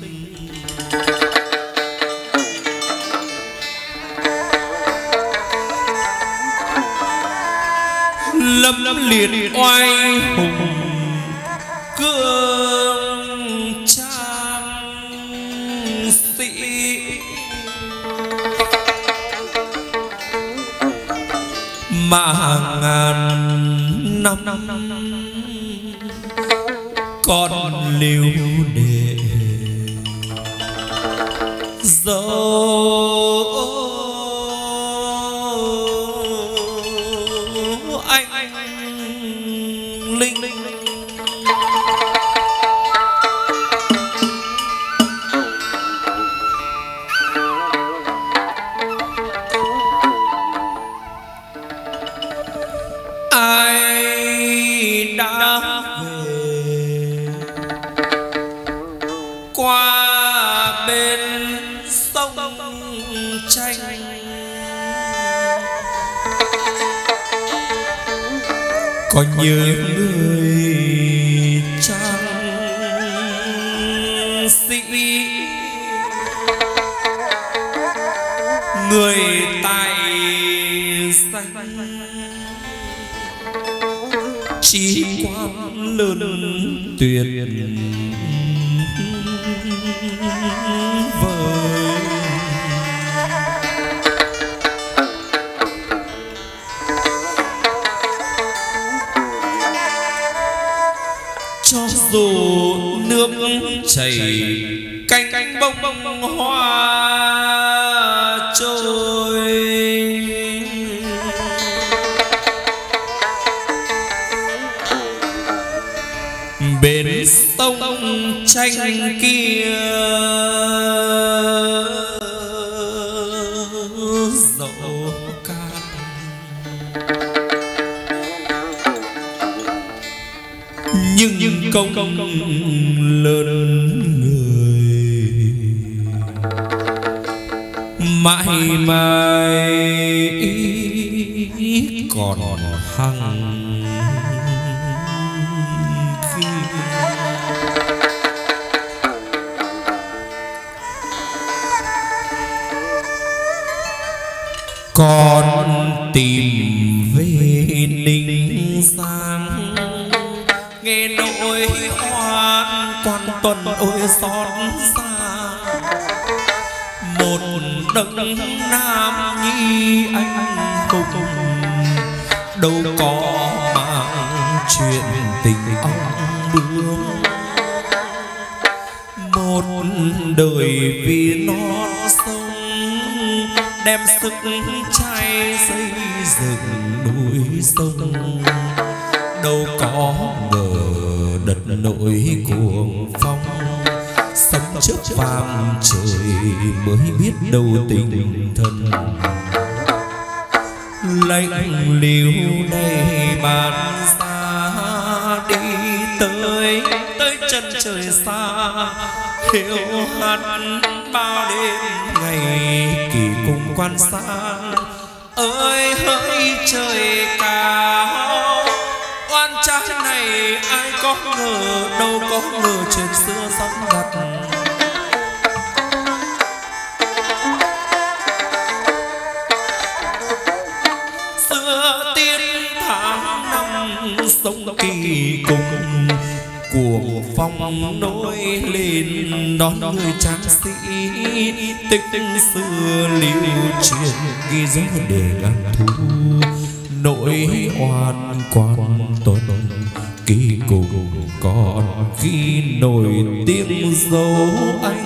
lâm liệt oai hùng cương trang sĩ mà ngàn năm còn lưu để dấu anh linh ai đã về qua bên sông tranh có nhớ người trang sĩ người tài danh trí quang lớn tuyệt vời cho dù nước chảy canh canh bông bông hoa trôi bên sông tranh kia dẫu cạn nhưng nhưng công công lớn người mãi mãi còn hằng con tìm về Ninh Giang nghe nỗi oan quan tuần ôi xót xa một đấng nam nhi anh hùng đâu có mang chuyện tình ông bướm một đời vì non sông đem sức trai xây dựng núi sông đâu có ngờ đất nổi cuồng phong sống trước vàng trời mới biết đâu tình thân lạnh liu này bàn xa đi tới tới chân trời xa hiu hắt bao đêm ngày kỳ cùng quan sát ơi hỡi trời cao oan trái này ai có ngờ đâu có ngờ chuyện xưa sắp đặt xưa tiên tháng năm sống kỳ cùng cuồng phong nổi lên đón người tráng sĩ tích xưa lưu truyền ghi dấu để làm thu nỗi oan quan tuần kỳ cùng còn khi nổi tiếng dấu anh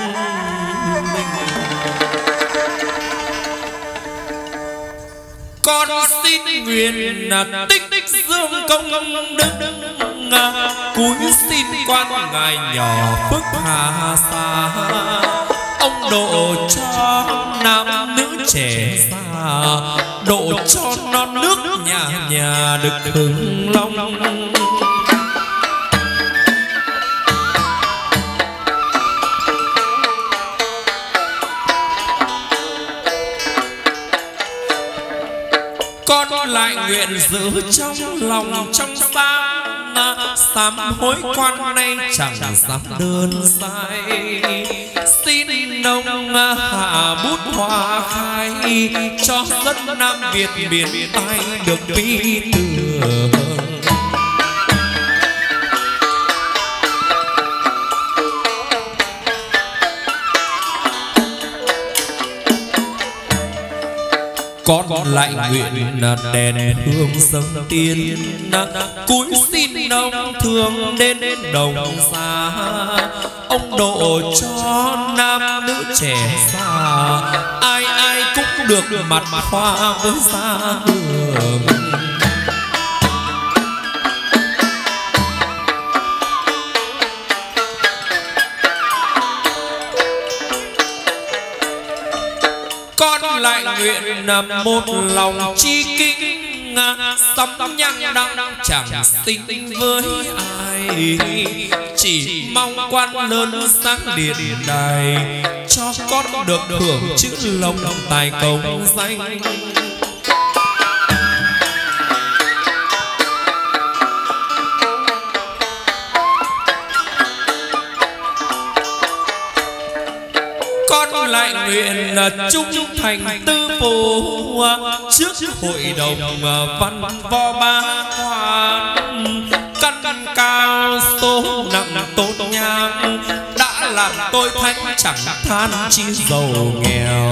con xin nguyện là tích dương công đức cúi xin quan ngài nhỏ phước hà xa ông độ cho nam nữ trẻ già độ cho non nước nhà nhà được hưng long con lại nguyện giữ trong lòng trong sáng sám hối quan nay chẳng dám đơn sai. Xin ông hạ bút hoa khai cho dân Nam Việt miền Tây được bi tường. Con lại nguyện đèn hương dâng tiên cúi xin ông thương đến đồng xa. Ông độ cho nam nữ trẻ già ai ai cũng được mặt hoa với gia hương. Con lại nguyện một lòng chi kính sắm nhang đăng chẳng sinh với ai. Chỉ mong quan lớn sáng điện đài cho con được hưởng chữ lộc tài công danh. Con lại nguyện trung thành tư phụ trước hội đồng văn võ ba quan. Căn cao số nặng tốt nhang đã làm tôi thanh chẳng than chi giàu nghèo.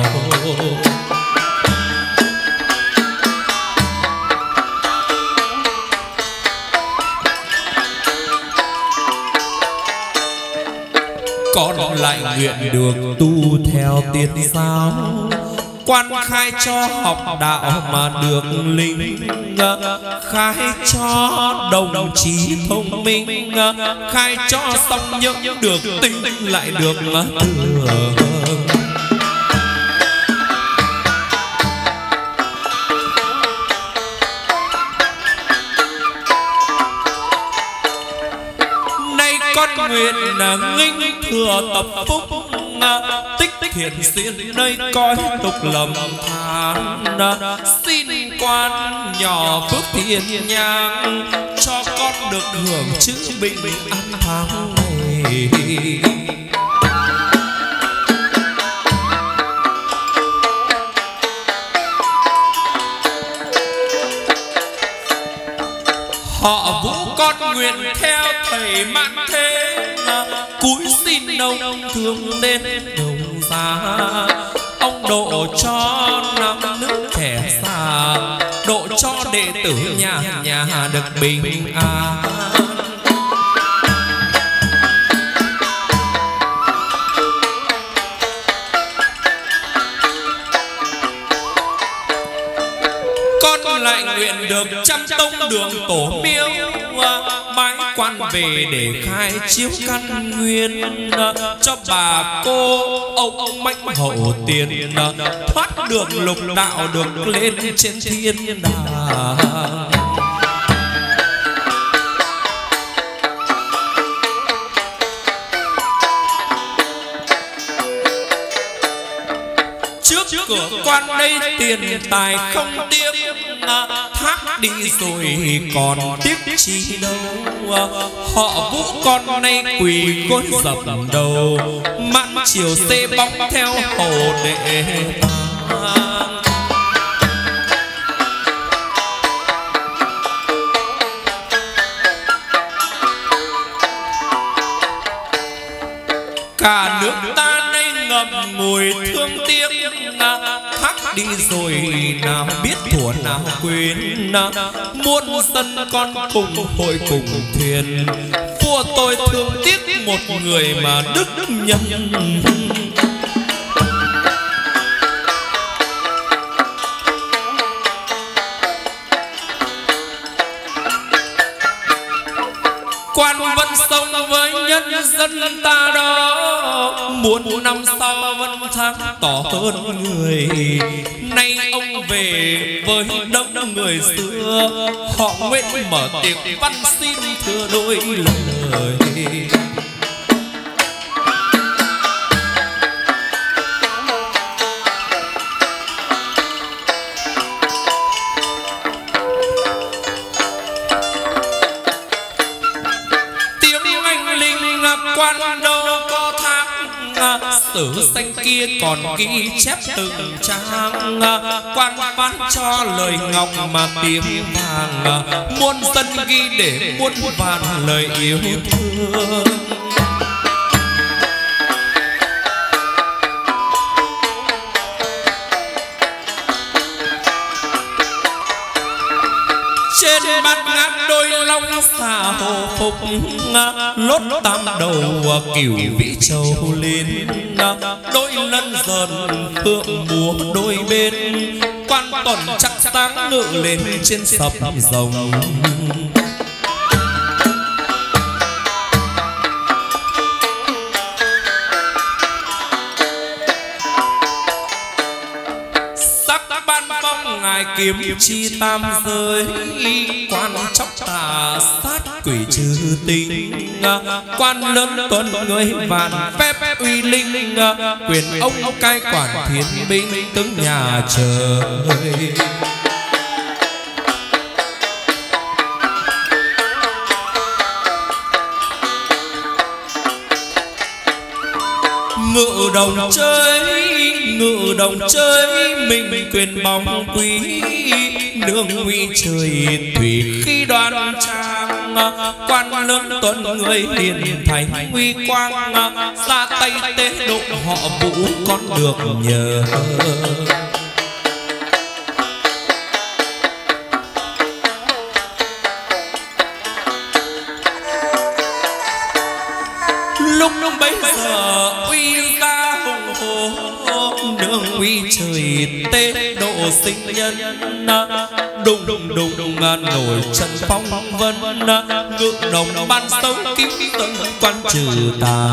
Con lại nguyện được tu theo tiên giáo quan khai cho học đạo mà được linh. Khai cho đồng chí thông minh khai cho xong những được tinh lại được thường. Con nguyện nghinh thừa tập phúc tích tích hiện diện nơi coi tục lầm than. Xin quan nhỏ phước thiên nhang cho con được hưởng chữ bình an tháng này. Họ Vũ con nguyện theo thầy Mạn Thế cúi xin ông thương đến đồng xa. Ông độ cho nam nữ trẻ già độ cho đệ tử nhà nhà được bình an. Con lại nguyện được trăm tông đường tổ miếu bái quan về để khai chiếu căn nguyên cho bà cô ông ông mãnh hậu tiền thoát được lục đạo được lên trên thiên đàng. Trước cửa quan đây tiền tài không tiếc thác đi rồi còn tiếc chi đâu. Họ Vũ con nay quỳ gối dập đầu mãn chiều xê bóng theo hầu đệ tang. Cả nước ta nay ngậm ngùi thương tiếc thác đi rồi nào biết thuở nào quên. Muôn dân con cùng hội cùng thuyền vua tôi thương tiếc một người mà đức nhân. Quan vẫn sống với nhân dân ta đó muôn năm sau vẫn tháng tỏ hơn người. Nay ông về với đông người xưa họ nguyện mở tiệc văn xin thưa đôi lời. quan đâu có thác sử xanh kia còn ghi chép từng trang, quan văn cho lời ngọc mà tiếng vàng, muôn dân ghi để muôn vàn lời yêu thương. Trên bát ngát đôi long xà hồ phục, lốt tam đầu cửu vĩ châu lên, đôi lân dần phượng múa đôi bên, quan tuần chắc sáng ngự lên trên sập rồng. Ngài kiếm chi tam giới, quan chóc tà sát quỷ trừ tình, quan lớn tuần người vạn phép uy linh, quyền ông cai quản thiên binh tướng nhà trời. Ngự đồng chơi, ngự đồng chơi, mình quyền bóng quý, nương nguy trời thủy khi đoan trang, quan lớn tuấn người hiền thành uy quang, ra tay tế độ họ vũ con được nhờ. Lúc lúc bấy giờ uy ra hùng hồ, nương uy trời tế độ sinh nhân, đùng đùng đùng đùng nổi trận phong vân, ngự đồng ban sống kiếm tấn quan trừ tà.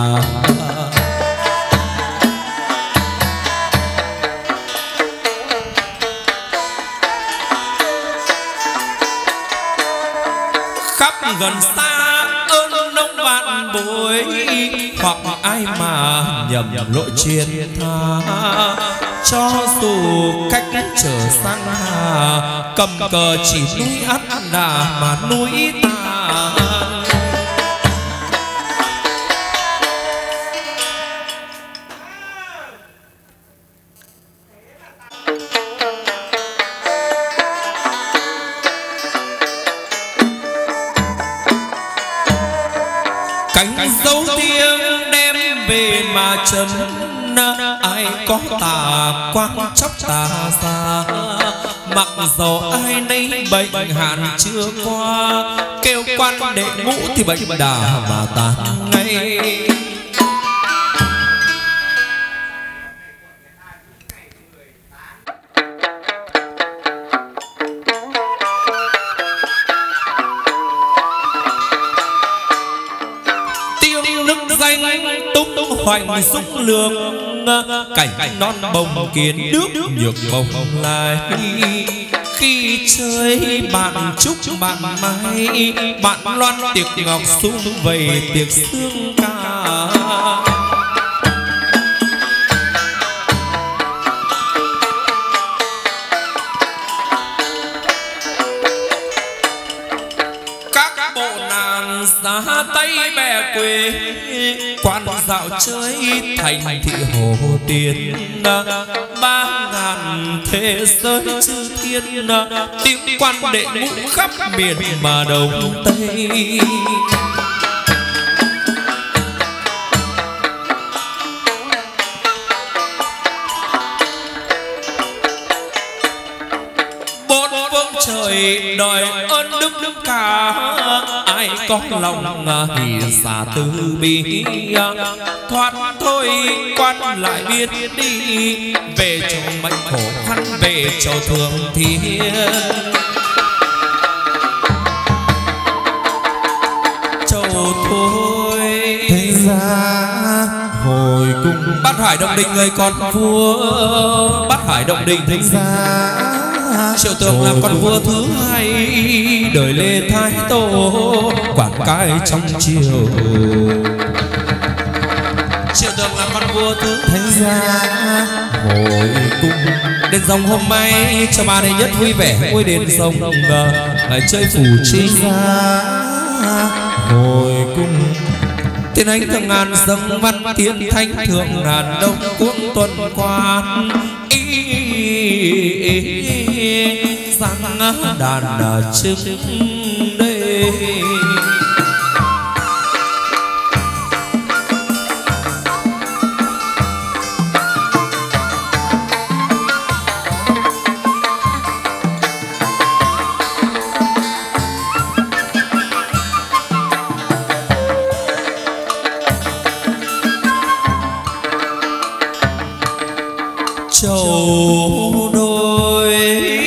Khắp gần xa ơn nông vạn bối, hoặc ai mà nhầm lỗi truyền tha, cho dù cách trở sang hà, cầm cờ chỉ núi ắt đà mà núi ta. Cánh dấu thiêng đem về mà trấn, ai có tà quang chóc tà ra, mặc dầu ai nấy bệnh hạn chưa qua, kêu quan đệ ngũ thì bệnh đà mà tàn ngay. Hoành sung lương, cảnh non bồng kiến nước nhược bồng lại, khi chơi bạn chúc bạn mai, bạn loan tiệc ngọc sung vầy tiệc sương ca. Ra tay bè quê, quan dạo chơi thành thị hồ tiên, ba ngàn thế giới chư thiên, tiếng quan đệ ngũ khắp miền mà đông tây. Bốn phương trời đòi ơn đức đức cả, ai có lòng thì xả từ bi, thoát thôi quan lại biết đi, về chỗ mệnh khổ khăn về chỗ thường thiên. Châu thôi thế ra hồi cung, Bát Hải Động Đình người con vua, Bát Hải Động Đình thế ra Triệu Tường làm con vua thứ hai đời Lê Thái Tổ, quản cai trong triều. Triệu Tường làm con vua thứ thế ra hồi cung, đền rồng hôm nay cho bà đệ nhất vui vẻ ngôi đền rồng chơi phủ trinh. ra hồi cung Tiên anh thượng ngàn dâng văn tiên thanh thượng ngàn đông quốc tuần quan giang đàn trưng đây. Châu đôi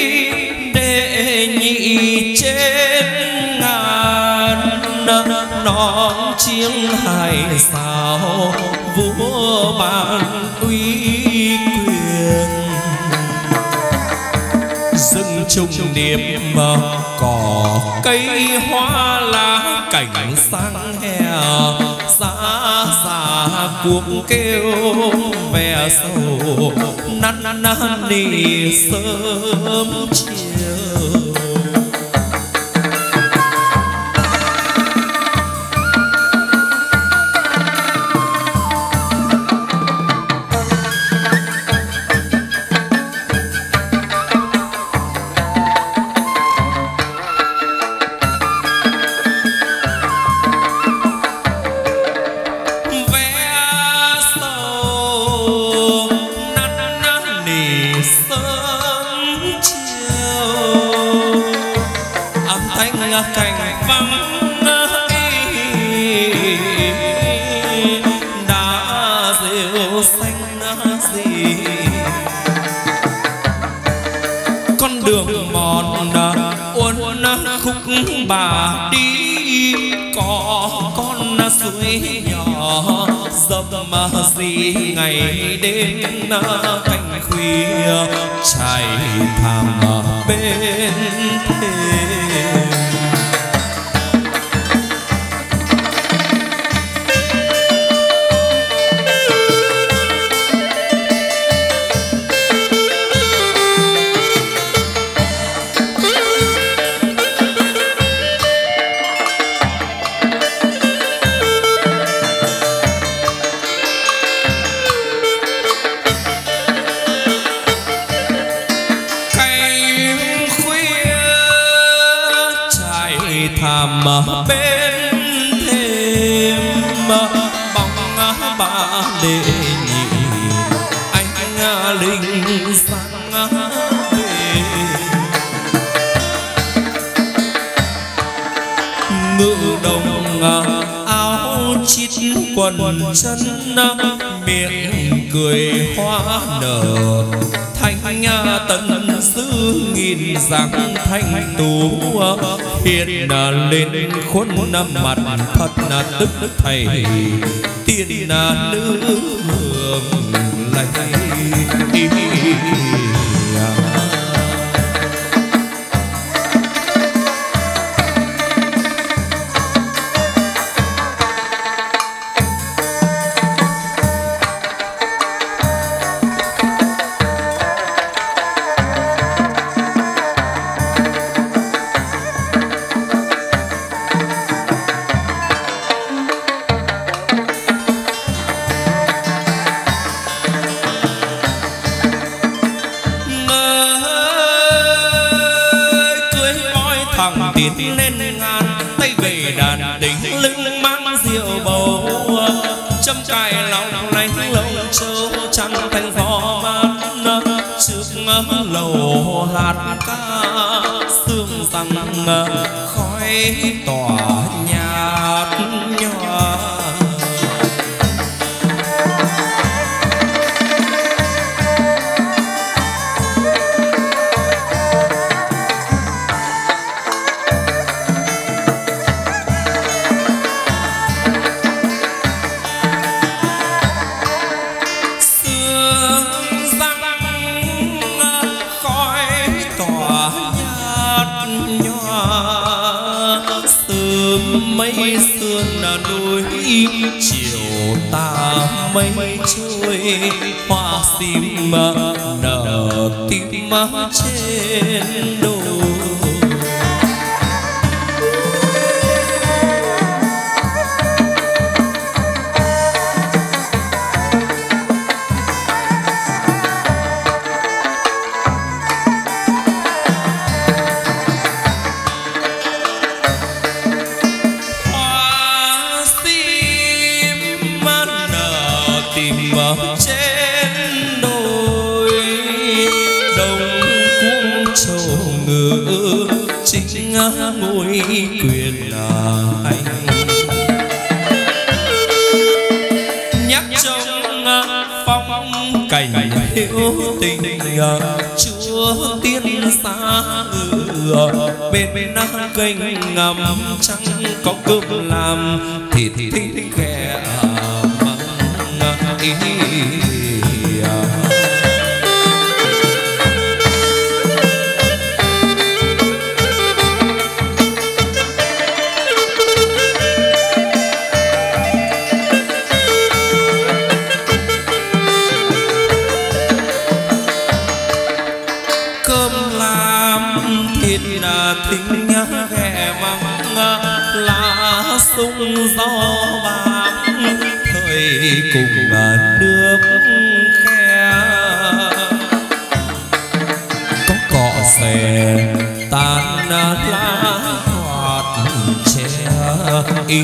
đệ nhị trên ngàn non chiêng hải sao vua ban uy quyền dâng trùng điệp cỏ cây hoa lá cảnh sang hè giá già cuộc kêu ve sầu năn năn nỉ sớm chiều. Cảnh vắng đã rêu xanh gì con đường mòn uốn khúc bà đi có con suối nhỏ dầm gì ngày đêm canh khuya trải thảm bên thềm. Thảm bên thêm bóng bà để nhìn anh linh sang về ngự đồng áo chít quần chân miệng cười hoa nở thanh tần sư nghìn dáng thanh tú hiện lên khuôn mặt thật đức thầy tiên nữ hương lành. Tiến lên ngàn tay về đàn đỉnh lưng mang rượu bầu châm cài lòng lánh lông châu trăng thành gió mát trước lầu hạt ca sương rằng khói tỏa nhạt nhòa. Mây sương núi chiều ta mây trôi hoa sim nở tim trên đồi. ngự chính ngôi quyền anh. Nhắc trong phong cảnh hiếu tình chúa tiên xa bên bên kênh ngầm trăng có cơm làm thịt thịt ghẹ măng ý. Thính ghẹ măng lá sung gió bám thời cùng nước khe có cọ xè tan lá hoạt tre ý.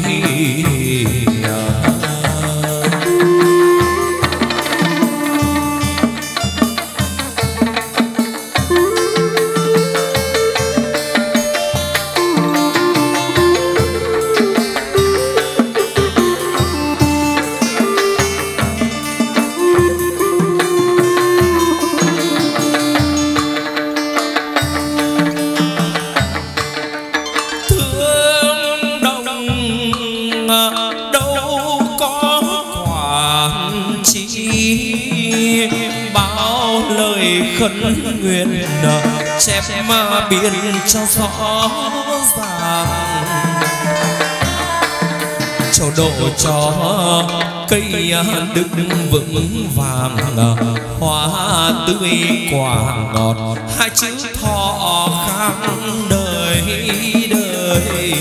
Khấn nguyện chép mà biên cho rõ ràng, cho độ cho cây đứng vững vàng, hoa tươi quả ngọt, hai chữ thọ khang đời đời.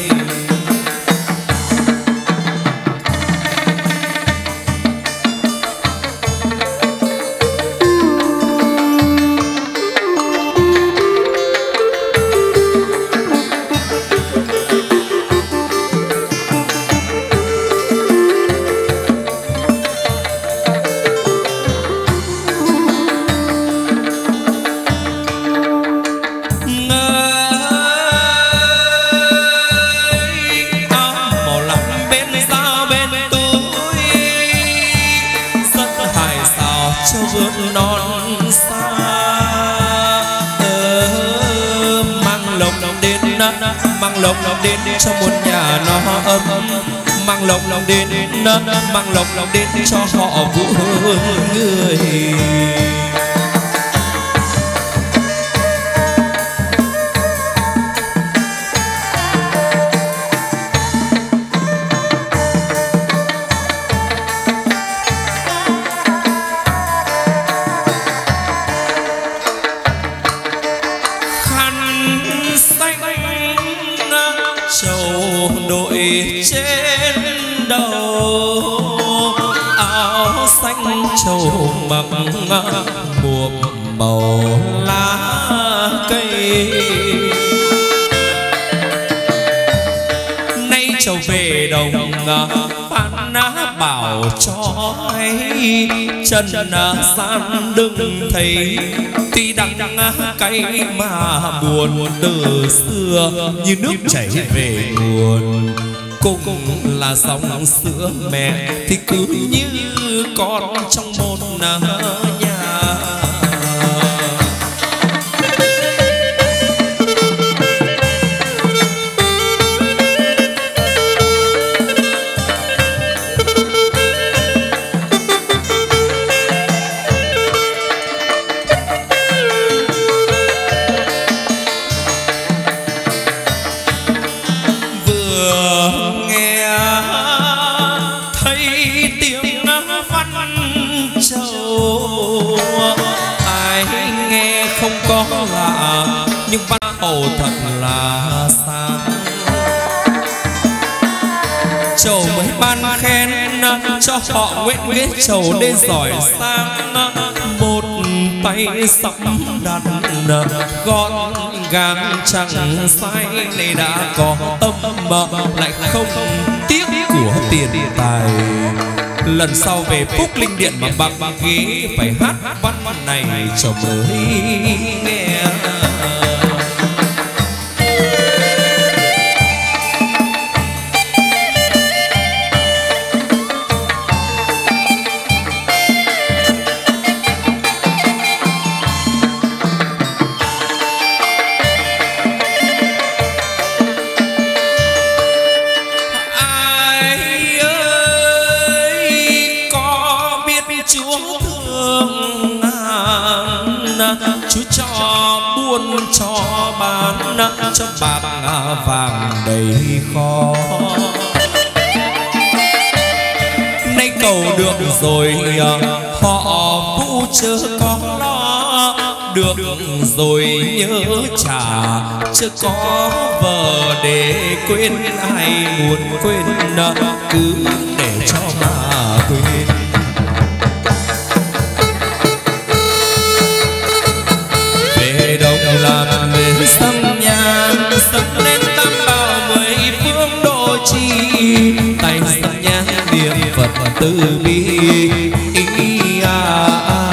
Mang lộc đến cho một nhà nó ấm, mang lộc đến mang lộc đến cho họ vui người. Trầu mặc buồm màu lá cây, nay trầu về đồng phan bảo cho hay chân gian đừng thấy tuy đắng cay mà buồn từ xưa như nước chảy về nguồn. Cũng là dòng sữa mẹ thì cứ như con trong một nhà. Nhưng văn hầu thật là sáng, chầu mới ban khen cho họ nguyện viết chầu nên giỏi sang. Một tay sắm đặt gọn gàng chẳng sai, này đã có tâm lại không tiếc của tiền tài. Lần sau về Phúc Linh Điện mà bằng ghế phải hát văn này cho mới nghe. buôn cho bán cho bạc vàng đầy kho. Nay cầu được rồi họ vũ chớ có lo, được rồi nhớ trả chứ có vợ để quên. Ai muốn quên cứ để cho mà quên. Về đâu làm bên sông nhang sông lên tam bảo mười phương độ trì, tay sông nhang niệm Phật từ bi. Ý à, à.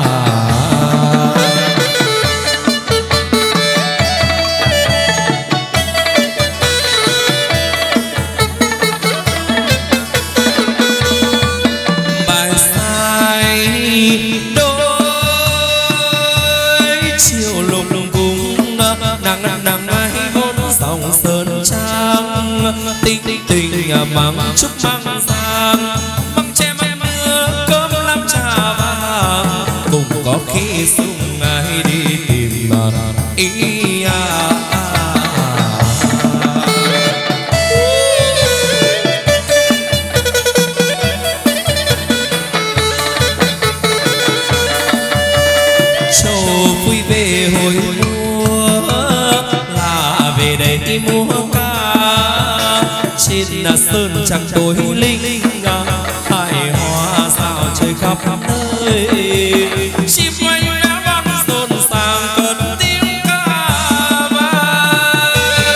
Tình tình mắng chúc măng giang, măng tre măng mưa cơm làm trà vàng, cùng có khi sung ai đi tìm ý à, à. Châu vui về hồi mùa là về đây đi mua trên sơn trăng tối linh, hài hoa sao chơi khắp nơi. Chim oanh véo von rộn ràng cất tiếng ca vang.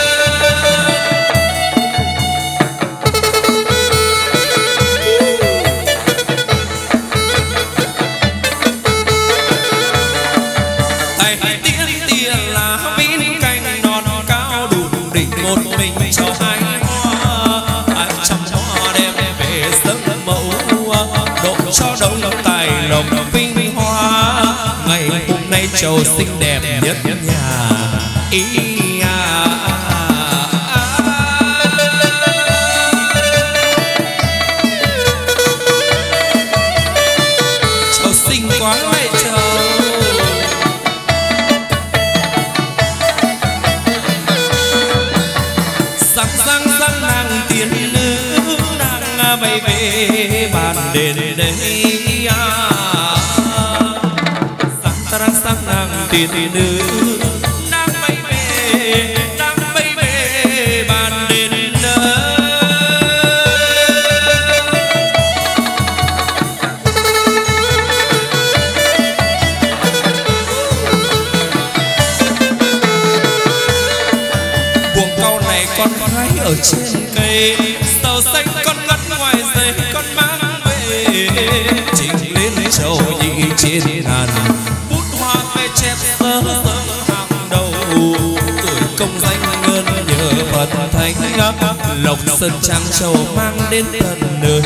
Thầy tiên tia lá vít cành non cao đủ đỉnh một mình cho hai cho đông tài lộc vinh hoa. Ngày hôm nay trầu xinh đẹp nhất nhà. Ý à, à, à. Trầu xinh quá vậy trầu. Răng răng răng nàng tiên nữ nàng bay về bàn đền đây. Sang sang nàng tiên nữ đang bay về, đang bay về bàn đền nơi. Buồng cau này con hái ở trên cây, sầu xanh con ngắt ngoài dây con mang về. Trình lên trầu nhị trên ngàn, chép sơ hàng đầu tuổi công danh ngân nhờ Phật thánh. Lộc sơn trang trầu mang đến tận nơi.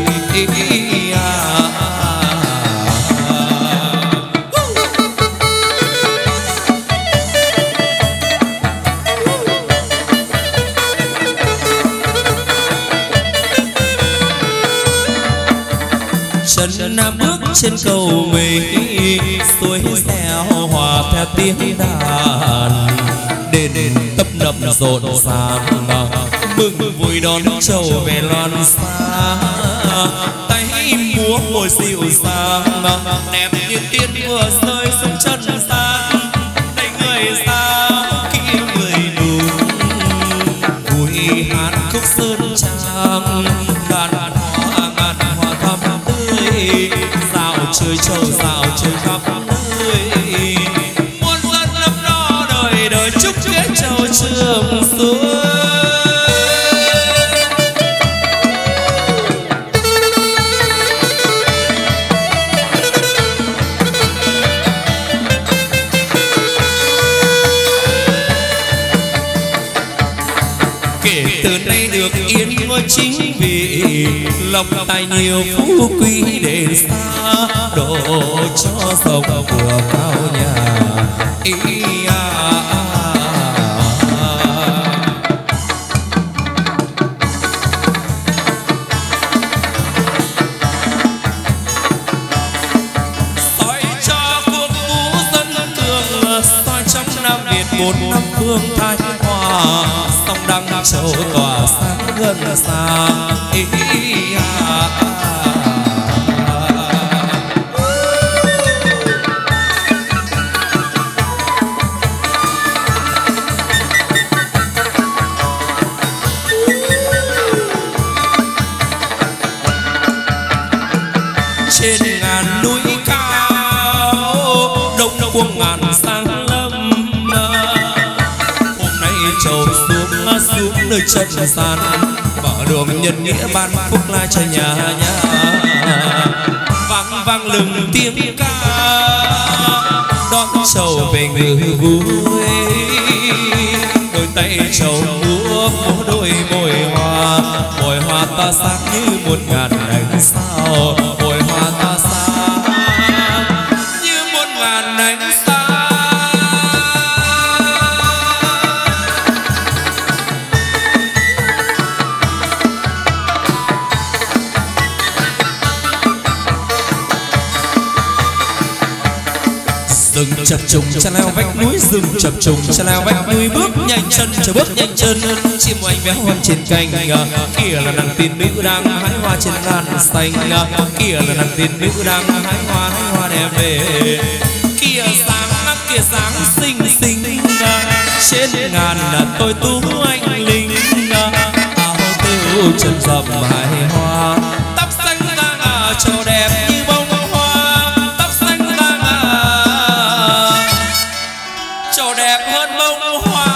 Chân nam bước trên cầu Mỹ, xuôi xeo hòa theo tiếng đàn. Đền tấp nập rộn ràng, mừng vui đón trầu về loan xa. Tay múa môi dịu dàng, đẹp như tiên vừa rơi xuống chân gian. Đây người xa kia người đúng, vui hát khúc sơn trang. Đàn hoa ngàn hoa thắm tươi, dạo chơi trầu dạo chơi khắp nơi. Muôn dân lấp lo đời đời chúc ghé trầu trường xuôi. Kể từ nay được yên ngôi chính vị, lộc tài nhiều phú quý đến xa. Độ cho sông vừa cao nhà. Ý à, à, à. Soi cho cuộc vũ dân cường, soi trong năm bốn năm phương thái hòa, sông đăng châu tỏa sáng gần xa. Ý, à, trên ngàn núi cao đông cuồng ngàn sáng lâm, hôm nay trầu xuống xuống nơi chân gian, mở đường nhân nghĩa ban phúc lai cho nhà nhà. Vang vang lừng tiếng ca đón trầu về người vui, đôi tay trầu múa múa đôi môi hoa, môi hoa ta sáng như một ngàn ánh sao, môi hoa ta sáng như một ngàn ánh sao. Rừng chập trùng cha leo vách núi, rừng chập trùng cha leo vách núi, bước nhanh chân chờ bước nhanh chân, chim oanh véo hoan trên cành, kia là nàng tiên nữ đang hái hoa trên lan xanh, kia là nàng tiên nữ đang hái hoa hái hoa đẹp về, kia sáng kia sáng xinh xinh, trên ngàn là tôi tú anh linh, áo tiêu chân dầm hài hoa, tóc xanh da trầu đẹp như bông hoa, tóc xanh da trầu đẹp hơn bông hoa.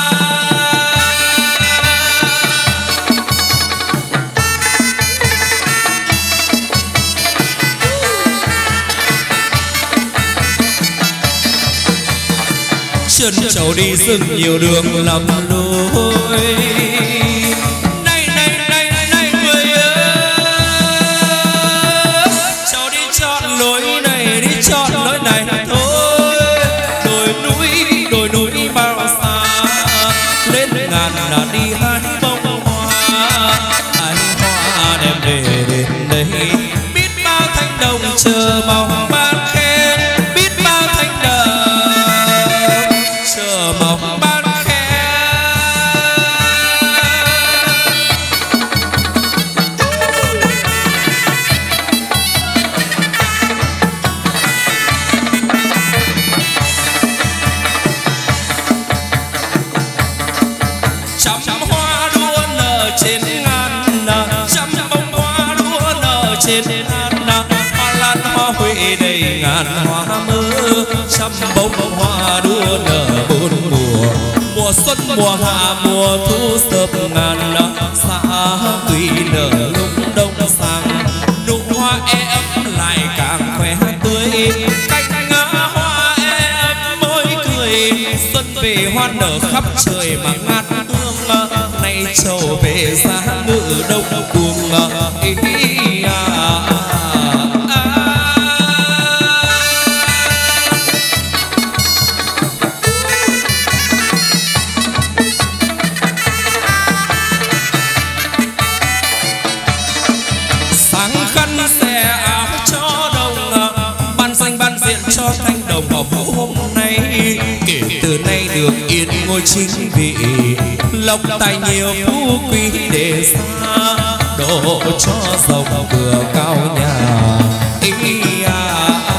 Chân trầu đi rừng nhiều đường lầm lối, này này này này người ơi, trầu đi chọn lối này đi chọn lối này thôi. Đồi núi đồi núi bao xa, lên ngàn là đi hái bông hoa, hái hoa đem về đến đây. Biết bao thanh đồng chờ mong ban khen, biết bao thanh đồng chờ mong ban khen. Trăm hoa đua nở trên ngàn, trăm bông hoa đua nở trên ngàn, hoa lan hoa huệ đầy ngàn hoa mơ, trăm bông hoa đua nở bốn mùa, mùa xuân mùa hạ mùa thu sớm ngàn, xa tùy nở lúc đông sang, nụ hoa em lại càng khỏe tươi, cánh hoa em môi cười, xuân về hoa nở khắp trời mà ngát hương, nay trầu về giá ngự đông cuồng. Ý, à, à, sáng khăn xẻ áo cho đồng, ban danh ban diện cho thanh đồng ở vũ hôm nay. Kể từ nay được yên ngôi chính vị, lộc tài nhiều phú quý để xa, độ cho rồng vừa cao nhà. Ý, à,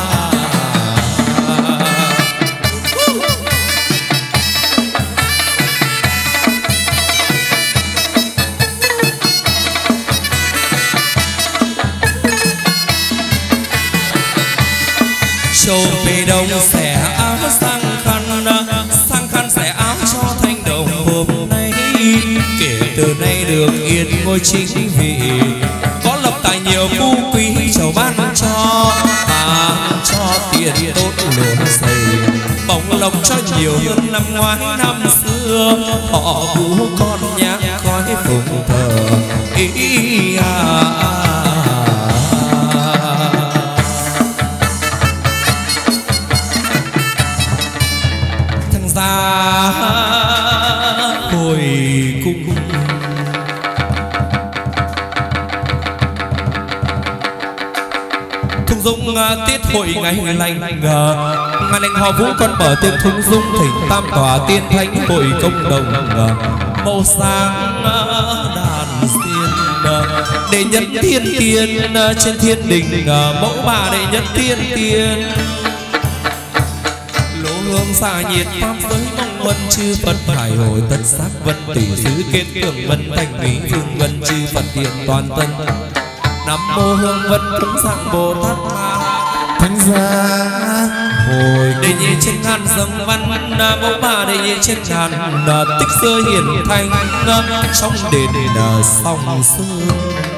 trầu về đông xẻ áo sang khăn, sang khăn xẻ áo cho thanh đồng hôm nay. Kể từ nay được yên ngôi chính vị, có lộc tài nhiều phú quý chầu ban cho, ban cho tiền tốt lúa dày, bổng lộc cho nhiều hơn năm ngoái năm xưa. Họ vũ con nhang khói phụng thờ. Ý, à, à. Hồi cung thung dung tiết hội ngày lành ngờ ngày lành họ vũ con mở tiếng thung dung thỉnh tam tòa tiên thánh hội công đồng màu sáng đàn xiên để nhân thiên tiên trên thiên đình mẫu bà để nhân thiên tiên lỗ hương xả nhiệt pháp giới mong huân chư Phật hải hội tất sắc vân tỷ xứ kết tưởng vân thành mỹ phương vân chư Phật hiện toàn tân nam mô hương vân cúng sang Bồ Tát Ma thánh gia hồi để nhị trên ngàn dâng văn mẫu bà để nhị trên ngàn tích xưa hiển thành trong đền song sương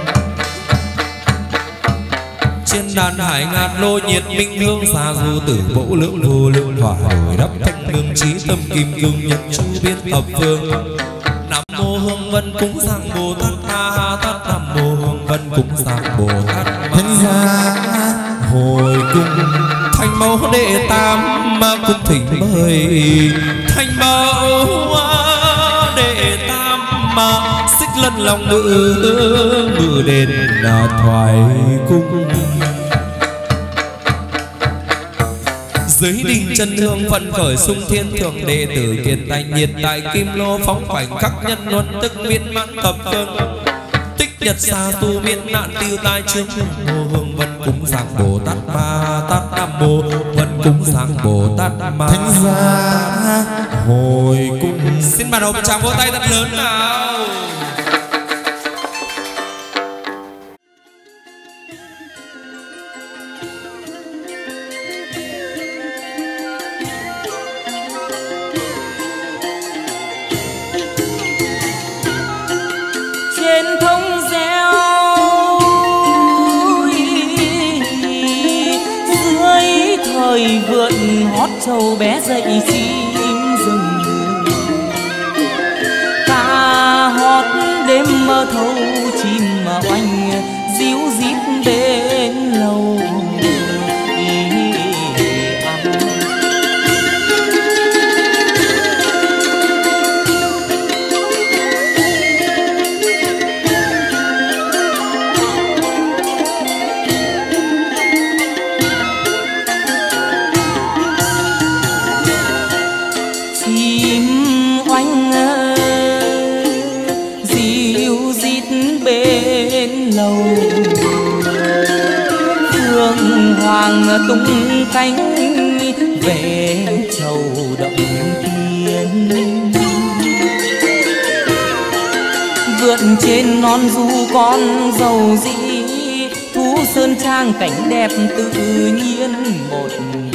trên đàn hải ngàn lô nhiệt minh hương xa du tử mẫu lượng vô lượng hỏa đổi đắp thanh lương trí tâm kim cương nhật chu biến thập phương nam mô hương vân cúng sang Bồ Tát Ma Tát nam mô hương vân cúng sang Bồ Tát Ma thánh gia hồi cung thanh mẫu đệ tam mà cung thỉnh mời thanh mẫu đệ tam mà xích lân lòng ngự ngự đền là thoại cung dưới đình chân hương vận khởi sung thiên thượng đệ tử kiệt tài nhiệt tại kim lô phóng khoảnh khắc nhân luân tức viên mãn thập phương tích nhật xa tu miên nạn tiêu tai trước mô hương vân cúng sang Bồ Tát Ma Tát nam mô vân cúng sang Bồ Tát Ma thánh gia hồi cung xin bắt đầu một tràng vỗ tay thật lớn nào. Trên thông reo dưới thời vượn hót trâu bé dậy chim rừng ca hót đêm mơ thâu chim mà oanh díu dít bên lầu hoàng tung cánh về chầu động tiên vượt trên non du con dầu dĩ thú sơn trang cảnh đẹp tự nhiên một